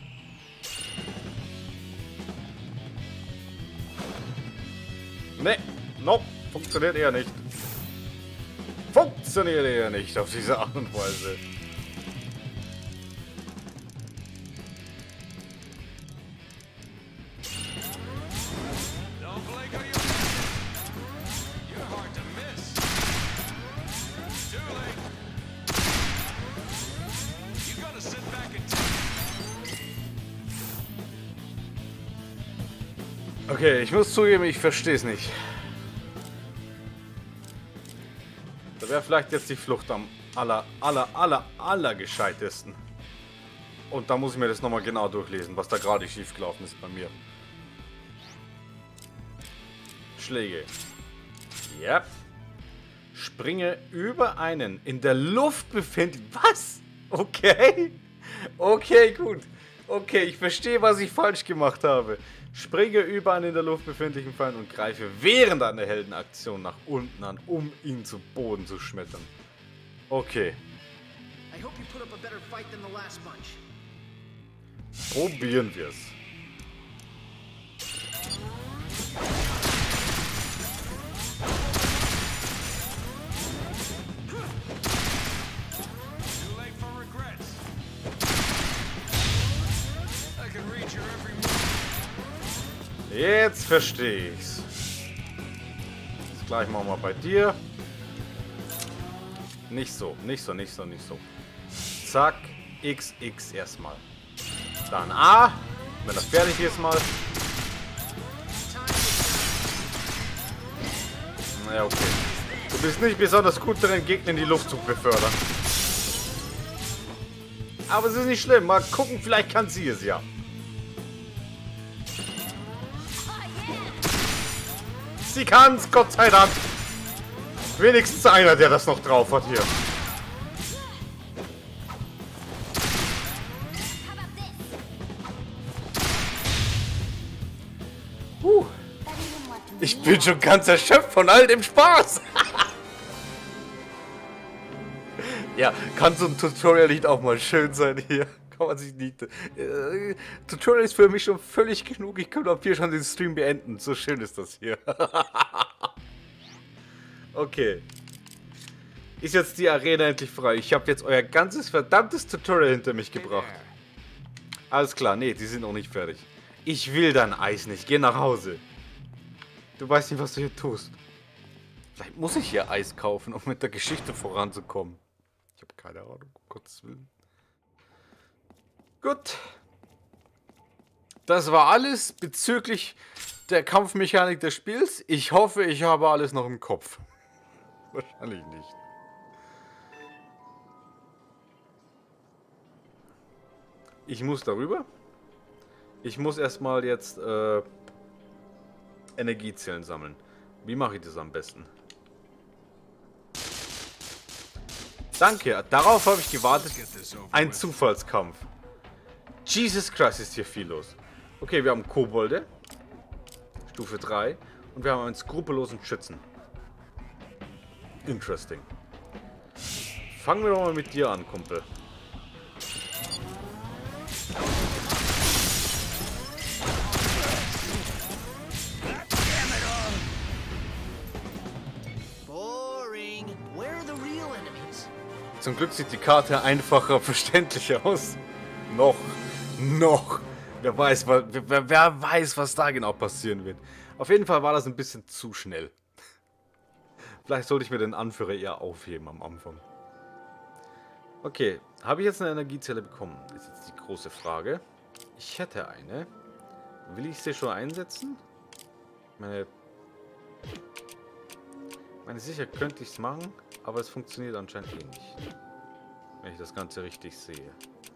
Ne, nope, funktioniert eher nicht. Funktioniert eher nicht auf diese Art und Weise. Okay, ich muss zugeben, ich verstehe es nicht. Da wäre vielleicht jetzt die Flucht am aller, aller, aller, aller gescheitesten. Und da muss ich mir das nochmal genau durchlesen, was da gerade schief gelaufen ist bei mir. Schläge. Ja. Springe über einen in der Luft befindlichen... Was? Okay. Okay, gut. Okay, ich verstehe, was ich falsch gemacht habe. Springe über einen in der Luft befindlichen Feind und greife während einer Heldenaktion nach unten an, um ihn zu Boden zu schmettern. Okay. I hope you put up a better fight than the last bunch. Probieren wir es. Jetzt verstehe ich's. Das gleich machen wir bei dir. Nicht so, nicht so, nicht so, nicht so. Zack, X X erstmal. Dann A, wenn das fertig ist mal. Naja, okay. Du bist nicht besonders gut darin, Gegner in die Luft zu befördern. Aber es ist nicht schlimm. Mal gucken, vielleicht kann sie es ja. Sie kann's, Gott sei Dank. Wenigstens einer, der das noch drauf hat hier. Huh. Ich bin schon ganz erschöpft von all dem Spaß. Ja, kann so ein Tutorial nicht auch mal schön sein hier? Kann man sich nicht... Äh, Tutorial ist für mich schon völlig genug. Ich könnte auch hier schon den Stream beenden. So schön ist das hier. Okay. Ist jetzt die Arena endlich frei. Ich habe jetzt euer ganzes verdammtes Tutorial hinter mich gebracht. Alles klar, nee, die sind noch nicht fertig. Ich will dein Eis nicht. Geh nach Hause. Du weißt nicht, was du hier tust. Vielleicht muss ich hier Eis kaufen, um mit der Geschichte voranzukommen. Ich habe keine Ahnung, um Gottes Willen. Gut. Das war alles bezüglich der Kampfmechanik des Spiels. Ich hoffe, ich habe alles noch im Kopf. Wahrscheinlich nicht. Ich muss darüber. Ich muss erstmal jetzt äh, Energiezellen sammeln. Wie mache ich das am besten? Danke, darauf habe ich gewartet. Ein Zufallskampf. Jesus Christ, ist hier viel los. Okay, wir haben Kobolde. Stufe drei. Und wir haben einen skrupellosen Schützen. Interesting. Fangen wir doch mal mit dir an, Kumpel. Boring. Where are the real enemies? Zum Glück sieht die Karte einfacher, verständlicher aus. Noch. Noch. Wer weiß, wer, wer weiß, was da genau passieren wird. Auf jeden Fall war das ein bisschen zu schnell. Vielleicht sollte ich mir den Anführer eher aufheben am Anfang. Okay, habe ich jetzt eine Energiezelle bekommen? Ist jetzt die große Frage. Ich hätte eine. Will ich sie schon einsetzen? Meine... Meine sicher könnte ich es machen, aber es funktioniert anscheinend eh nicht. Wenn ich das Ganze richtig sehe.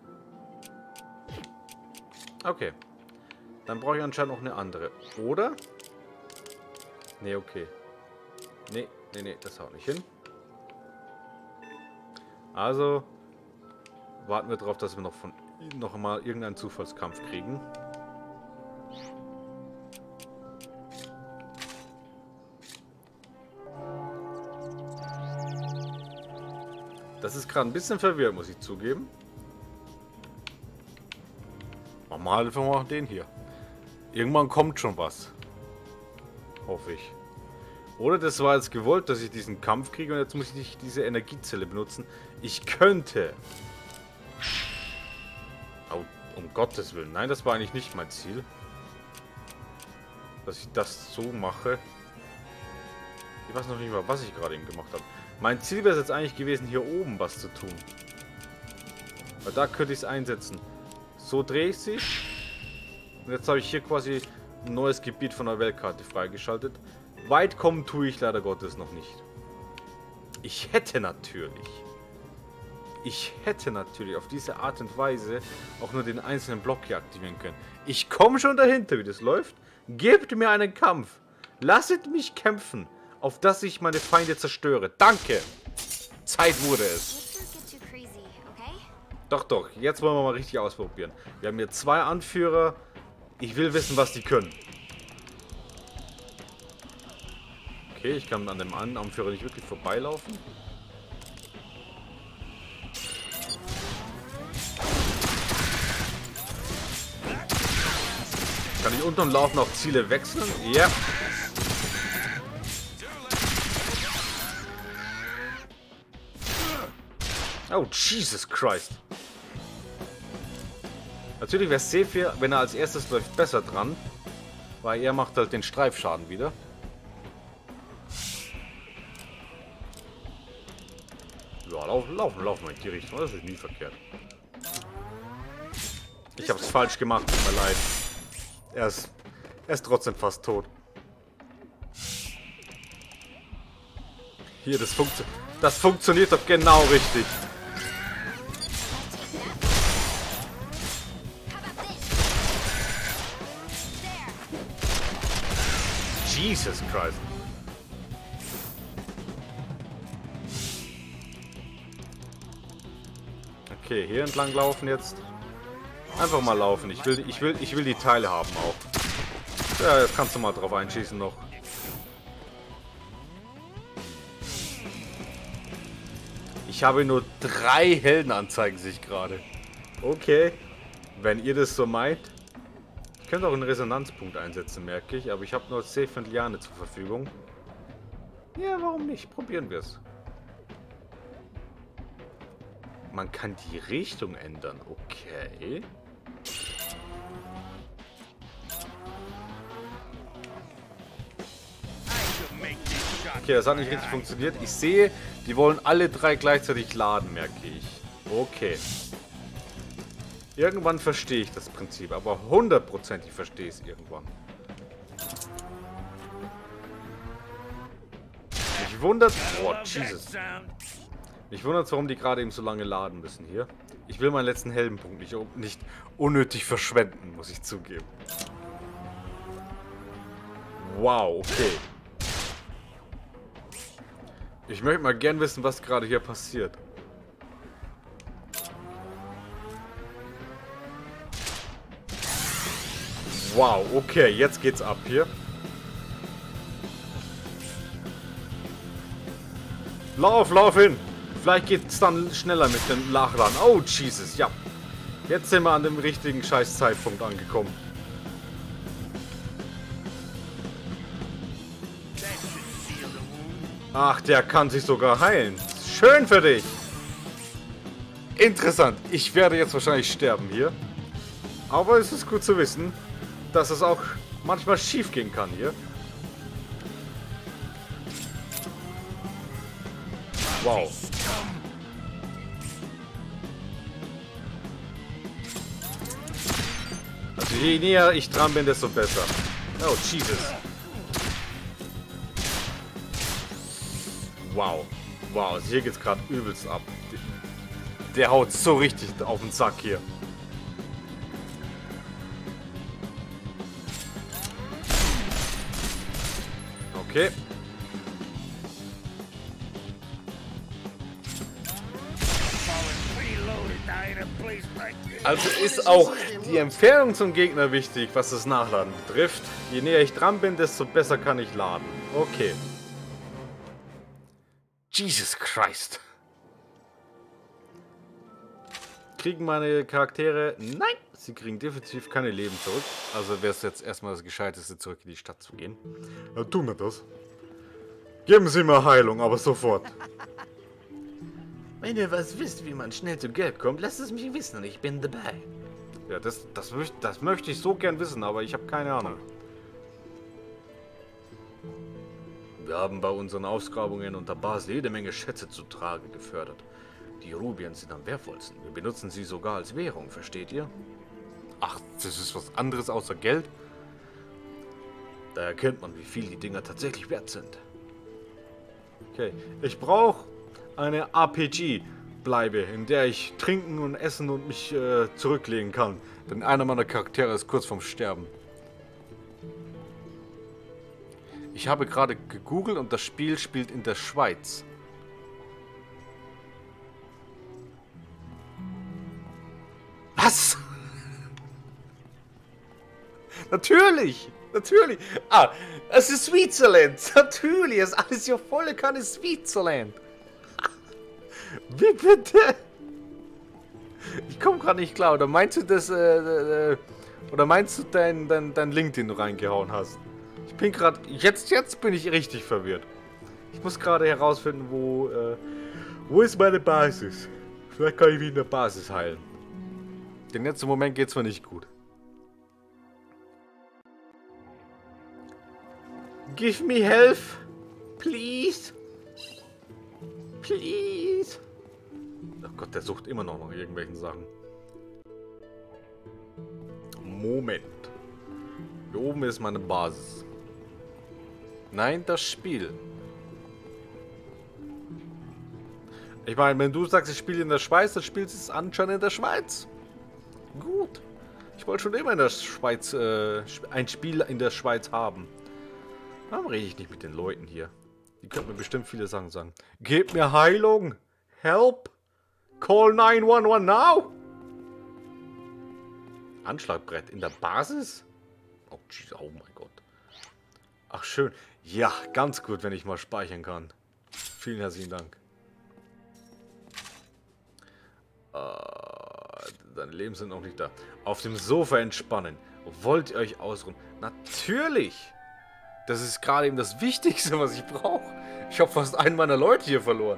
Okay. Dann brauche ich anscheinend noch eine andere. Oder? Nee, okay. Nee, nee, nee, das haut nicht hin. Also warten wir darauf, dass wir noch von noch mal irgendeinen Zufallskampf kriegen. Das ist gerade ein bisschen verwirrend, muss ich zugeben. Machen wir halt einfach mal den hier. Irgendwann kommt schon was. Hoffe ich. Oder das war jetzt gewollt, dass ich diesen Kampf kriege und jetzt muss ich diese Energiezelle benutzen. Ich könnte. Oh, um Gottes Willen. Nein, das war eigentlich nicht mein Ziel. Dass ich das so mache. Ich weiß noch nicht mal, was ich gerade eben gemacht habe. Mein Ziel wäre es jetzt eigentlich gewesen, hier oben was zu tun. Weil da könnte ich es einsetzen. So drehe ich sie. Und jetzt habe ich hier quasi ein neues Gebiet von der Weltkarte freigeschaltet. Weit kommen tue ich leider Gottes noch nicht. Ich hätte natürlich, ich hätte natürlich auf diese Art und Weise auch nur den einzelnen Block hier aktivieren können. Ich komme schon dahinter, wie das läuft. Gebt mir einen Kampf. Lasset mich kämpfen, auf dass ich meine Feinde zerstöre. Danke. Zeit wurde es. Doch, doch. Jetzt wollen wir mal richtig ausprobieren. Wir haben hier zwei Anführer. Ich will wissen, was die können. Okay, ich kann an dem einen Anführer nicht wirklich vorbeilaufen. Kann ich unten Laufen auch Ziele wechseln? Ja. Oh, Jesus Christ. Natürlich wäre Sephir, wenn er als erstes läuft, besser dran. Weil er macht halt den Streifschaden wieder. Ja, laufen, laufen, laufen wir in die Richtung. Das ist nie verkehrt. Ich habe es falsch gemacht, tut mir leid. Er ist, er ist trotzdem fast tot. Hier, das, funktio das funktioniert doch genau richtig. Jesus Christ. Okay, hier entlang laufen jetzt. Einfach mal laufen. Ich will, ich will, ich will die Teile haben auch. Ja, jetzt kannst du mal drauf einschießen noch. Ich habe nur drei Heldenanzeigen, sich gerade. Okay. Wenn ihr das so meint. Ich könnte auch einen Resonanzpunkt einsetzen, merke ich. Aber ich habe nur zehn Liane zur Verfügung. Ja, warum nicht? Probieren wir es. Man kann die Richtung ändern. Okay. Okay, das hat nicht richtig funktioniert. Ich sehe, die wollen alle drei gleichzeitig laden, merke ich. Okay. Irgendwann verstehe ich das Prinzip, aber hundertprozentig verstehe ich es irgendwann. Mich wundert... Oh, Jesus. Mich wundert, warum die gerade eben so lange laden müssen hier. Ich will meinen letzten Heldenpunkt nicht, nicht unnötig verschwenden, muss ich zugeben. Wow, okay. Ich möchte mal gern wissen, was gerade hier passiert. Wow, okay, jetzt geht's ab hier. Lauf, lauf hin! Vielleicht geht's dann schneller mit dem Nachladen. Oh, Jesus, ja. Jetzt sind wir an dem richtigen Scheiß-Zeitpunkt angekommen. Ach, der kann sich sogar heilen. Schön für dich. Interessant. Ich werde jetzt wahrscheinlich sterben hier. Aber es ist gut zu wissen, dass es auch manchmal schief gehen kann hier. Wow. Also je näher ich dran bin, desto besser. Oh, Jesus. Wow. Wow, also hier geht's gerade übelst ab. Der haut so richtig auf den Sack hier. Okay. Also ist auch die Entfernung zum Gegner wichtig, was das Nachladen betrifft. Je näher ich dran bin, desto besser kann ich laden. Okay. Jesus Christ. Kriegen meine Charaktere... Nein! Sie kriegen definitiv keine Leben zurück. Also wäre es jetzt erstmal das Gescheiteste, zurück in die Stadt zu gehen. Ja, tun wir das. Geben Sie mir Heilung, aber sofort. Wenn ihr was wisst, wie man schnell zu Geld kommt, lasst es mich wissen und ich bin dabei. Ja, das, das, möcht, das möchte ich so gern wissen, aber ich habe keine Ahnung. Wir haben bei unseren Ausgrabungen unter Basel jede Menge Schätze zu Trage gefördert. Die Rubien sind am wertvollsten. Wir benutzen sie sogar als Währung, versteht ihr? Ach, das ist was anderes außer Geld? Da erkennt man, wie viel die Dinger tatsächlich wert sind. Okay, ich brauche eine R P G-Bleibe, in der ich trinken und essen und mich äh, zurücklegen kann. Denn einer meiner Charaktere ist kurz vorm Sterben. Ich habe gerade gegoogelt und das Spiel spielt in der Schweiz. Was? Natürlich! Natürlich! Ah, es ist Switzerland! Natürlich! Es ist alles hier volle Kanne Switzerland! Wie bitte? Ich komme gerade nicht klar. Oder meinst du das, äh, äh, oder meinst du dein, dein, dein Link, den du reingehauen hast? Ich bin gerade, jetzt, jetzt bin ich richtig verwirrt. Ich muss gerade herausfinden, wo, äh, wo ist meine Basis? Vielleicht kann ich mich in der Basis heilen. Denn jetzt im Moment geht es mir nicht gut. Give me help, please. Please. Oh Gott, der sucht immer noch nach irgendwelchen Sachen. Moment. Hier oben ist meine Basis. Nein, das Spiel. Ich meine, wenn du sagst, ich spiele in der Schweiz, dann spielst du es anscheinend in der Schweiz. Gut. Ich wollte schon immer in der Schweiz äh, ein Spiel in der Schweiz haben. Warum rede ich nicht mit den Leuten hier? Die könnten mir bestimmt viele Sachen sagen. Gebt mir Heilung! Help! Call nine one one now! Anschlagbrett in der Basis? Oh, geez, oh mein Gott. Ach, schön. Ja, ganz gut, wenn ich mal speichern kann. Vielen herzlichen Dank. Äh, deine Leben sind noch nicht da. Auf dem Sofa entspannen. Wollt ihr euch ausruhen? Natürlich! Das ist gerade eben das Wichtigste, was ich brauche. Ich habe fast einen meiner Leute hier verloren.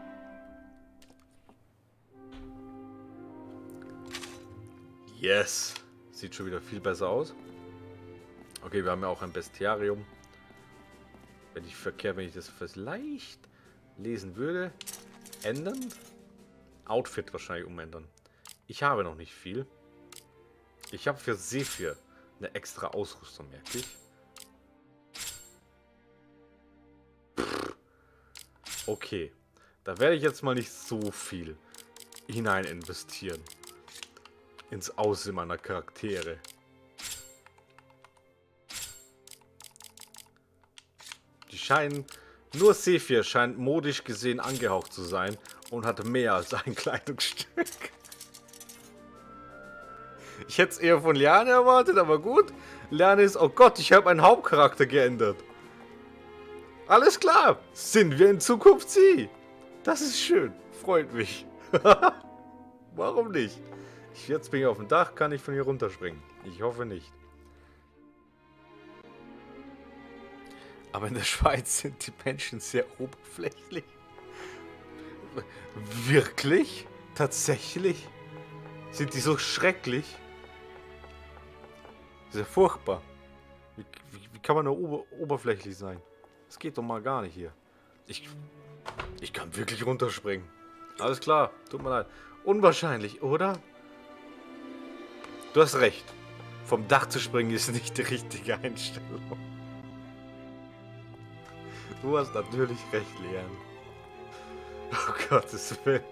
Yes. Sieht schon wieder viel besser aus. Okay, wir haben ja auch ein Bestiarium. Wenn ich verkehrt, wenn ich das vielleicht lesen würde. Ändern. Outfit wahrscheinlich umändern. Ich habe noch nicht viel. Ich habe für Sephir eine extra Ausrüstung, merke ich. Pff. Okay. Da werde ich jetzt mal nicht so viel hinein investieren. Ins Aussehen meiner Charaktere. Die scheinen... Nur Sephir scheint modisch gesehen angehaucht zu sein und hat mehr als ein Kleidungsstück. Ich hätte es eher von Liane erwartet, aber gut. Liane ist... Oh Gott, ich habe meinen Hauptcharakter geändert. Alles klar. Sind wir in Zukunft sie? Das ist schön. Freut mich. Warum nicht? Ich, jetzt bin ich auf dem Dach, kann ich von hier runterspringen. Ich hoffe nicht. Aber in der Schweiz sind die Menschen sehr oberflächlich. Wirklich? Tatsächlich? Sind die so schrecklich? Sehr furchtbar. Wie, wie, wie kann man nur ober, oberflächlich sein? Das geht doch mal gar nicht hier. Ich, ich kann wirklich runterspringen. Alles klar, tut mir leid. Unwahrscheinlich, oder? Du hast recht. Vom Dach zu springen ist nicht die richtige Einstellung. Du hast natürlich recht, Leon. Oh Gottes Willen.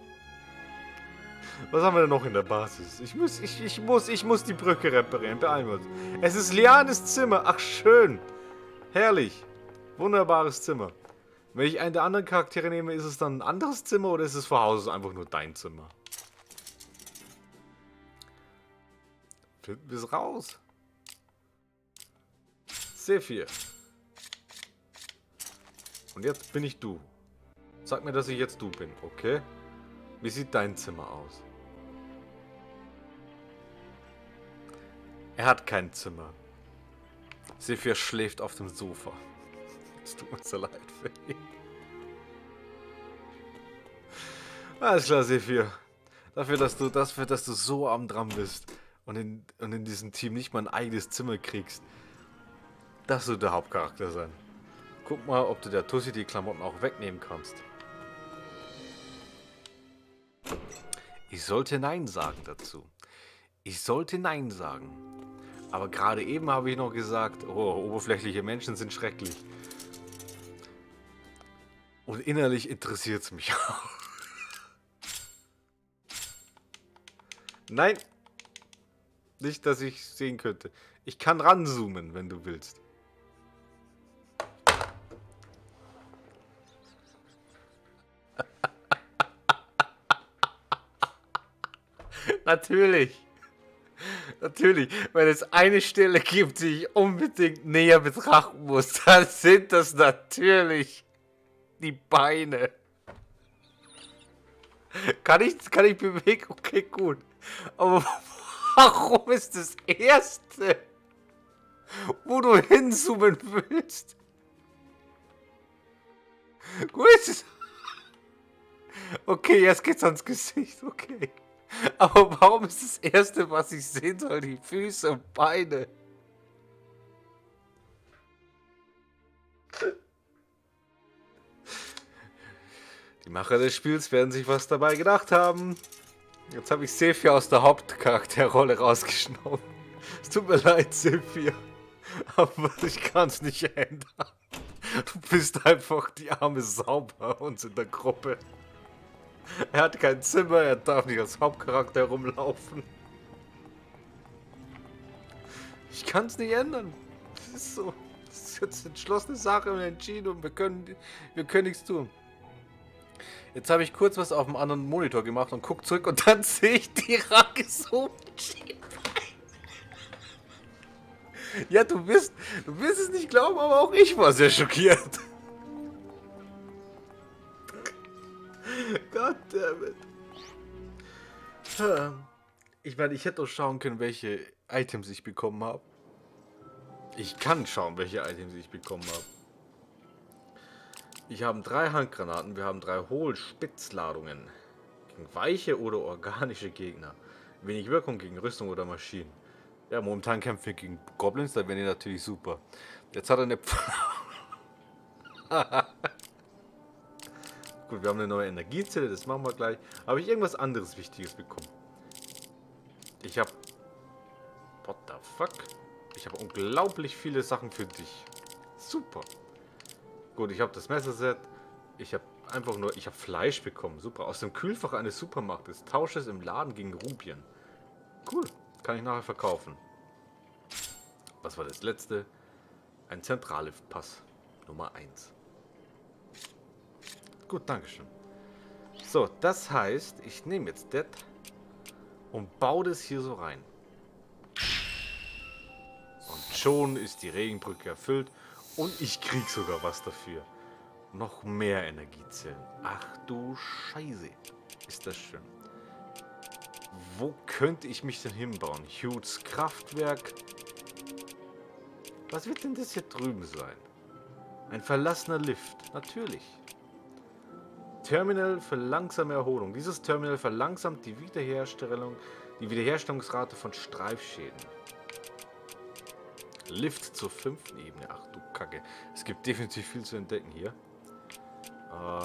Was haben wir denn noch in der Basis? Ich muss, ich, ich muss, ich muss die Brücke reparieren. Beeilen wir uns. Es ist Lianes Zimmer. Ach, schön. Herrlich. Wunderbares Zimmer. Wenn ich einen der anderen Charaktere nehme, ist es dann ein anderes Zimmer oder ist es vor Hause einfach nur dein Zimmer? Finden wir es raus. Sephir. Und jetzt bin ich du. Sag mir, dass ich jetzt du bin, okay? Wie sieht dein Zimmer aus? Er hat kein Zimmer. Sephir schläft auf dem Sofa. Es tut mir so leid für ihn. Alles klar, Sephir. Dafür, dass du, dafür, dass du so arm dran bist und in, und in diesem Team nicht mal ein eigenes Zimmer kriegst, darfst du der Hauptcharakter sein. Guck mal, ob du der Tussi die Klamotten auch wegnehmen kannst. Ich sollte Nein sagen dazu. Ich sollte Nein sagen. Aber gerade eben habe ich noch gesagt, oh, oberflächliche Menschen sind schrecklich. Und innerlich interessiert es mich auch. Nein. Nicht, dass ich sehen könnte. Ich kann ranzoomen, wenn du willst. Natürlich. Natürlich. Wenn es eine Stelle gibt, die ich unbedingt näher betrachten muss, dann sind das natürlich die Beine. Kann ich, kann ich bewegen? Okay, gut. Aber warum ist das Erste, wo du hinzoomen willst? Gut. Okay, jetzt geht's ans Gesicht. Okay. Aber warum ist das Erste, was ich sehen soll, die Füße und Beine? Die Macher des Spiels werden sich was dabei gedacht haben. Jetzt habe ich Sephir aus der Hauptcharakterrolle rausgeschnaubt. Es tut mir leid, Sephir. Aber ich kann es nicht ändern. Du bist einfach die arme Sau bei uns in der Gruppe. Er hat kein Zimmer, er darf nicht als Hauptcharakter rumlaufen. Ich kann es nicht ändern. Das ist so. Das ist jetzt eine entschlossene Sache und entschieden und wir können, wir können nichts tun. Jetzt habe ich kurz was auf dem anderen Monitor gemacht und guck zurück und dann sehe ich die rangezoomten Schienbeine. Ja, du wirst, du wirst es nicht glauben, aber auch ich war sehr schockiert. Goddammit. Ich meine, ich hätte doch schauen können, welche Items ich bekommen habe. Ich kann schauen, welche Items ich bekommen habe. Ich habe drei Handgranaten, wir haben drei Hohlspitzladungen. Gegen weiche oder organische Gegner. Wenig Wirkung gegen Rüstung oder Maschinen. Ja, momentan kämpfen wir gegen Goblins, da wären die natürlich super. Jetzt hat er eine... Gut, wir haben eine neue Energiezelle, das machen wir gleich. Habe ich irgendwas anderes Wichtiges bekommen? Ich habe... What the fuck? Ich habe unglaublich viele Sachen für dich. Super. Gut, ich habe das Messerset. Ich habe einfach nur... Ich habe Fleisch bekommen. Super. Aus dem Kühlfach eines Supermarktes. Tausche es im Laden gegen Rupien. Cool. Kann ich nachher verkaufen. Was war das letzte? Ein Zentralliftpass. Nummer eins. Gut, dankeschön. So, das heißt, ich nehme jetzt das und baue das hier so rein. Und schon ist die Regenbrücke erfüllt und ich krieg sogar was dafür. Noch mehr Energiezellen. Ach du Scheiße. Ist das schön. Wo könnte ich mich denn hinbauen? Hughes Kraftwerk. Was wird denn das hier drüben sein? Ein verlassener Lift. Natürlich. Terminal für langsame Erholung. Dieses Terminal verlangsamt die Wiederherstellung, die Wiederherstellungsrate von Streifschäden. Lift zur fünften Ebene. Ach du Kacke. Es gibt definitiv viel zu entdecken hier. Äh...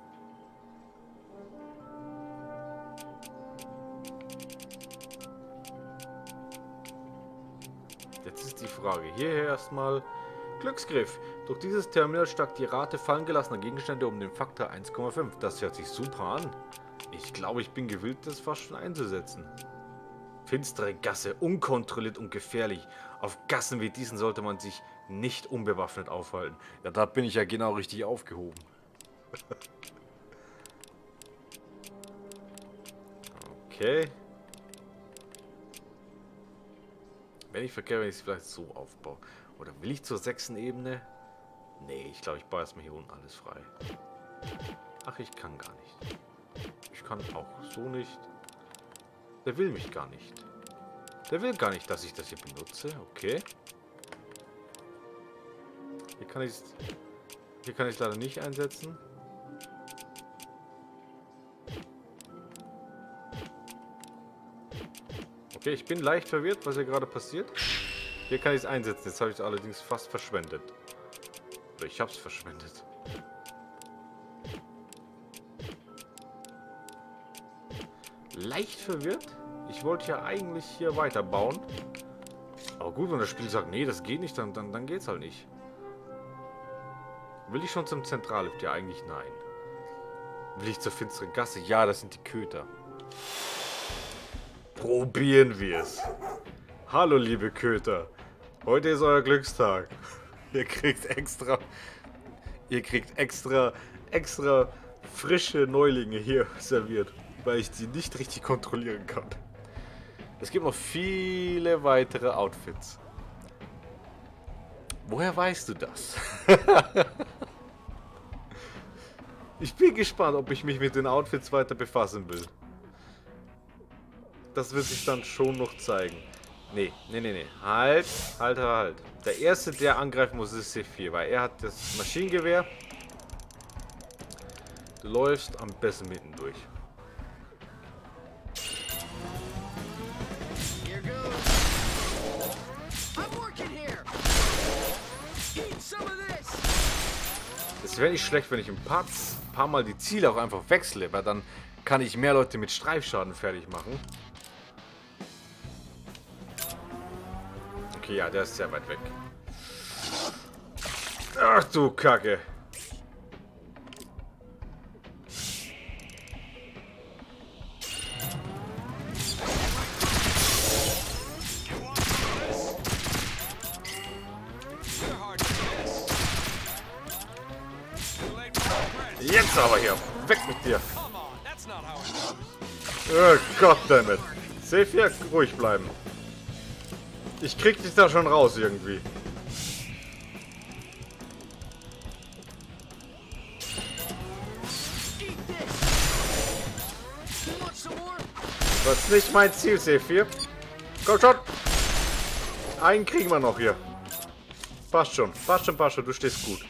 Jetzt ist die Frage. Hierher erstmal Glücksgriff. Durch dieses Terminal steigt die Rate fallen gelassener Gegenstände um den Faktor eins Komma fünf. Das hört sich super an. Ich glaube, ich bin gewillt, das fast schon einzusetzen. Finstere Gasse, unkontrolliert und gefährlich. Auf Gassen wie diesen sollte man sich nicht unbewaffnet aufhalten. Ja, da bin ich ja genau richtig aufgehoben. Okay. Wenn ich verkehre, wenn ich es vielleicht so aufbaue. Oder will ich zur sechsten Ebene? Nee, ich glaube, ich baue erstmal hier unten alles frei. Ach, ich kann gar nicht. Ich kann auch so nicht. Der will mich gar nicht. Der will gar nicht, dass ich das hier benutze. Okay. Hier kann ich hier kann ich leider nicht einsetzen. Okay, ich bin leicht verwirrt, was hier gerade passiert. Hier kann ich es einsetzen. Jetzt habe ich es allerdings fast verschwendet. Oder ich habe es verschwendet. Leicht verwirrt? Ich wollte ja eigentlich hier weiterbauen. Aber gut, wenn das Spiel sagt, nee, das geht nicht, dann, dann, dann geht's halt nicht. Will ich schon zum Zentrallift? Ja, eigentlich nein. Will ich zur finsteren Gasse? Ja, das sind die Köter. Probieren wir es. Hallo, liebe Köter. Heute ist euer Glückstag. Ihr kriegt extra... Ihr kriegt extra... extra frische Neulinge hier serviert. Weil ich die nicht richtig kontrollieren kann. Es gibt noch viele weitere Outfits. Woher weißt du das? Ich bin gespannt, ob ich mich mit den Outfits weiter befassen will. Das wird sich dann schon noch zeigen. Nee, nee, nee, nee. Halt, halt, halt. Der Erste, der angreifen muss, ist C vier, weil er hat das Maschinengewehr. Du läufst am besten mitten durch. Es wäre nicht schlecht, wenn ich ein paar, paar Mal die Ziele auch einfach wechsle, weil dann kann ich mehr Leute mit Streifschaden fertig machen. Okay, ja, der ist sehr weit weg. Ach du Kacke. Jetzt aber hier. Weg mit dir. Come on, that's not how it works. Oh Goddammit. Safe ruhig bleiben. Ich krieg dich da schon raus irgendwie. Das ist nicht mein Ziel, Safe. Komm schon. Einen kriegen wir noch hier. Passt schon, passt schon, passt schon. Du stehst gut.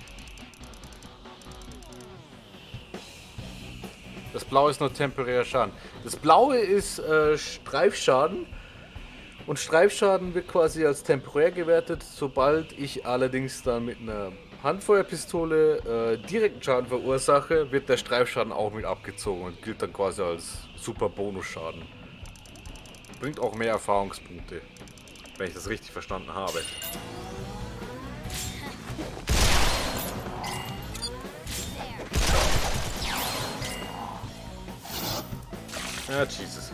Das Blaue ist nur temporärer Schaden. Das Blaue ist äh, Streifschaden. Und Streifschaden wird quasi als temporär gewertet. Sobald ich allerdings dann mit einer Handfeuerpistole äh, direkten Schaden verursache, wird der Streifschaden auch mit abgezogen und gilt dann quasi als super Bonusschaden. Bringt auch mehr Erfahrungspunkte, wenn ich das richtig verstanden habe. Ja, Jesus.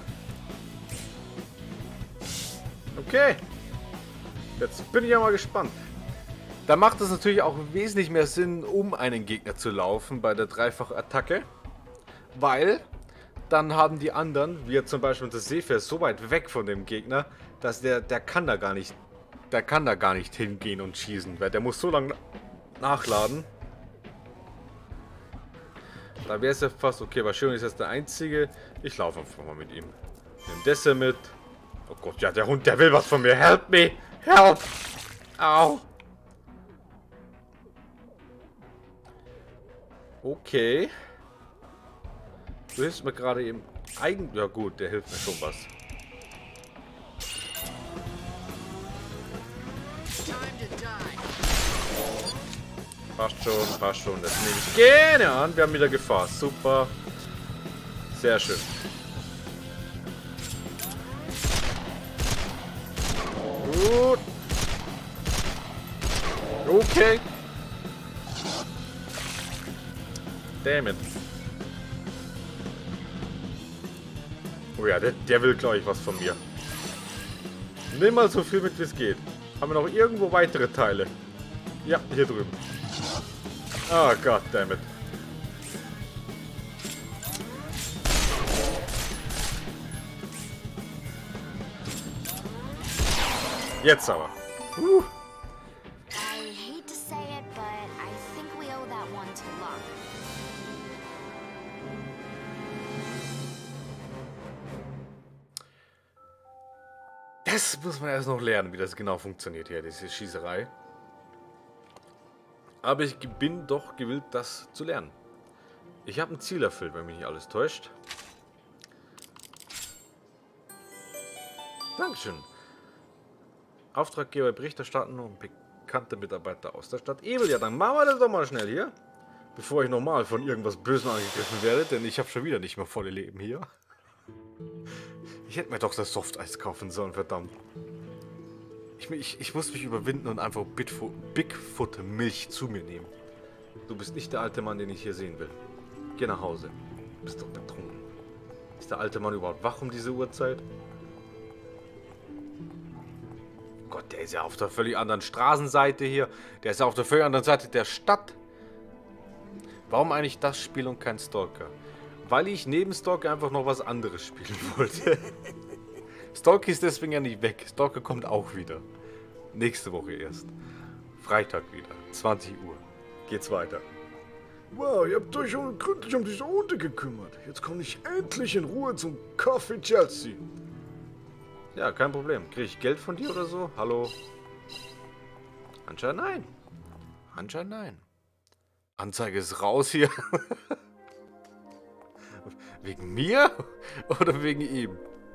Okay. Jetzt bin ich ja mal gespannt. Da macht es natürlich auch wesentlich mehr Sinn, um einen Gegner zu laufen bei der Dreifachattacke. Weil dann haben die anderen, wie zum Beispiel der Seefair, so weit weg von dem Gegner, dass der, der kann da gar nicht, der kann da gar nicht hingehen und schießen, weil der muss so lange nachladen. Da wäre es ja fast okay, weil Schön ist jetzt der Einzige. Ich laufe einfach mal mit ihm. Nimm das hier mit. Oh Gott, ja, der Hund, der will was von mir. Help me! Help! Au! Okay. Du hilfst mir gerade eben. Eigen. Ja gut, der hilft mir schon was. Passt schon, passt schon. Das nehme ich gerne an. Wir haben wieder Gefahr. Super. Sehr schön. Gut. Okay. Damn it. Oh ja, der, der will, glaube ich, was von mir. Nimm mal so viel mit, wie es geht. Haben wir noch irgendwo weitere Teile? Ja, hier drüben. Ah, oh, goddammit. Jetzt aber. Uh. I hate to say it, but I think we owe that one to luck. Das muss man erst noch lernen, wie das genau funktioniert hier, diese Schießerei. Aber ich bin doch gewillt, das zu lernen. Ich habe ein Ziel erfüllt, wenn mich nicht alles täuscht. Dankeschön. Auftraggeber Bericht erstatten und bekannte Mitarbeiter aus der Stadt Ebel. Ja, dann machen wir das doch mal schnell hier. Bevor ich nochmal von irgendwas Bösen angegriffen werde, denn ich habe schon wieder nicht mehr volle Leben hier. Ich hätte mir doch das Softeis kaufen sollen, verdammt. Ich, ich, ich muss mich überwinden und einfach Bigfoot-Milch zu mir nehmen. Du bist nicht der alte Mann, den ich hier sehen will. Geh nach Hause. Du bist doch betrunken. Ist der alte Mann überhaupt wach um diese Uhrzeit? Gott, der ist ja auf der völlig anderen Straßenseite hier. Der ist ja auf der völlig anderen Seite der Stadt. Warum eigentlich das Spiel und kein Stalker? Weil ich neben Stalker einfach noch was anderes spielen wollte. Stalker ist deswegen ja nicht weg. Stalker kommt auch wieder. Nächste Woche erst. Freitag wieder. zwanzig Uhr. Geht's weiter. Wow, ihr habt euch schon gründlich um diese Hunde gekümmert. Jetzt komme ich endlich in Ruhe zum Coffee Chelsea. Ja, kein Problem. Kriege ich Geld von dir oder so? Hallo? Anscheinend nein. Anscheinend nein. Anzeige ist raus hier. Wegen mir? Oder wegen ihm?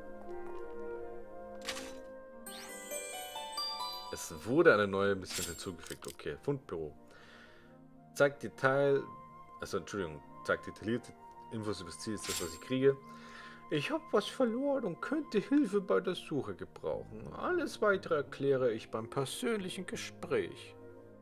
Es wurde eine neue Mission hinzugefügt. Okay, Fundbüro. Zeigt Detail... Also, Entschuldigung. Zeigt detaillierte Infos über das Ziel, ist das, was ich kriege. Ich habe was verloren und könnte Hilfe bei der Suche gebrauchen. Alles weitere erkläre ich beim persönlichen Gespräch.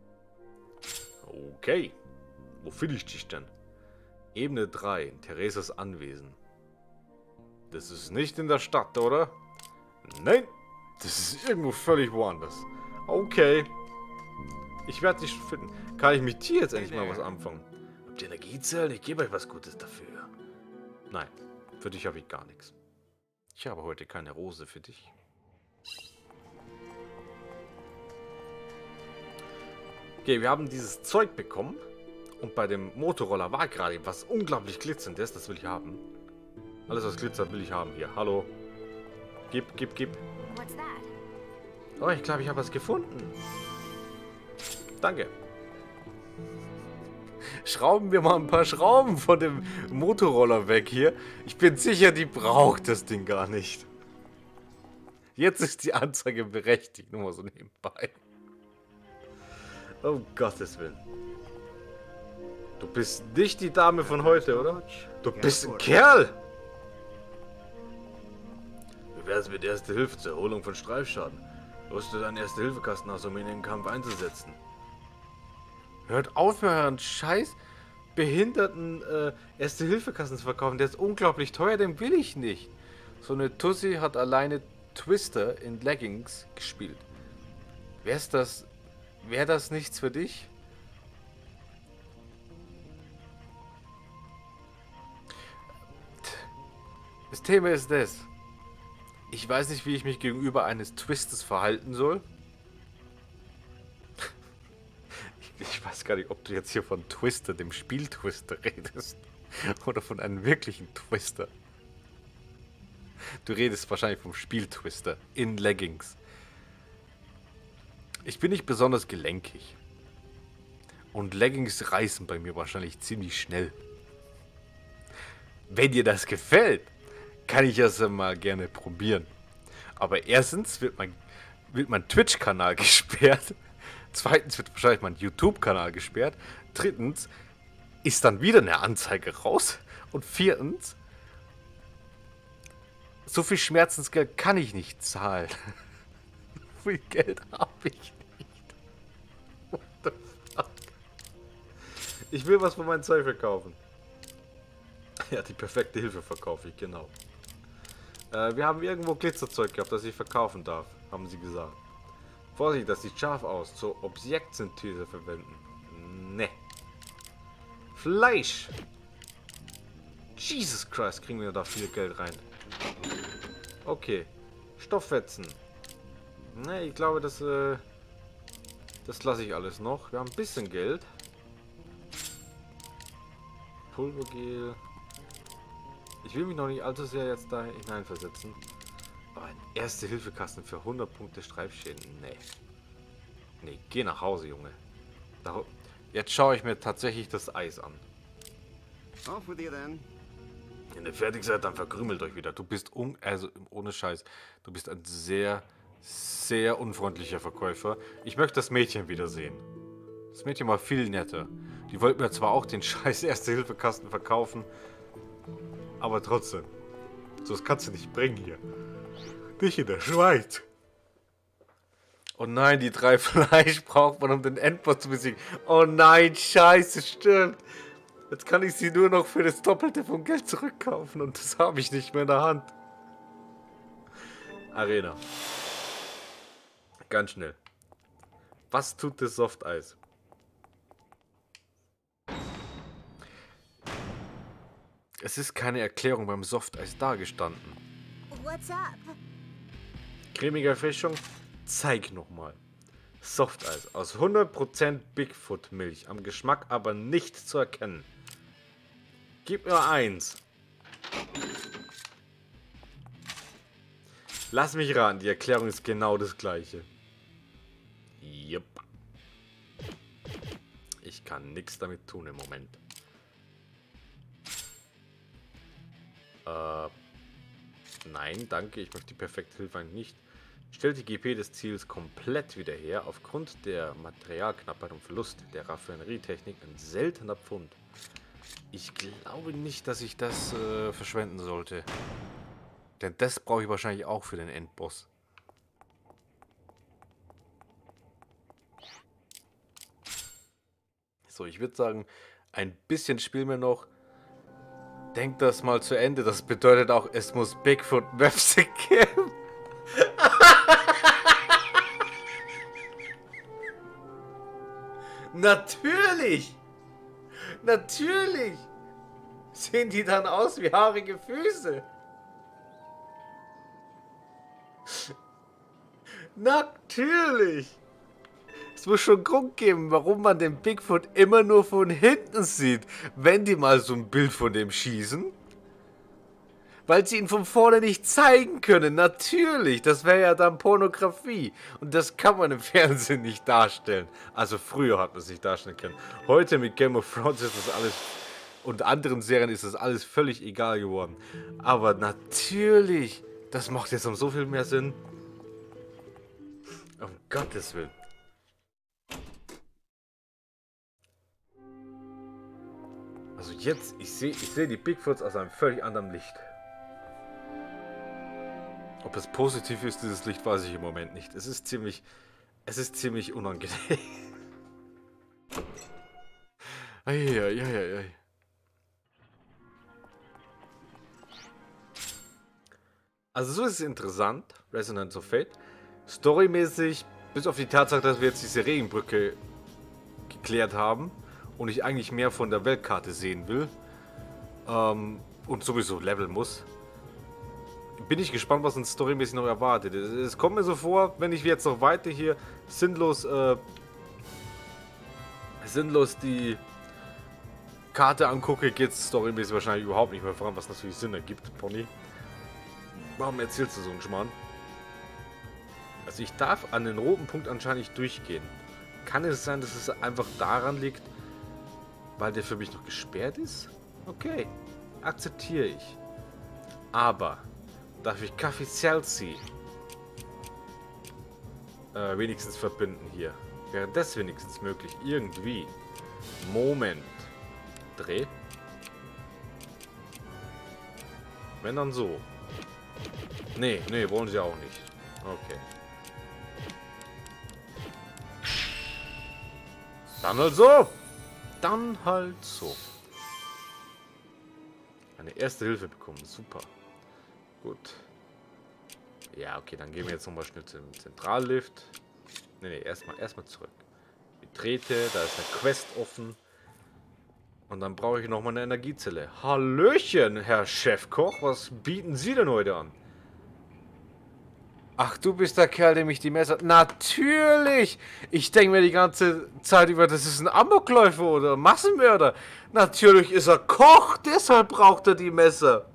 Okay. Wo finde ich dich denn? Ebene drei, in Theresas Anwesen. Das ist nicht in der Stadt, oder? Nein, das ist irgendwo völlig woanders. Okay. Ich werde dich finden. Kann ich mit dir jetzt endlich mal was anfangen? Habt ihr Energiezellen? Ich gebe euch was Gutes dafür. Nein, für dich habe ich gar nichts. Ich habe heute keine Rose für dich. Okay, wir haben dieses Zeug bekommen. Und bei dem Motorroller war gerade was unglaublich glitzerndes. Das will ich haben. Alles, was glitzert, will ich haben hier. Hallo. Gib, gib, gib. What's that? Oh, ich glaube, ich habe was gefunden. Danke. Schrauben wir mal ein paar Schrauben von dem Motorroller weg hier. Ich bin sicher, die braucht das Ding gar nicht. Jetzt ist die Anzeige berechtigt. Nur mal so nebenbei. Oh Gottes Willen. Du bist nicht die Dame von heute, oder? Du bist ein Kerl! Wie wär's mit Erste Hilfe zur Erholung von Streifschaden? Rüste deinen Erste-Hilfe-Kasten aus, um ihn in den Kampf einzusetzen. Hört auf, mir euren scheiß behinderten äh, Erste-Hilfe-Kasten zu verkaufen. Der ist unglaublich teuer, den will ich nicht. So eine Tussi hat alleine Twister in Leggings gespielt. Wär's das... Wäre das nichts für dich? Das Thema ist das. Ich weiß nicht, wie ich mich gegenüber eines Twistes verhalten soll. Ich, ich weiß gar nicht, ob du jetzt hier von Twister, dem Spiel Twister, redest. Oder von einem wirklichen Twister. Du redest wahrscheinlich vom Spiel Twister in Leggings. Ich bin nicht besonders gelenkig. Und Leggings reißen bei mir wahrscheinlich ziemlich schnell. Wenn dir das gefällt, kann ich das mal gerne probieren. Aber erstens wird mein, wird mein Twitch-Kanal gesperrt. Zweitens wird wahrscheinlich mein YouTube-Kanal gesperrt. Drittens ist dann wieder eine Anzeige raus. Und viertens, so viel Schmerzensgeld kann ich nicht zahlen. So viel Geld habe ich nicht. What the fuck? Ich will was von meinem Zeug verkaufen. Ja, die perfekte Hilfe verkaufe ich, genau. Äh, wir haben irgendwo Glitzerzeug gehabt, das ich verkaufen darf, haben sie gesagt. Vorsicht, das sieht scharf aus. Zur Objektsynthese verwenden. Ne. Fleisch. Jesus Christ, kriegen wir da viel Geld rein. Okay. Stofffetzen. Ne, ich glaube, das, äh, das lasse ich alles noch. Wir haben ein bisschen Geld. Pulvergel. Ich will mich noch nicht allzu sehr jetzt da hineinversetzen. Aber ein Erste-Hilfe-Kasten für hundert Punkte Streifschäden. Nee. Nee, geh nach Hause, Junge. Da, jetzt schaue ich mir tatsächlich das Eis an. Off with you then. Wenn ihr fertig seid, dann verkrümelt euch wieder. Du bist un... Also, ohne Scheiß. Du bist ein sehr, sehr unfreundlicher Verkäufer. Ich möchte das Mädchen wiedersehen. Das Mädchen war viel netter. Die wollten mir zwar auch den scheiß Erste-Hilfe-Kasten verkaufen, aber trotzdem. So, das kannst du nicht bringen hier. Nicht in der Schweiz. Oh nein, die drei Fleisch braucht man, um den Endboss zu besiegen. Oh nein, scheiße, stimmt. Jetzt kann ich sie nur noch für das Doppelte von Geld zurückkaufen und das habe ich nicht mehr in der Hand. Arena. Ganz schnell. Was tut das Softeis? Es ist keine Erklärung beim Softeis dargestanden. What's up? Cremige Erfrischung? Zeig nochmal. Softeis aus hundert Prozent Bigfoot-Milch, am Geschmack aber nicht zu erkennen. Gib mir eins. Lass mich raten, die Erklärung ist genau das gleiche. Jupp. Ich kann nichts damit tun im Moment. Äh, nein, danke, ich möchte die perfekte Hilfe eigentlich nicht. Stellt die G P des Ziels komplett wieder her. Aufgrund der Materialknappheit und Verlust der Raffinerietechnik ein seltener Pfund. Ich glaube nicht, dass ich das äh, verschwenden sollte. Denn das brauche ich wahrscheinlich auch für den Endboss. So, ich würde sagen, ein bisschen spielen wir noch. Denkt das mal zu Ende. Das bedeutet auch, es muss Bigfoot-Möpse geben. Natürlich! Natürlich sehen die dann aus wie haarige Füße. Natürlich. Es muss schon Grund geben, warum man den Bigfoot immer nur von hinten sieht, wenn die mal so ein Bild von dem schießen. Weil sie ihn von vorne nicht zeigen können. Natürlich, das wäre ja dann Pornografie. Und das kann man im Fernsehen nicht darstellen. Also früher hat man es nicht darstellen können. Heute mit Game of Thrones ist das alles, und anderen Serien ist das alles völlig egal geworden. Aber natürlich, das macht jetzt um so viel mehr Sinn. Um Gottes Willen. Also jetzt, ich sehe ich seh die Bigfoots aus einem völlig anderen Licht. Ob es positiv ist, dieses Licht, weiß ich im Moment nicht. Es ist ziemlich, es ist ziemlich unangenehm. Eieieiei. Also so ist es interessant, Resonance of Fate. Storymäßig, bis auf die Tatsache, dass wir jetzt diese Regenbrücke geklärt haben und ich eigentlich mehr von der Weltkarte sehen will ähm, und sowieso leveln muss, bin ich gespannt, was uns storymäßig noch erwartet. Es kommt mir so vor, wenn ich jetzt noch weiter hier sinnlos, äh, sinnlos die Karte angucke, geht es storymäßig wahrscheinlich überhaupt nicht mehr voran, was natürlich Sinn ergibt, Pony. Warum erzählst du so einen Schmarrn? Also ich darf an den roten Punkt anscheinend nicht durchgehen. Kann es sein, dass es einfach daran liegt, weil der für mich noch gesperrt ist? Okay, akzeptiere ich. Aber darf ich Café Chelsea äh, wenigstens verbinden hier? Wäre das wenigstens möglich? Irgendwie. Moment. Dreh. Wenn dann so. Nee, nee, wollen sie auch nicht. Okay. Dann halt so. Dann halt so. Eine erste Hilfe bekommen. Super. Gut. Ja, okay, dann gehen wir jetzt nochmal schnell zum Zentrallift. Ne, ne, erstmal erstmal zurück. Betrete, da ist eine Quest offen. Und dann brauche ich nochmal eine Energiezelle. Hallöchen, Herr Chefkoch, was bieten Sie denn heute an? Ach, du bist der Kerl, dem ich die Messer... Natürlich! Ich denke mir die ganze Zeit über, das ist ein Amokläufer oder Massenmörder. Natürlich ist er Koch, deshalb braucht er die Messer.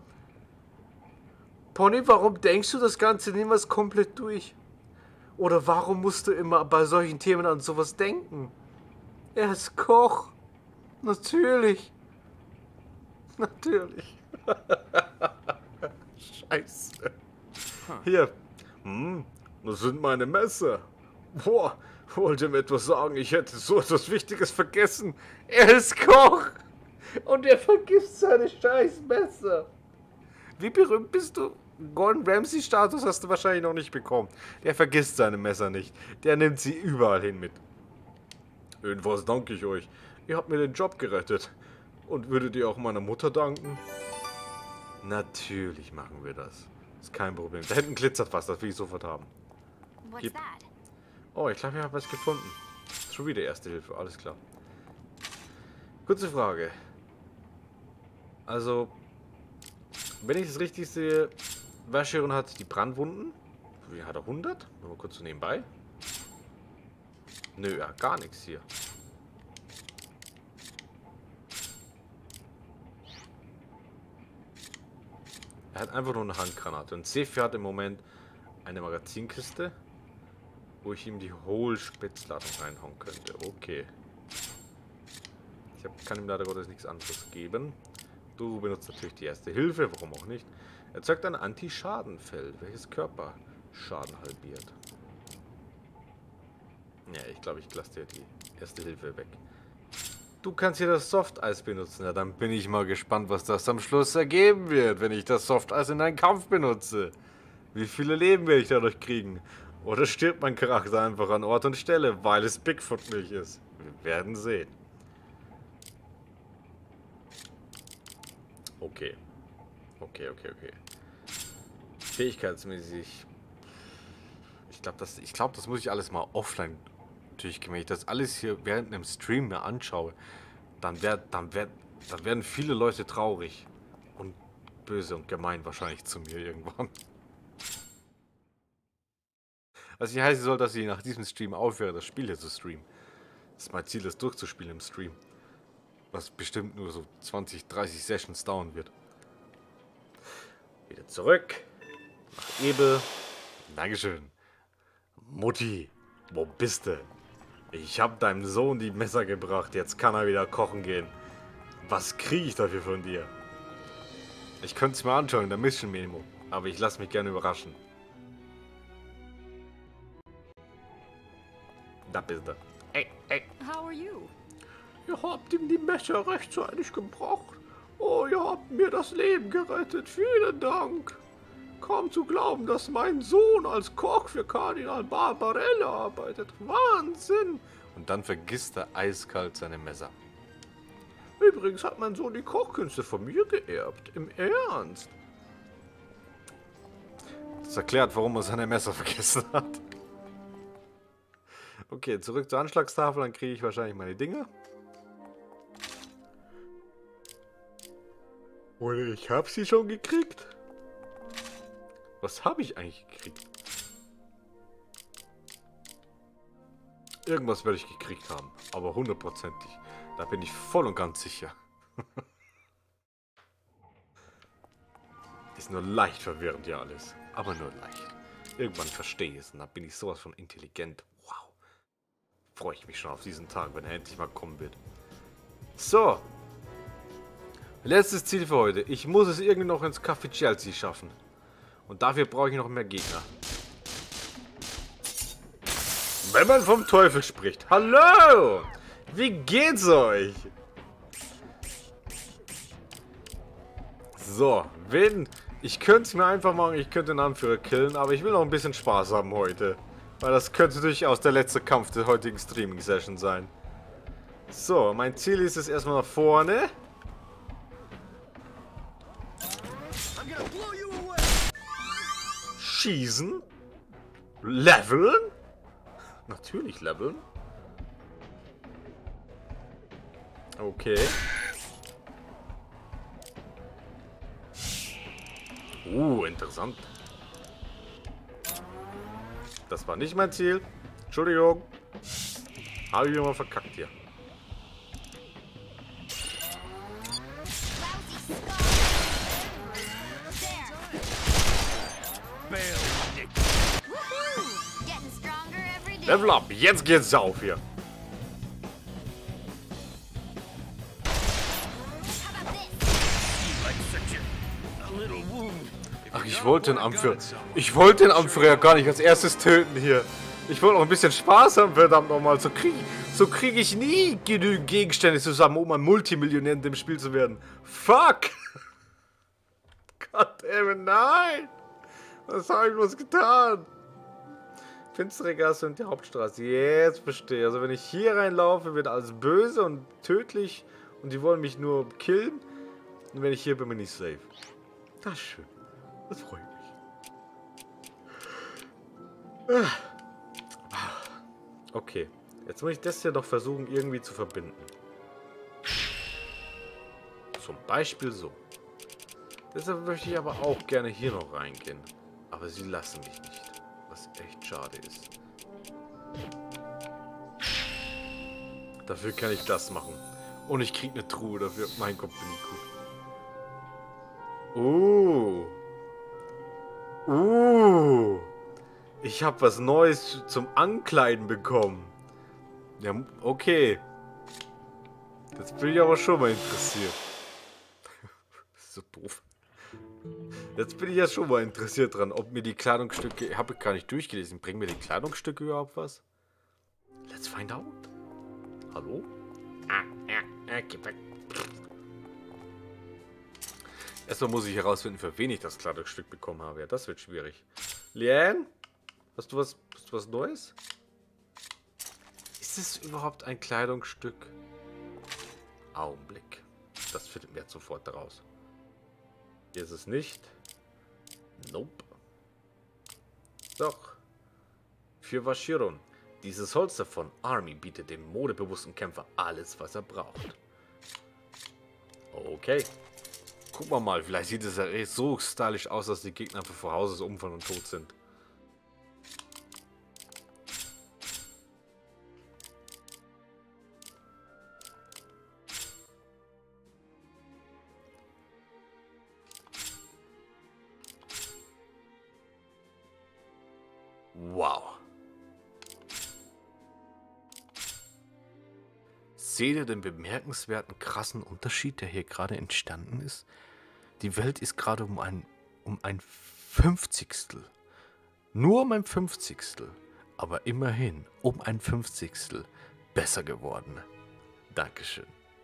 Pony, warum denkst du das Ganze niemals komplett durch? Oder warum musst du immer bei solchen Themen an sowas denken? Er ist Koch. Natürlich. Natürlich. Scheiße. Hier. Hm, das sind meine Messer. Boah, wollte mir etwas sagen, ich hätte so etwas Wichtiges vergessen. Er ist Koch. Und er vergisst seine scheiß Messer. Wie berühmt bist du? Gordon Ramsay Status hast du wahrscheinlich noch nicht bekommen. Der vergisst seine Messer nicht. Der nimmt sie überall hin mit. Jedenfalls danke ich euch. Ihr habt mir den Job gerettet. Und würdet ihr auch meiner Mutter danken? Natürlich machen wir das. Ist kein Problem. Da hinten glitzert was, das will ich sofort haben. What's Gib. that? Oh, ich glaube, ich habe was gefunden. Schon wieder Erste Hilfe, alles klar. Kurze Frage. Also, wenn ich das richtig sehe, Vashiron hat die Brandwunden. Wie hat er hundert? Nur mal kurz so nebenbei. Nö, er hat gar nichts hier. Er hat einfach nur eine Handgranate. Und Sefi hat im Moment eine Magazinkiste, wo ich ihm die Hohlspitzladung reinhauen könnte. Okay. Ich hab, kann ihm leider Gottes nichts anderes geben. Du benutzt natürlich die Erste Hilfe, warum auch nicht. Erzeugt ein Anti-Schadenfeld, welches Körperschaden halbiert. Ja, ich glaube, ich lasse dir die Erste Hilfe weg. Du kannst hier das Softeis benutzen. Ja, dann bin ich mal gespannt, was das am Schluss ergeben wird, wenn ich das Softeis in einen Kampf benutze. Wie viele Leben werde ich dadurch kriegen? Oder stirbt mein Charakter einfach an Ort und Stelle, weil es Bigfoot-Milch ist? Wir werden sehen. Okay. Okay, okay, okay. Fähigkeitsmäßig. Ich glaube, das, ich glaub, das muss ich alles mal offline durchgehen. Wenn ich das alles hier während einem Stream mir anschaue, dann, wär, dann, wär, dann werden viele Leute traurig. Und böse und gemein wahrscheinlich zu mir irgendwann. Was nicht heißen soll, dass ich nach diesem Stream aufhöre, das Spiel hier zu streamen. Das ist mein Ziel, das durchzuspielen im Stream. Was bestimmt nur so zwanzig, dreißig Sessions dauern wird. Wieder zurück. Nach Ebel. Dankeschön. Mutti, wo bist du? Ich hab deinem Sohn die Messer gebracht, jetzt kann er wieder kochen gehen. Was kriege ich dafür von dir? Ich könnte es mir anschauen in der Mission Memo, aber ich lasse mich gerne überraschen. Da bist du. Ey, ey. How are you? Ihr habt ihm die Messer rechtzeitig gebracht. Oh, ihr habt mir das Leben gerettet. Vielen Dank. Kaum zu glauben, dass mein Sohn als Koch für Kardinal Barbarella arbeitet. Wahnsinn! Und dann vergisst er eiskalt seine Messer. Übrigens hat mein Sohn die Kochkünste von mir geerbt. Im Ernst. Das erklärt, warum er seine Messer vergessen hat. Okay, zurück zur Anschlagstafel, dann kriege ich wahrscheinlich meine Dinge. Oder ich habe sie schon gekriegt. Was habe ich eigentlich gekriegt? Irgendwas werde ich gekriegt haben, aber hundertprozentig. Da bin ich voll und ganz sicher. Ist nur leicht verwirrend ja alles, aber nur leicht. Irgendwann verstehe ich es und dann bin ich sowas von intelligent. Wow. Freue ich mich schon auf diesen Tag, wenn er endlich mal kommen wird. So. Letztes Ziel für heute. Ich muss es irgendwie noch ins Café Chelsea schaffen. Und dafür brauche ich noch mehr Gegner. Wenn man vom Teufel spricht. Hallo! Wie geht's euch? So, wenn... Ich könnte es mir einfach machen, ich könnte den Anführer killen, aber ich will noch ein bisschen Spaß haben heute. Weil das könnte durchaus der letzte Kampf der heutigen Streaming-Session sein. So, mein Ziel ist es erstmal nach vorne. Schießen. Leveln. Natürlich leveln. Okay. Uh, interessant. Das war nicht mein Ziel. Entschuldigung. Habe ich wieder mal verkackt hier. Level up, jetzt geht's auf hier. Ach, ich wollte den Anführer. Ich wollte den Anführer gar nicht als erstes töten hier. Ich wollte auch ein bisschen Spaß haben, verdammt nochmal. So kriege so krieg ich nie genügend Gegenstände zusammen, um ein Multimillionär in dem Spiel zu werden. Fuck! Goddammit, nein! Was habe ich bloß getan? Finstere Gasse und die Hauptstraße. Jetzt verstehe. Also wenn ich hier reinlaufe, wird alles böse und tödlich. Und die wollen mich nur killen. Und wenn ich hier bin, bin ich safe. Das ist schön. Das freut mich. Okay. Jetzt muss ich das hier doch versuchen, irgendwie zu verbinden. Zum Beispiel so. Deshalb möchte ich aber auch gerne hier noch reingehen. Aber sie lassen mich nicht. Was echt schade ist. Dafür kann ich das machen. Und ich krieg eine Truhe dafür. Mein Gott, bin ich gut. Uh. Uh. Ich habe was Neues zum Ankleiden bekommen. Ja, okay. Jetzt bin ich aber schon mal interessiert. Das ist so doof. Jetzt bin ich ja schon mal interessiert dran, ob mir die Kleidungsstücke... Ich habe gar nicht durchgelesen. Bringen mir die Kleidungsstücke überhaupt was? Let's find out. Hallo? Ah, ja, ja, geh weg. Erstmal muss ich herausfinden, für wen ich das Kleidungsstück bekommen habe. Ja, das wird schwierig. Liane? Hast du was, hast du was Neues? Ist es überhaupt ein Kleidungsstück? Augenblick. Das findet mir jetzt sofort daraus. Hier ist es nicht. Nope. Doch. Für Vashiron. Dieses Holster von Army bietet dem modebewussten Kämpfer alles, was er braucht. Okay. Gucken wir mal, vielleicht sieht es ja echt so stylisch aus, dass die Gegner einfach vor Hause umfallen und tot sind. Wow. Seht ihr den bemerkenswerten, krassen Unterschied, der hier gerade entstanden ist? Die Welt ist gerade um ein, um ein Fünfzigstel. Nur um ein Fünfzigstel. Aber immerhin um ein Fünfzigstel besser geworden. Dankeschön.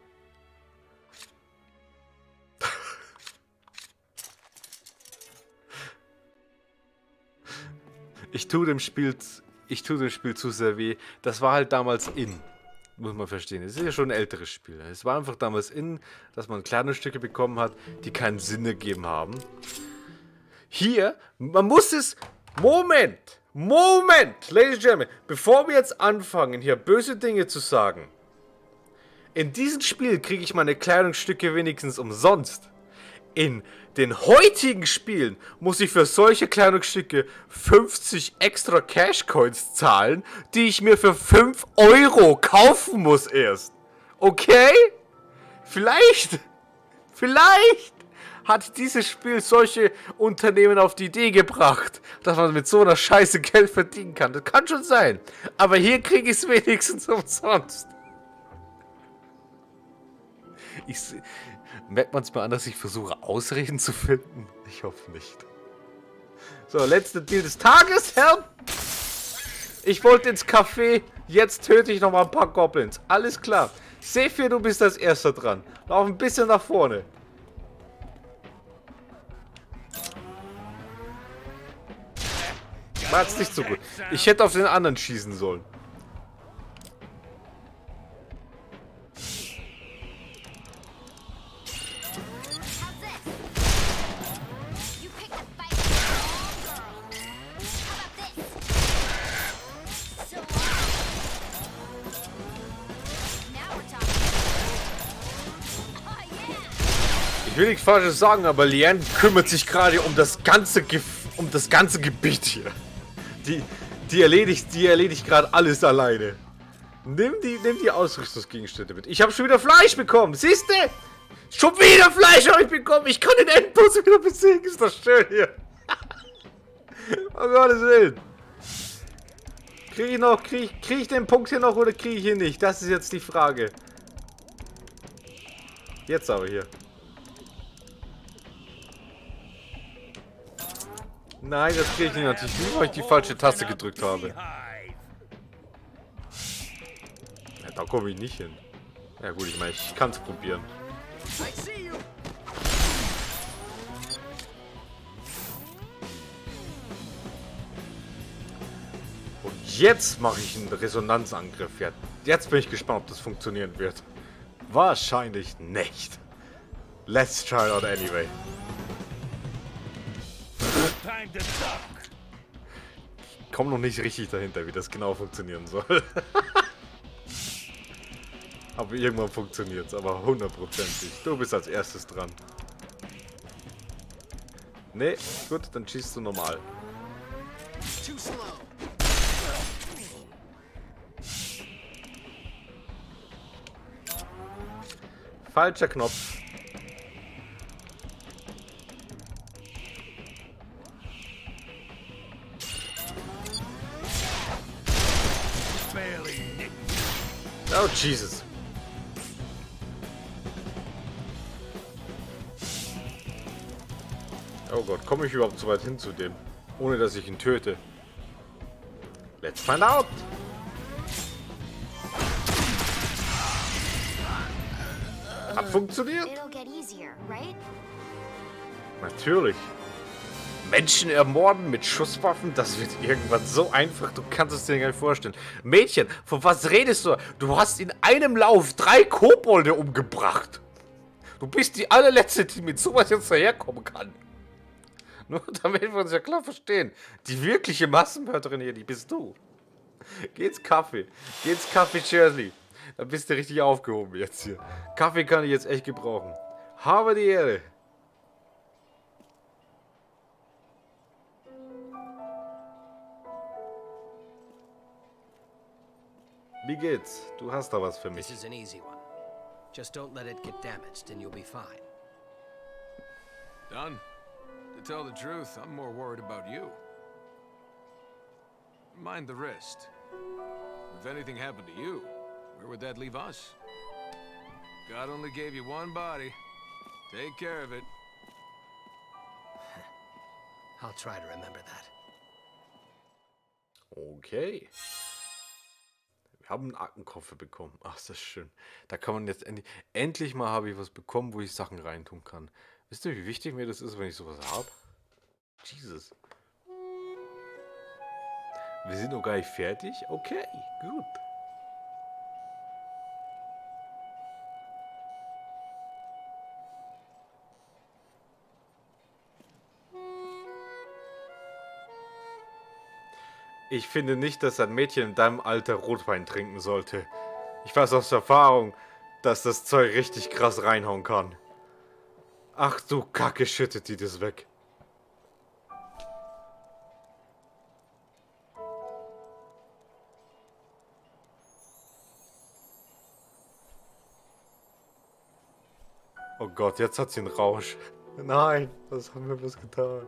Ich tue dem Spiel, ich tue dem Spiel zu sehr weh. Das war halt damals in. Muss man verstehen. Es ist ja schon ein älteres Spiel. Es war einfach damals in, dass man kleine Stücke bekommen hat, die keinen Sinn ergeben haben. Hier, man muss es... Moment! Moment! Ladies and Gentlemen, bevor wir jetzt anfangen, hier böse Dinge zu sagen. In diesem Spiel kriege ich meine Kleidungsstücke wenigstens umsonst. In den heutigen Spielen muss ich für solche Kleidungsstücke fünfzig extra Cash-Coins zahlen, die ich mir für fünf Euro kaufen muss erst. Okay? Vielleicht, vielleicht hat dieses Spiel solche Unternehmen auf die Idee gebracht, dass man mit so einer Scheiße Geld verdienen kann. Das kann schon sein. Aber hier kriege ich es wenigstens umsonst. Ich sehe... Merkt man es mal an, dass ich versuche, Ausreden zu finden? Ich hoffe nicht. So, letzter Deal des Tages, Herr. Ich wollte ins Café. Jetzt töte ich noch mal ein paar Goblins. Alles klar. Sephir, du bist als Erster dran. Lauf ein bisschen nach vorne. War jetzt nicht so gut. Ich hätte auf den anderen schießen sollen. Ich will nichts Falsches sagen, aber Liane kümmert sich gerade um das ganze Ge um das ganze Gebiet hier. Die, die erledigt, die erledigt gerade alles alleine. Nimm die, nimm die Ausrüstungsgegenstände mit. Ich habe schon wieder Fleisch bekommen. Siehst du? Schon wieder Fleisch habe ich bekommen. Ich kann den Endboss wieder besiegen. Ist das schön hier. Oh Gottes Willen. Kriege ich noch, kriege ich, krieg ich den Punkt hier noch oder kriege ich ihn nicht? Das ist jetzt die Frage. Jetzt aber hier. Nein, das kriege ich nicht natürlich nicht, weil ich die falsche Taste gedrückt habe. Ja, da komme ich nicht hin. Ja gut, ich meine, ich kann es probieren. Und jetzt mache ich einen Resonanzangriff. Ja, jetzt bin ich gespannt, ob das funktionieren wird. Wahrscheinlich nicht. Let's try it out anyway. Ich komme noch nicht richtig dahinter, wie das genau funktionieren soll. Aber irgendwann funktioniert es, aber hundertprozentig. Du bist als erstes dran. Ne, gut, dann schießt du normal. Falscher Knopf. Oh, Jesus. Oh Gott, komme ich überhaupt so weit hin zu dem? Ohne, dass ich ihn töte. Let's find out. Hat funktioniert. Natürlich. Menschen ermorden mit Schusswaffen, das wird irgendwann so einfach, du kannst es dir gar nicht vorstellen. Mädchen, von was redest du? Du hast in einem Lauf drei Kobolde umgebracht. Du bist die allerletzte, die mit sowas jetzt daherkommen kann. Nur damit wir uns ja klar verstehen. Die wirkliche Massenmörderin hier, die bist du. Geh ins Kaffee. Geh ins Kaffee Shirley. Da bist du richtig aufgehoben jetzt hier. Kaffee kann ich jetzt echt gebrauchen. Habe die Ehre. Wie geht's? Du hast da was für mich. This is an easy one. Just don't let it get damaged and you'll be fine. Done. To tell the truth, I'm more worried about you. Mind the wrist. If anything happened to you, where would that leave us? God only gave you one body. Take care of it. I'll try to remember that. Okay. Wir haben einen Aktenkoffer bekommen. Ach, ist das schön. Da kann man jetzt endlich... Endlich mal habe ich was bekommen, wo ich Sachen reintun kann. Wisst ihr, wie wichtig mir das ist, wenn ich sowas habe? Jesus. Wir sind noch gar nicht fertig? Okay, gut. Ich finde nicht, dass ein Mädchen in deinem Alter Rotwein trinken sollte. Ich weiß aus Erfahrung, dass das Zeug richtig krass reinhauen kann. Ach du Kacke, schüttet die das weg. Oh Gott, jetzt hat sie einen Rausch. Nein, was haben wir bloß getan?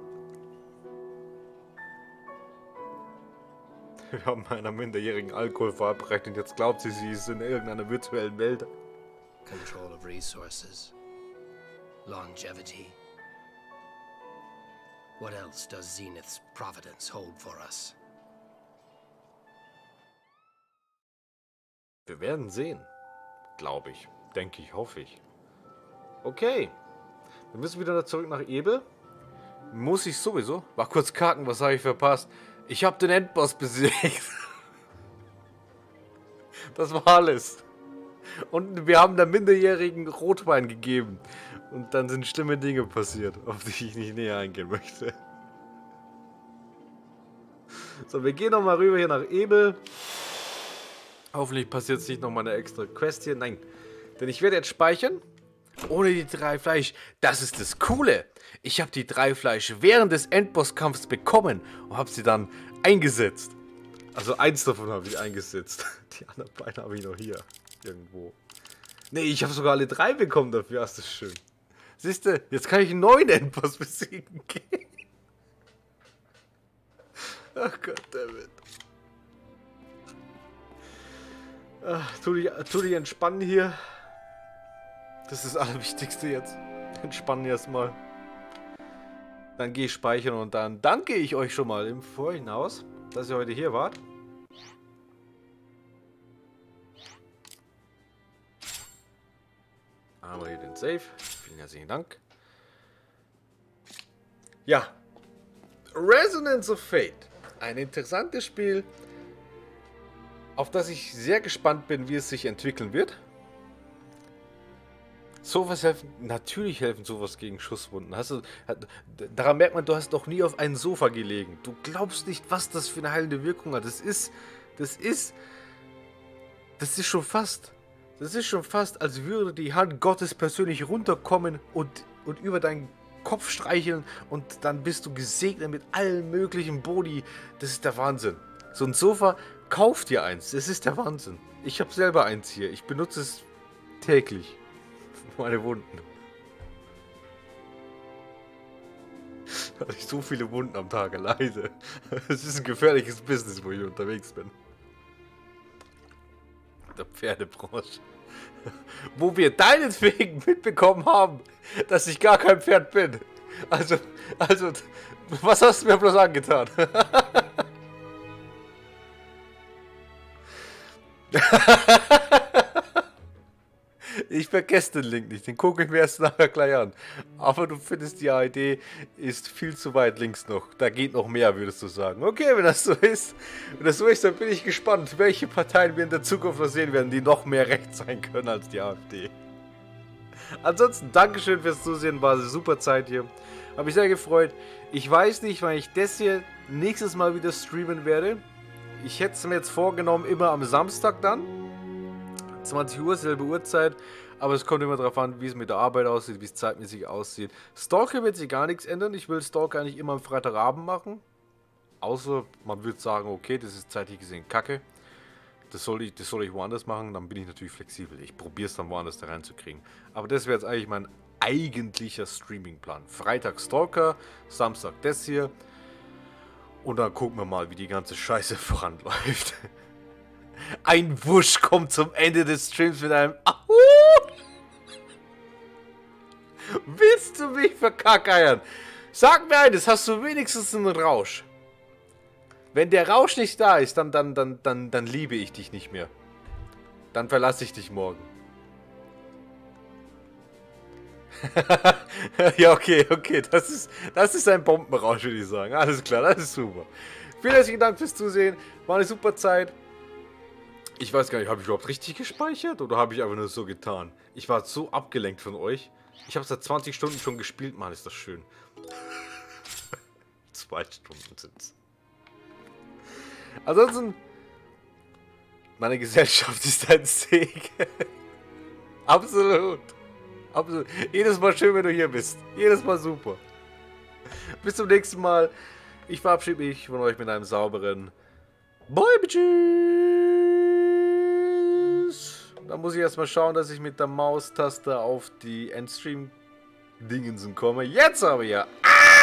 Wir haben einer minderjährigen Alkohol verabreicht und jetzt glaubt sie, sie ist in irgendeiner virtuellen Welt. Control of resources. Longevity. What else does Zenith's providence hold for us? Wir werden sehen. Glaube ich. Denke ich, hoffe ich. Okay. Wir müssen wieder zurück nach Ebel. Muss ich sowieso. War kurz kacken, was habe ich verpasst? Ich habe den Endboss besiegt. Das war alles. Und wir haben der minderjährigen Rotwein gegeben. Und dann sind schlimme Dinge passiert, auf die ich nicht näher eingehen möchte. So, wir gehen nochmal rüber hier nach Ebel. Hoffentlich passiert es nicht nochmal eine extra Quest hier. Nein. Denn ich werde jetzt speichern. Ohne die drei Fleisch. Das ist das Coole. Ich habe die drei Fleisch während des Endbosskampfs bekommen und habe sie dann eingesetzt. Also eins davon habe ich eingesetzt. Die anderen beiden habe ich noch hier. Irgendwo. Nee, ich habe sogar alle drei bekommen dafür. Das ist schön. Siehst du, jetzt kann ich einen neuen Endboss besiegen. Ach Gott, David. Ach, tu dich, tu dich entspannen hier. Das ist das Allerwichtigste jetzt. Entspannen erstmal. Dann gehe ich speichern und dann danke ich euch schon mal im Vorhinaus, dass ihr heute hier wart. Aber hier den Save. Vielen herzlichen Dank. Ja. Resonance of Fate. Ein interessantes Spiel, auf das ich sehr gespannt bin, wie es sich entwickeln wird. Sowas helfen, natürlich helfen sowas gegen Schusswunden. Hast du, daran merkt man, du hast doch nie auf einem Sofa gelegen. Du glaubst nicht, was das für eine heilende Wirkung hat. Das ist, das ist, das ist schon fast, das ist schon fast, als würde die Hand Gottes persönlich runterkommen und, und über deinen Kopf streicheln und dann bist du gesegnet mit allen möglichen Boni. Das ist der Wahnsinn. So ein Sofa, kauf dir eins. Das ist der Wahnsinn. Ich habe selber eins hier. Ich benutze es täglich. Meine Wunden. Weil ich so viele Wunden am Tag leide. Es ist ein gefährliches Business, wo ich unterwegs bin. Der Pferdebranche. Wo wir deinetwegen mitbekommen haben, dass ich gar kein Pferd bin. Also, also, was hast du mir bloß angetan? Ich vergesse den Link nicht, den gucke ich mir erst nachher gleich an. Aber du findest, die I D ist viel zu weit links noch. Da geht noch mehr, würdest du sagen. Okay, wenn das so ist, wenn das so ist, dann bin ich gespannt, welche Parteien wir in der Zukunft noch sehen werden, die noch mehr rechts sein können als die AfD. Ansonsten, Dankeschön fürs Zusehen, war eine super Zeit hier. Habe mich sehr gefreut. Ich weiß nicht, wann ich das hier nächstes Mal wieder streamen werde. Ich hätte es mir jetzt vorgenommen, immer am Samstag dann. zwanzig Uhr, selbe Uhrzeit. Aber es kommt immer darauf an, wie es mit der Arbeit aussieht, wie es zeitmäßig aussieht. Stalker wird sich gar nichts ändern. Ich will Stalker eigentlich immer am Freitagabend machen. Außer man würde sagen, okay, das ist zeitlich gesehen kacke. Das soll ich, das soll ich woanders machen. Dann bin ich natürlich flexibel. Ich probiere es dann woanders da reinzukriegen. Aber das wäre jetzt eigentlich mein eigentlicher Streamingplan. Freitag Stalker, Samstag das hier. Und dann gucken wir mal, wie die ganze Scheiße voranläuft. Ein Wusch kommt zum Ende des Streams mit einem Ahu! Willst du mich verkackeiern? Sag mir eines, hast du wenigstens einen Rausch? Wenn der Rausch nicht da ist, dann, dann, dann, dann, dann liebe ich dich nicht mehr. Dann verlasse ich dich morgen. Ja, okay, okay. Das ist, das ist ein Bombenrausch, würde ich sagen. Alles klar, das ist super. Vielen herzlichen Dank fürs Zusehen. War eine super Zeit. Ich weiß gar nicht, habe ich überhaupt richtig gespeichert oder habe ich einfach nur so getan? Ich war so abgelenkt von euch. Ich habe seit zwanzig Stunden schon gespielt. Mann, ist das schön. Zwei Stunden sind's. Ansonsten, meine Gesellschaft ist ein Segen. Absolut. Absolut. Jedes Mal schön, wenn du hier bist. Jedes Mal super. Bis zum nächsten Mal. Ich verabschiede mich von euch mit einem sauberen Bye, Tschüss. Da muss ich erstmal schauen, dass ich mit der Maustaste auf die Endstream-Dingensen komme. Jetzt aber ja. Ah!